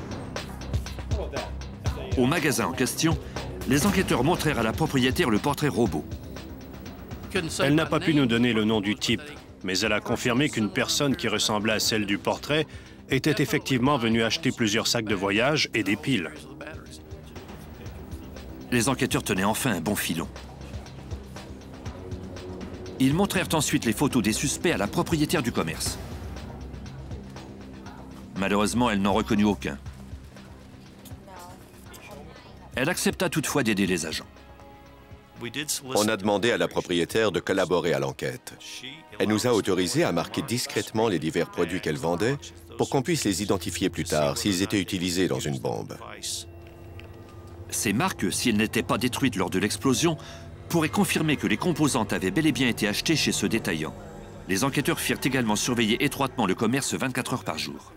Au magasin en question, les enquêteurs montrèrent à la propriétaire le portrait robot. Elle n'a pas pu nous donner le nom du type, mais elle a confirmé qu'une personne qui ressemblait à celle du portrait était effectivement venue acheter plusieurs sacs de voyage et des piles. Les enquêteurs tenaient enfin un bon filon. Ils montrèrent ensuite les photos des suspects à la propriétaire du commerce. Malheureusement, elle n'en reconnut aucun. Elle accepta toutefois d'aider les agents. On a demandé à la propriétaire de collaborer à l'enquête. Elle nous a autorisés à marquer discrètement les divers produits qu'elle vendait pour qu'on puisse les identifier plus tard s'ils étaient utilisés dans une bombe. Ces marques, si elles n'étaient pas détruites lors de l'explosion, pourraient confirmer que les composantes avaient bel et bien été achetées chez ce détaillant. Les enquêteurs firent également surveiller étroitement le commerce 24 heures par jour.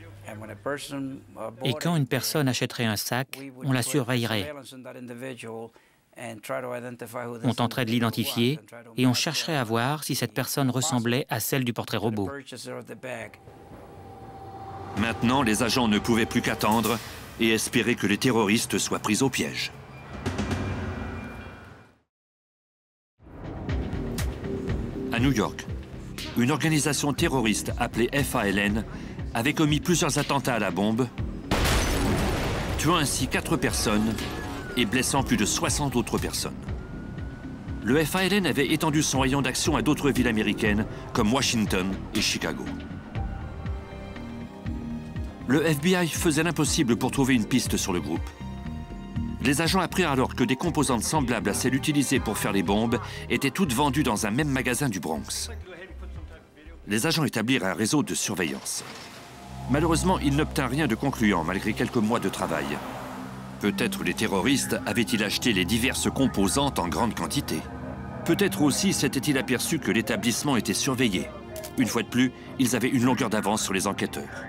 Et quand une personne achèterait un sac, on la surveillerait. On tenterait de l'identifier et on chercherait à voir si cette personne ressemblait à celle du portrait robot. Maintenant, les agents ne pouvaient plus qu'attendre et espérer que les terroristes soient pris au piège. À New York, une organisation terroriste appelée FALN avait commis plusieurs attentats à la bombe, tuant ainsi 4 personnes et blessant plus de 60 autres personnes. Le FALN avait étendu son rayon d'action à d'autres villes américaines comme Washington et Chicago. Le FBI faisait l'impossible pour trouver une piste sur le groupe. Les agents apprirent alors que des composantes semblables à celles utilisées pour faire les bombes étaient toutes vendues dans un même magasin du Bronx. Les agents établirent un réseau de surveillance. Malheureusement, ils n'obtinrent rien de concluant malgré quelques mois de travail. Peut-être les terroristes avaient-ils acheté les diverses composantes en grande quantité. Peut-être aussi s'étaient-ils aperçus que l'établissement était surveillé. Une fois de plus, ils avaient une longueur d'avance sur les enquêteurs.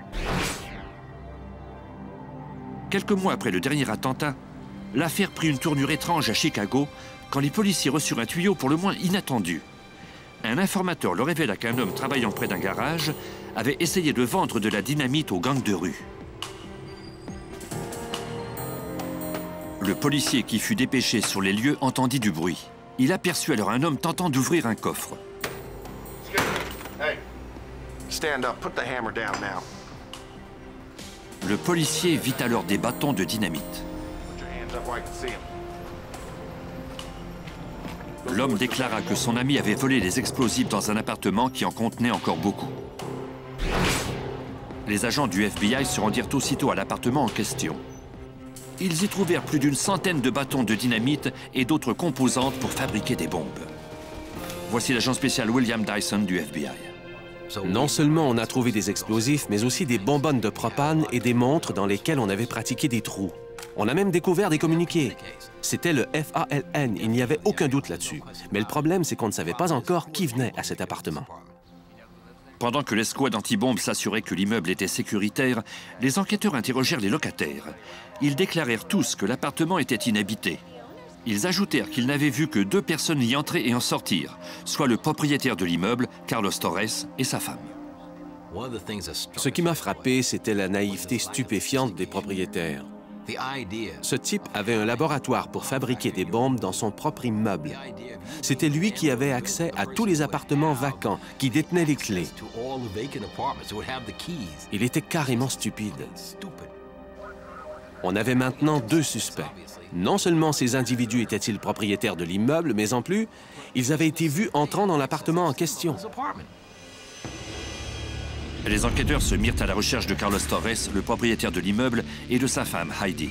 Quelques mois après le dernier attentat, l'affaire prit une tournure étrange à Chicago quand les policiers reçurent un tuyau pour le moins inattendu. Un informateur leur révéla qu'un homme travaillant près d'un garage avait essayé de vendre de la dynamite aux gangs de rue. Le policier qui fut dépêché sur les lieux entendit du bruit. Il aperçut alors un homme tentant d'ouvrir un coffre. Hey, stand up, put the hammer down now. Le policier vit alors des bâtons de dynamite. L'homme déclara que son ami avait volé les explosifs dans un appartement qui en contenait encore beaucoup. Les agents du FBI se rendirent aussitôt à l'appartement en question. Ils y trouvèrent plus d'une centaine de bâtons de dynamite et d'autres composantes pour fabriquer des bombes. Voici l'agent spécial William Dyson du FBI. Non seulement on a trouvé des explosifs, mais aussi des bonbonnes de propane et des montres dans lesquelles on avait pratiqué des trous. On a même découvert des communiqués. C'était le FALN, il n'y avait aucun doute là-dessus. Mais le problème, c'est qu'on ne savait pas encore qui venait à cet appartement. Pendant que l'escouade anti-bombe s'assurait que l'immeuble était sécuritaire, les enquêteurs interrogèrent les locataires. Ils déclarèrent tous que l'appartement était inhabité. Ils ajoutèrent qu'ils n'avaient vu que 2 personnes y entrer et en sortir, soit le propriétaire de l'immeuble, Carlos Torres, et sa femme. Ce qui m'a frappé, c'était la naïveté stupéfiante des propriétaires. Ce type avait un laboratoire pour fabriquer des bombes dans son propre immeuble. C'était lui qui avait accès à tous les appartements vacants, qui détenait les clés. Il était carrément stupide. On avait maintenant 2 suspects. Non seulement ces individus étaient-ils propriétaires de l'immeuble, mais en plus, ils avaient été vus entrant dans l'appartement en question. Les enquêteurs se mirent à la recherche de Carlos Torres, le propriétaire de l'immeuble, et de sa femme, Heidi.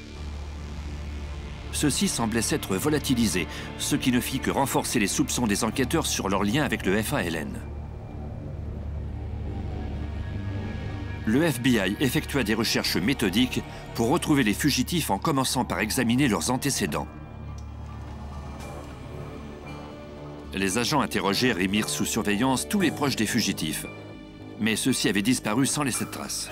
Ceux-ci semblaient s'être volatilisés, ce qui ne fit que renforcer les soupçons des enquêteurs sur leur lien avec le FALN. Le FBI effectua des recherches méthodiques pour retrouver les fugitifs en commençant par examiner leurs antécédents. Les agents interrogèrent et mirent sous surveillance tous les proches des fugitifs, mais ceux-ci avaient disparu sans laisser de traces.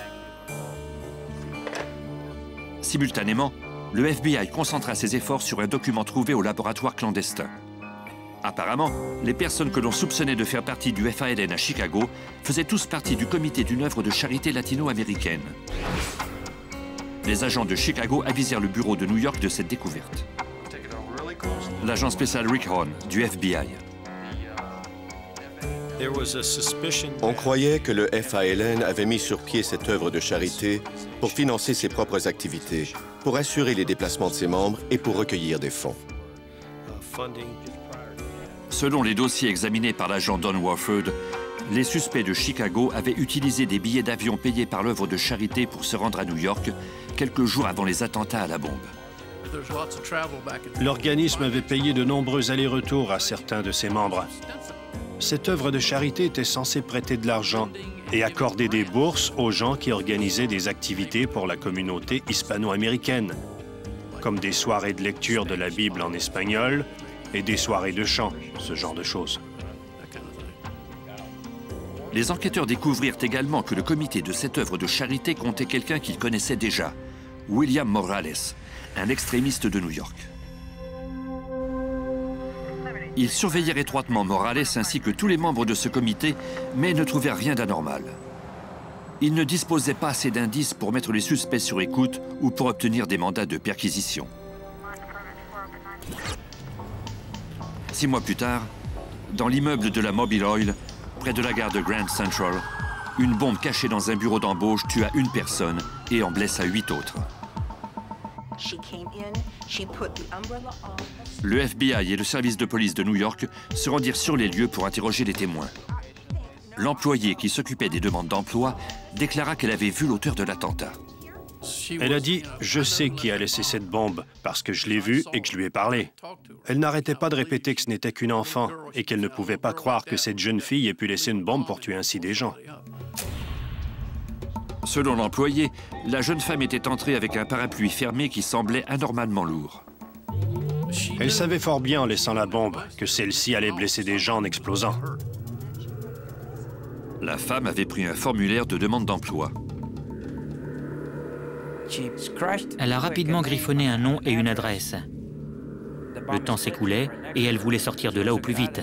Simultanément, le FBI concentra ses efforts sur un document trouvé au laboratoire clandestin. Apparemment, les personnes que l'on soupçonnait de faire partie du FALN à Chicago faisaient tous partie du comité d'une œuvre de charité latino-américaine. Les agents de Chicago avisèrent le bureau de New York de cette découverte. L'agent spécial Rick Horn, du FBI. On croyait que le FALN avait mis sur pied cette œuvre de charité pour financer ses propres activités, pour assurer les déplacements de ses membres et pour recueillir des fonds. Selon les dossiers examinés par l'agent Don Warford, les suspects de Chicago avaient utilisé des billets d'avion payés par l'œuvre de charité pour se rendre à New York, quelques jours avant les attentats à la bombe. L'organisme avait payé de nombreux allers-retours à certains de ses membres. Cette œuvre de charité était censée prêter de l'argent et accorder des bourses aux gens qui organisaient des activités pour la communauté hispano-américaine, comme des soirées de lecture de la Bible en espagnol et des soirées de chant, ce genre de choses. Les enquêteurs découvrirent également que le comité de cette œuvre de charité comptait quelqu'un qu'ils connaissaient déjà, William Morales, un extrémiste de New York. Ils surveillèrent étroitement Morales ainsi que tous les membres de ce comité, mais ne trouvèrent rien d'anormal. Ils ne disposaient pas assez d'indices pour mettre les suspects sur écoute ou pour obtenir des mandats de perquisition. 6 mois plus tard, dans l'immeuble de la Mobile Oil, près de la gare de Grand Central, une bombe cachée dans un bureau d'embauche tua une personne et en blessa 8 autres. Le FBI et le service de police de New York se rendirent sur les lieux pour interroger les témoins. L'employé qui s'occupait des demandes d'emploi déclara qu'elle avait vu l'auteur de l'attentat. Elle a dit « Je sais qui a laissé cette bombe, parce que je l'ai vue et que je lui ai parlé. » Elle n'arrêtait pas de répéter que ce n'était qu'une enfant et qu'elle ne pouvait pas croire que cette jeune fille ait pu laisser une bombe pour tuer ainsi des gens. Selon l'employé, la jeune femme était entrée avec un parapluie fermé qui semblait anormalement lourd. Elle savait fort bien, en laissant la bombe, que celle-ci allait blesser des gens en explosant. La femme avait pris un formulaire de demande d'emploi. Elle a rapidement griffonné un nom et une adresse. Le temps s'écoulait et elle voulait sortir de là au plus vite.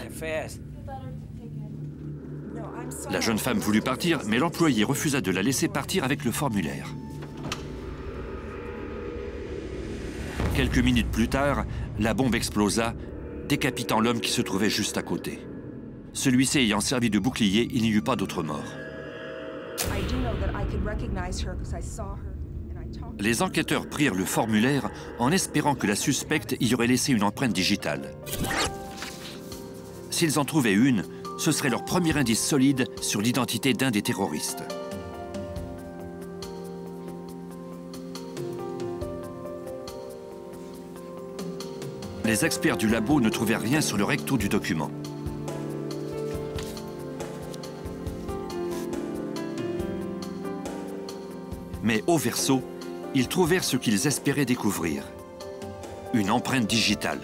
La jeune femme voulut partir, mais l'employé refusa de la laisser partir avec le formulaire. Quelques minutes plus tard, la bombe explosa, décapitant l'homme qui se trouvait juste à côté. Celui-ci ayant servi de bouclier, il n'y eut pas d'autres morts. Les enquêteurs prirent le formulaire en espérant que la suspecte y aurait laissé une empreinte digitale. S'ils en trouvaient une, ce serait leur premier indice solide sur l'identité d'un des terroristes. Les experts du labo ne trouvèrent rien sur le recto du document. Mais au verso, ils trouvèrent ce qu'ils espéraient découvrir. Une empreinte digitale.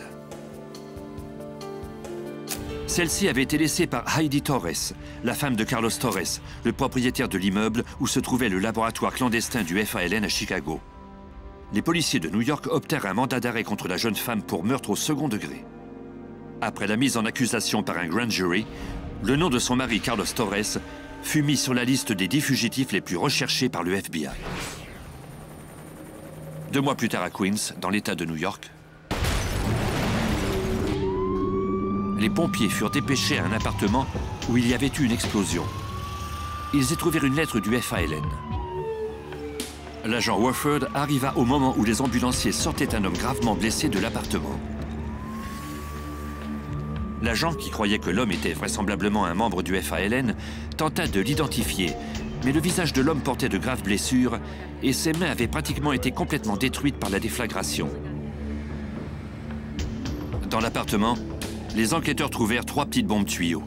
Celle-ci avait été laissée par Heidi Torres, la femme de Carlos Torres, le propriétaire de l'immeuble où se trouvait le laboratoire clandestin du FALN à Chicago. Les policiers de New York obtinrent un mandat d'arrêt contre la jeune femme pour meurtre au second degré. Après la mise en accusation par un grand jury, le nom de son mari Carlos Torres fut mis sur la liste des 10 fugitifs les plus recherchés par le FBI. 2 mois plus tard à Queens, dans l'État de New York, les pompiers furent dépêchés à un appartement où il y avait eu une explosion. Ils y trouvèrent une lettre du FALN. L'agent Warford arriva au moment où les ambulanciers sortaient un homme gravement blessé de l'appartement. L'agent, qui croyait que l'homme était vraisemblablement un membre du FALN, tenta de l'identifier, Mais le visage de l'homme portait de graves blessures et ses mains avaient pratiquement été complètement détruites par la déflagration. Dans l'appartement, les enquêteurs trouvèrent 3 petites bombes tuyaux.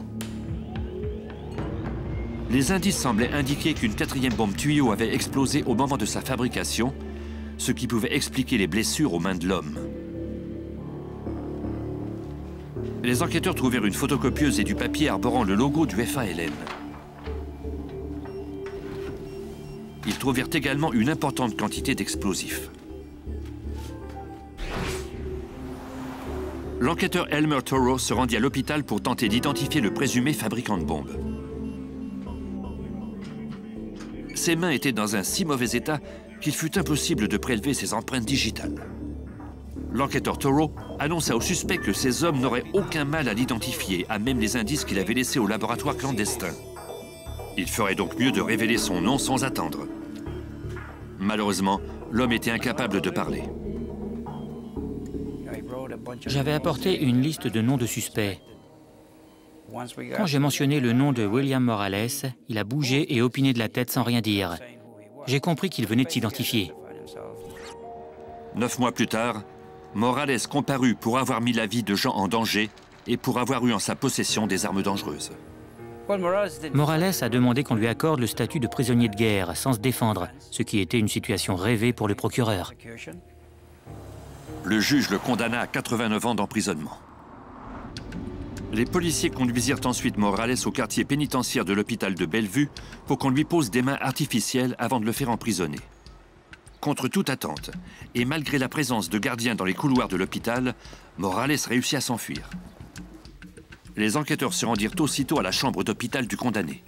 Les indices semblaient indiquer qu'une 4e bombe tuyau avait explosé au moment de sa fabrication, ce qui pouvait expliquer les blessures aux mains de l'homme. Les enquêteurs trouvèrent une photocopieuse et du papier arborant le logo du FALN. Ils trouvèrent également une importante quantité d'explosifs. L'enquêteur Elmer Toro se rendit à l'hôpital pour tenter d'identifier le présumé fabricant de bombes. Ses mains étaient dans un si mauvais état qu'il fut impossible de prélever ses empreintes digitales. L'enquêteur Toro annonça au suspect que ces hommes n'auraient aucun mal à l'identifier, à même les indices qu'il avait laissés au laboratoire clandestin. Il ferait donc mieux de révéler son nom sans attendre. Malheureusement, l'homme était incapable de parler. J'avais apporté une liste de noms de suspects. Quand j'ai mentionné le nom de William Morales, il a bougé et opiné de la tête sans rien dire. J'ai compris qu'il venait de s'identifier. 9 mois plus tard, Morales comparut pour avoir mis la vie de gens en danger et pour avoir eu en sa possession des armes dangereuses. Morales a demandé qu'on lui accorde le statut de prisonnier de guerre sans se défendre, ce qui était une situation rêvée pour le procureur. Le juge le condamna à 89 ans d'emprisonnement. Les policiers conduisirent ensuite Morales au quartier pénitentiaire de l'hôpital de Bellevue pour qu'on lui pose des mains artificielles avant de le faire emprisonner. Contre toute attente, et malgré la présence de gardiens dans les couloirs de l'hôpital, Morales réussit à s'enfuir. Les enquêteurs se rendirent aussitôt à la chambre d'hôpital du condamné.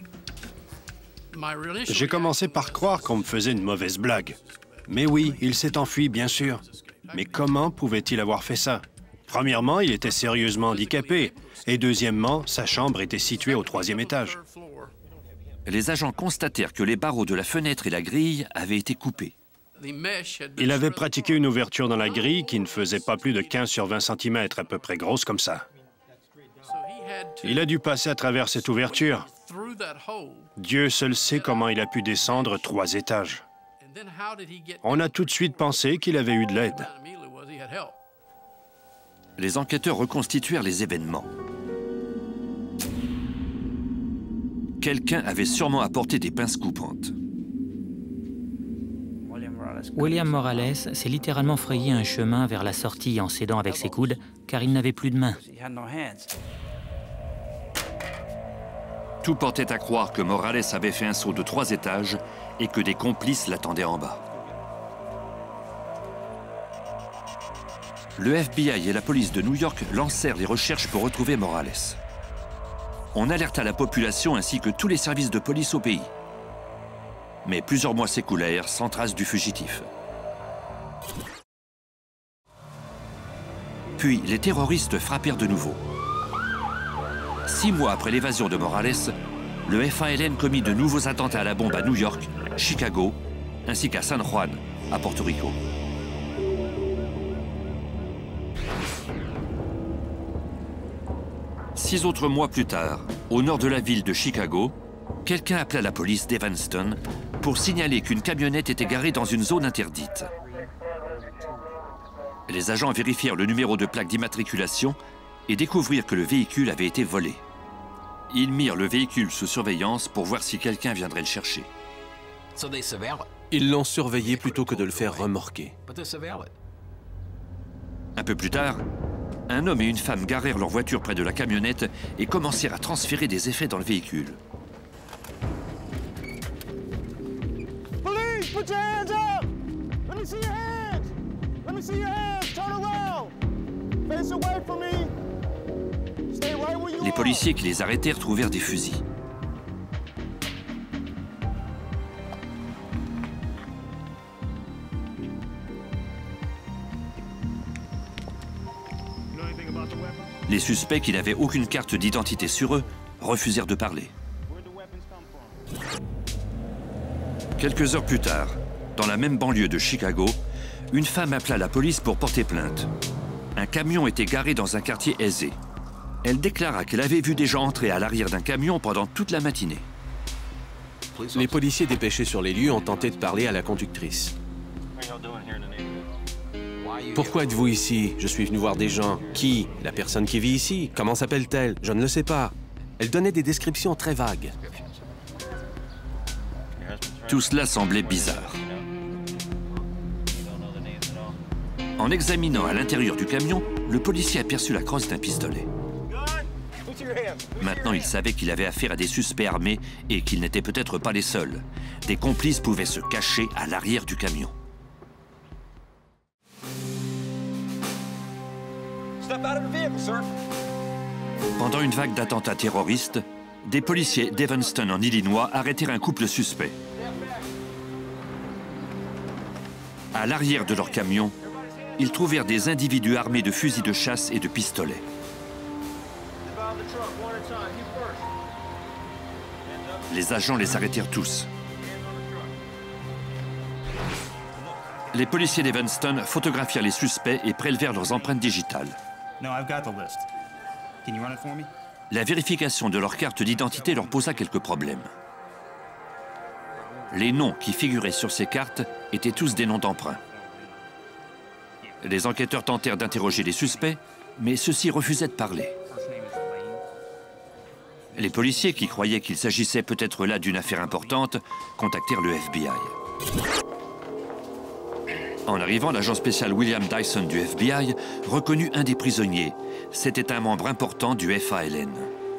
J'ai commencé par croire qu'on me faisait une mauvaise blague. Mais oui, il s'est enfui, bien sûr. Mais comment pouvait-il avoir fait ça? Premièrement, il était sérieusement handicapé. Et deuxièmement, sa chambre était située au 3e étage. Les agents constatèrent que les barreaux de la fenêtre et la grille avaient été coupés. Il avait pratiqué une ouverture dans la grille qui ne faisait pas plus de 15 sur 20 cm, à peu près grosse comme ça. Il a dû passer à travers cette ouverture. Dieu seul sait comment il a pu descendre 3 étages. On a tout de suite pensé qu'il avait eu de l'aide. Les enquêteurs reconstituèrent les événements. Quelqu'un avait sûrement apporté des pinces coupantes. William Morales s'est littéralement frayé un chemin vers la sortie en s'aidant avec ses coudes, car il n'avait plus de mains. Tout portait à croire que Morales avait fait un saut de 3 étages et que des complices l'attendaient en bas. Le FBI et la police de New York lancèrent les recherches pour retrouver Morales. On alerta la population ainsi que tous les services de police au pays. Mais plusieurs mois s'écoulèrent sans trace du fugitif. Puis les terroristes frappèrent de nouveau. 6 mois après l'évasion de Morales, le FALN commit de nouveaux attentats à la bombe à New York, Chicago, ainsi qu'à San Juan, à Porto Rico. Six autres mois plus tard, au nord de la ville de Chicago, quelqu'un appela la police d'Evanston pour signaler qu'une camionnette était garée dans une zone interdite. Les agents vérifièrent le numéro de plaque d'immatriculation et découvrirent que le véhicule avait été volé. Ils mirent le véhicule sous surveillance pour voir si quelqu'un viendrait le chercher. Ils l'ont surveillé plutôt que de le faire remorquer. Un peu plus tard, un homme et une femme garèrent leur voiture près de la camionnette et commencèrent à transférer des effets dans le véhicule. Police, put your hands up! Let me see your hands! Let me see your hands! Turn around! Face away from me! Stay right where you are! Les policiers qui les arrêtèrent trouvèrent des fusils. Les suspects, qui n'avaient aucune carte d'identité sur eux, refusèrent de parler. Quelques heures plus tard, dans la même banlieue de Chicago, une femme appela la police pour porter plainte. Un camion était garé dans un quartier aisé. Elle déclara qu'elle avait vu des gens entrer à l'arrière d'un camion pendant toute la matinée. Les policiers dépêchés sur les lieux ont tenté de parler à la conductrice. Pourquoi êtes-vous ici? Je suis venu voir des gens. Qui? La personne qui vit ici. Comment s'appelle-t-elle? Je ne le sais pas. Elle donnait des descriptions très vagues. Tout cela semblait bizarre. En examinant à l'intérieur du camion, le policier aperçut la crosse d'un pistolet. Maintenant, il savait qu'il avait affaire à des suspects armés et qu'ils n'étaient peut-être pas les seuls. Des complices pouvaient se cacher à l'arrière du camion. Pendant une vague d'attentats terroristes, des policiers d'Evanston en Illinois arrêtèrent un couple suspect. À l'arrière de leur camion, ils trouvèrent des individus armés de fusils de chasse et de pistolets. Les agents les arrêtèrent tous. Les policiers d'Evanston photographièrent les suspects et prélevèrent leurs empreintes digitales. La vérification de leur carte d'identité leur posa quelques problèmes. Les noms qui figuraient sur ces cartes étaient tous des noms d'emprunt. Les enquêteurs tentèrent d'interroger les suspects, mais ceux-ci refusaient de parler. Les policiers, qui croyaient qu'il s'agissait peut-être là d'une affaire importante, contactèrent le FBI. En arrivant, l'agent spécial William Dyson du FBI reconnut un des prisonniers. C'était un membre important du FALN.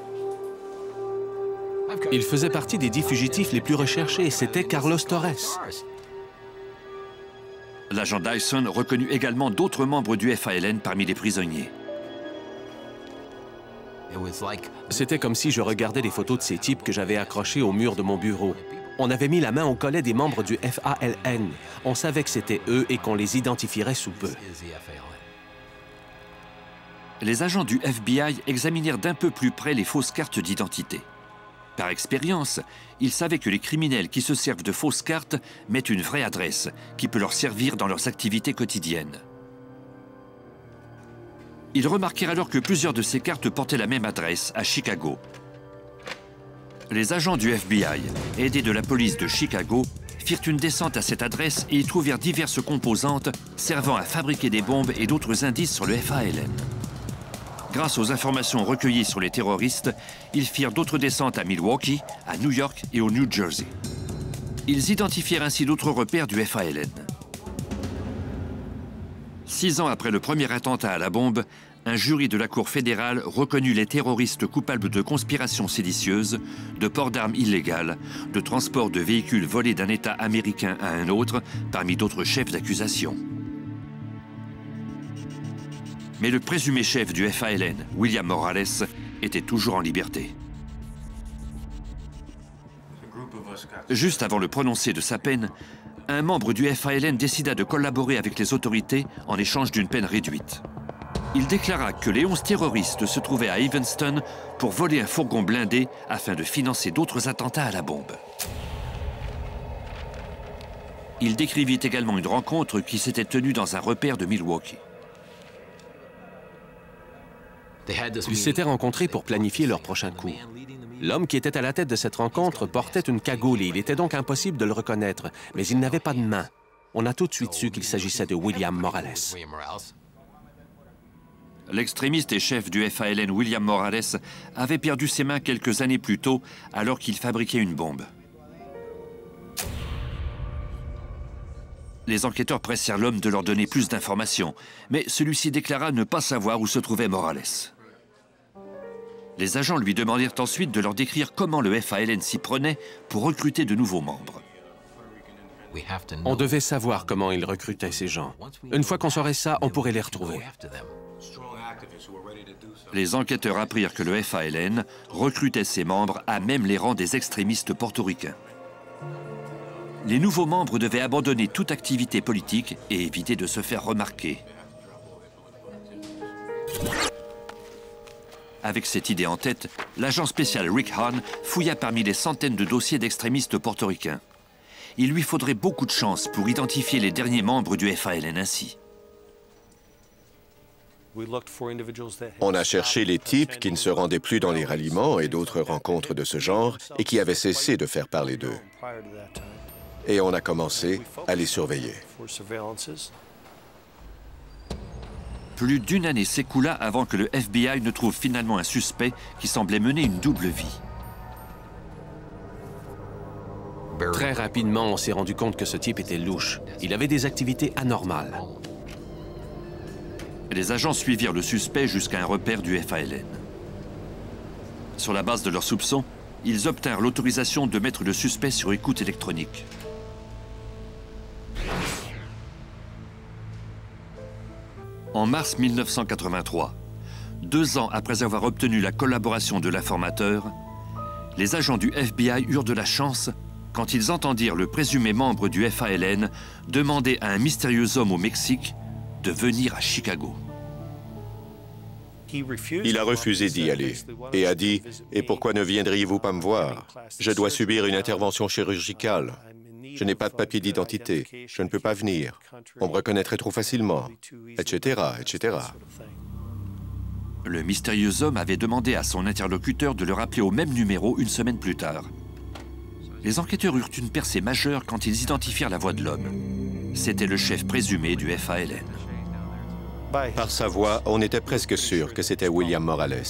Il faisait partie des 10 fugitifs les plus recherchés et c'était Carlos Torres. L'agent Dyson reconnut également d'autres membres du FALN parmi les prisonniers. C'était comme si je regardais les photos de ces types que j'avais accrochés au mur de mon bureau. On avait mis la main au collet des membres du FALN. On savait que c'était eux et qu'on les identifierait sous peu. Les agents du FBI examinèrent d'un peu plus près les fausses cartes d'identité. Par expérience, ils savaient que les criminels qui se servent de fausses cartes mettent une vraie adresse qui peut leur servir dans leurs activités quotidiennes. Ils remarquèrent alors que plusieurs de ces cartes portaient la même adresse, à Chicago. Les agents du FBI, aidés de la police de Chicago, firent une descente à cette adresse et y trouvèrent diverses composantes servant à fabriquer des bombes et d'autres indices sur le FALN. Grâce aux informations recueillies sur les terroristes, ils firent d'autres descentes à Milwaukee, à New York et au New Jersey. Ils identifièrent ainsi d'autres repères du FALN. 6 ans après le premier attentat à la bombe, un jury de la Cour fédérale reconnut les terroristes coupables de conspiration séditieuse, de port d'armes illégales, de transport de véhicules volés d'un État américain à un autre, parmi d'autres chefs d'accusation. Mais le présumé chef du FALN, William Morales, était toujours en liberté. Juste avant le prononcé de sa peine, un membre du FALN décida de collaborer avec les autorités en échange d'une peine réduite. Il déclara que les 11 terroristes se trouvaient à Evanston pour voler un fourgon blindé afin de financer d'autres attentats à la bombe. Il décrivit également une rencontre qui s'était tenue dans un repère de Milwaukee. Ils s'étaient rencontrés pour planifier leur prochain coup. L'homme qui était à la tête de cette rencontre portait une cagoule et il était donc impossible de le reconnaître, mais il n'avait pas de main. On a tout de suite su qu'il s'agissait de William Morales. L'extrémiste et chef du FALN William Morales avait perdu ses mains quelques années plus tôt alors qu'il fabriquait une bombe. Les enquêteurs pressèrent l'homme de leur donner plus d'informations, mais celui-ci déclara ne pas savoir où se trouvait Morales. Les agents lui demandèrent ensuite de leur décrire comment le FALN s'y prenait pour recruter de nouveaux membres. On devait savoir comment ils recrutaient ces gens. Une fois qu'on saurait ça, on pourrait les retrouver. Les enquêteurs apprirent que le FALN recrutait ses membres à même les rangs des extrémistes portoricains. Les nouveaux membres devaient abandonner toute activité politique et éviter de se faire remarquer. Avec cette idée en tête, l'agent spécial Rick Hahn fouilla parmi les centaines de dossiers d'extrémistes portoricains. Il lui faudrait beaucoup de chance pour identifier les derniers membres du FALN ainsi. On a cherché les types qui ne se rendaient plus dans les ralliements et d'autres rencontres de ce genre et qui avaient cessé de faire parler d'eux. Et on a commencé à les surveiller. Plus d'une année s'écoula avant que le FBI ne trouve finalement un suspect qui semblait mener une double vie. Très rapidement, on s'est rendu compte que ce type était louche. Il avait des activités anormales. Les agents suivirent le suspect jusqu'à un repère du FALN. Sur la base de leurs soupçons, ils obtinrent l'autorisation de mettre le suspect sur écoute électronique. En mars 1983, 2 ans après avoir obtenu la collaboration de l'informateur, les agents du FBI eurent de la chance quand ils entendirent le présumé membre du FALN demander à un mystérieux homme au Mexique de venir à Chicago. Il a refusé d'y aller et a dit « Et pourquoi ne viendriez-vous pas me voir? Je dois subir une intervention chirurgicale. Je n'ai pas de papier d'identité. Je ne peux pas venir. On me reconnaîtrait trop facilement, etc., etc. » Le mystérieux homme avait demandé à son interlocuteur de le rappeler au même numéro une semaine plus tard. Les enquêteurs eurent une percée majeure quand ils identifièrent la voix de l'homme. C'était le chef présumé du FALN. Par sa voix, on était presque sûr que c'était William Morales.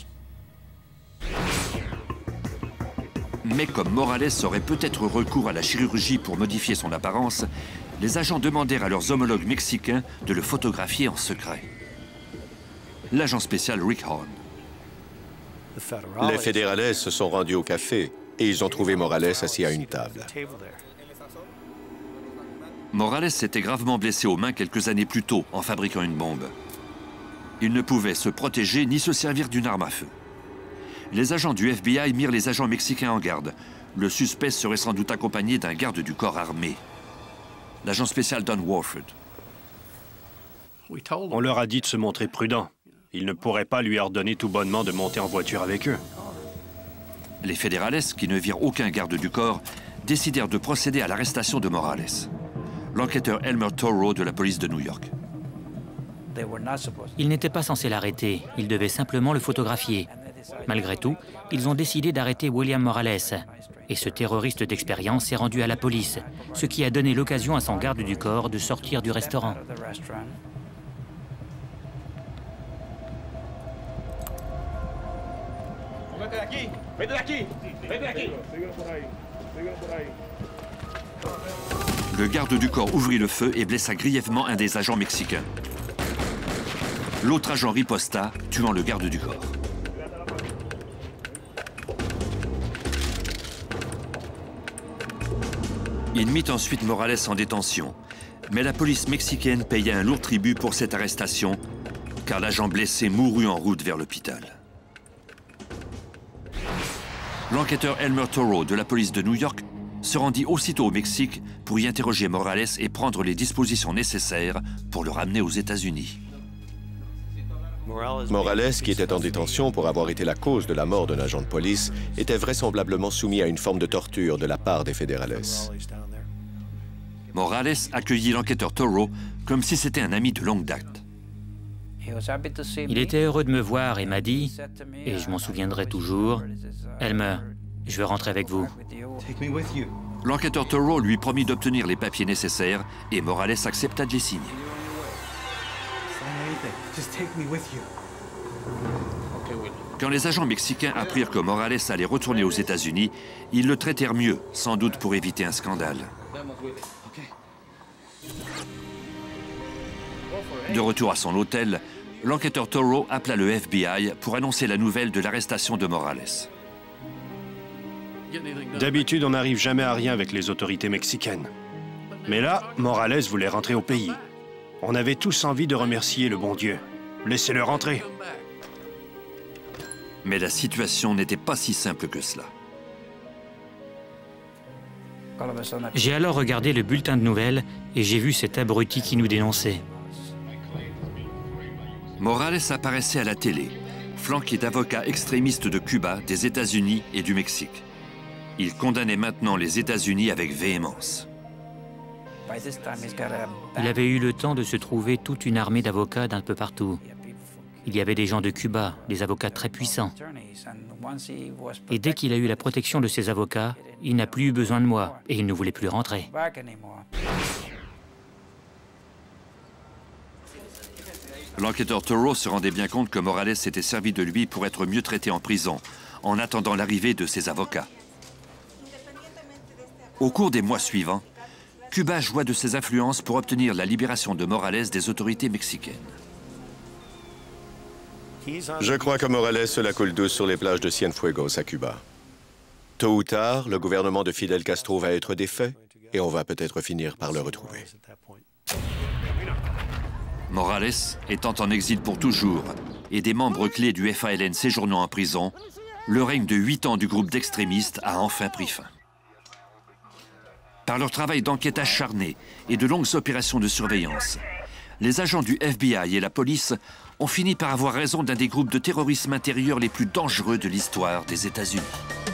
Mais comme Morales aurait peut-être recours à la chirurgie pour modifier son apparence, les agents demandèrent à leurs homologues mexicains de le photographier en secret. L'agent spécial Rick Horn. Les fédérales se sont rendus au café et ils ont trouvé Morales assis à une table. Morales s'était gravement blessé aux mains quelques années plus tôt en fabriquant une bombe. Il ne pouvait se protéger ni se servir d'une arme à feu. Les agents du FBI mirent les agents mexicains en garde. Le suspect serait sans doute accompagné d'un garde du corps armé. L'agent spécial Don Warford. On leur a dit de se montrer prudents. Ils ne pourraient pas lui ordonner tout bonnement de monter en voiture avec eux. Les fédérales, qui ne virent aucun garde du corps, décidèrent de procéder à l'arrestation de Morales. L'enquêteur Elmer Toro de la police de New York. Ils n'étaient pas censés l'arrêter, ils devaient simplement le photographier. Malgré tout, ils ont décidé d'arrêter William Morales. Et ce terroriste d'expérience s'est rendu à la police, ce qui a donné l'occasion à son garde du corps de sortir du restaurant. Le garde du corps ouvrit le feu et blessa grièvement un des agents mexicains. L'autre agent riposta, tuant le garde du corps. Il mit ensuite Morales en détention, mais la police mexicaine paya un lourd tribut pour cette arrestation, car l'agent blessé mourut en route vers l'hôpital. L'enquêteur Elmer Toro de la police de New York se rendit aussitôt au Mexique pour y interroger Morales et prendre les dispositions nécessaires pour le ramener aux États-Unis. Morales, qui était en détention pour avoir été la cause de la mort d'un agent de police, était vraisemblablement soumis à une forme de torture de la part des fédérales. Morales accueillit l'enquêteur Toro comme si c'était un ami de longue date. Il était heureux de me voir et m'a dit, et je m'en souviendrai toujours, « Elmer, je veux rentrer avec vous. » L'enquêteur Toro lui promit d'obtenir les papiers nécessaires et Morales accepta de les signer. Quand les agents mexicains apprirent que Morales allait retourner aux États-Unis, ils le traitèrent mieux, sans doute pour éviter un scandale. De retour à son hôtel, l'enquêteur Toro appela le FBI pour annoncer la nouvelle de l'arrestation de Morales. D'habitude, on n'arrive jamais à rien avec les autorités mexicaines. Mais là, Morales voulait rentrer au pays. On avait tous envie de remercier le bon Dieu. Laissez-le rentrer. Mais la situation n'était pas si simple que cela. J'ai alors regardé le bulletin de nouvelles et j'ai vu cet abruti qui nous dénonçait. Morales apparaissait à la télé, flanqué d'avocats extrémistes de Cuba, des États-Unis et du Mexique. Il condamnait maintenant les États-Unis avec véhémence. Il avait eu le temps de se trouver toute une armée d'avocats d'un peu partout. Il y avait des gens de Cuba, des avocats très puissants. Et dès qu'il a eu la protection de ses avocats, il n'a plus eu besoin de moi et il ne voulait plus rentrer. L'enquêteur Toro se rendait bien compte que Morales s'était servi de lui pour être mieux traité en prison, en attendant l'arrivée de ses avocats. Au cours des mois suivants, Cuba joua de ses influences pour obtenir la libération de Morales des autorités mexicaines. Je crois que Morales se la coule douce sur les plages de Cienfuegos à Cuba. Tôt ou tard, le gouvernement de Fidel Castro va être défait et on va peut-être finir par le retrouver. Morales étant en exil pour toujours et des membres clés du FALN séjournant en prison, le règne de 8 ans du groupe d'extrémistes a enfin pris fin. Par leur travail d'enquête acharné et de longues opérations de surveillance, les agents du FBI et la police ont fini par avoir raison d'un des groupes de terrorisme intérieur les plus dangereux de l'histoire des États-Unis.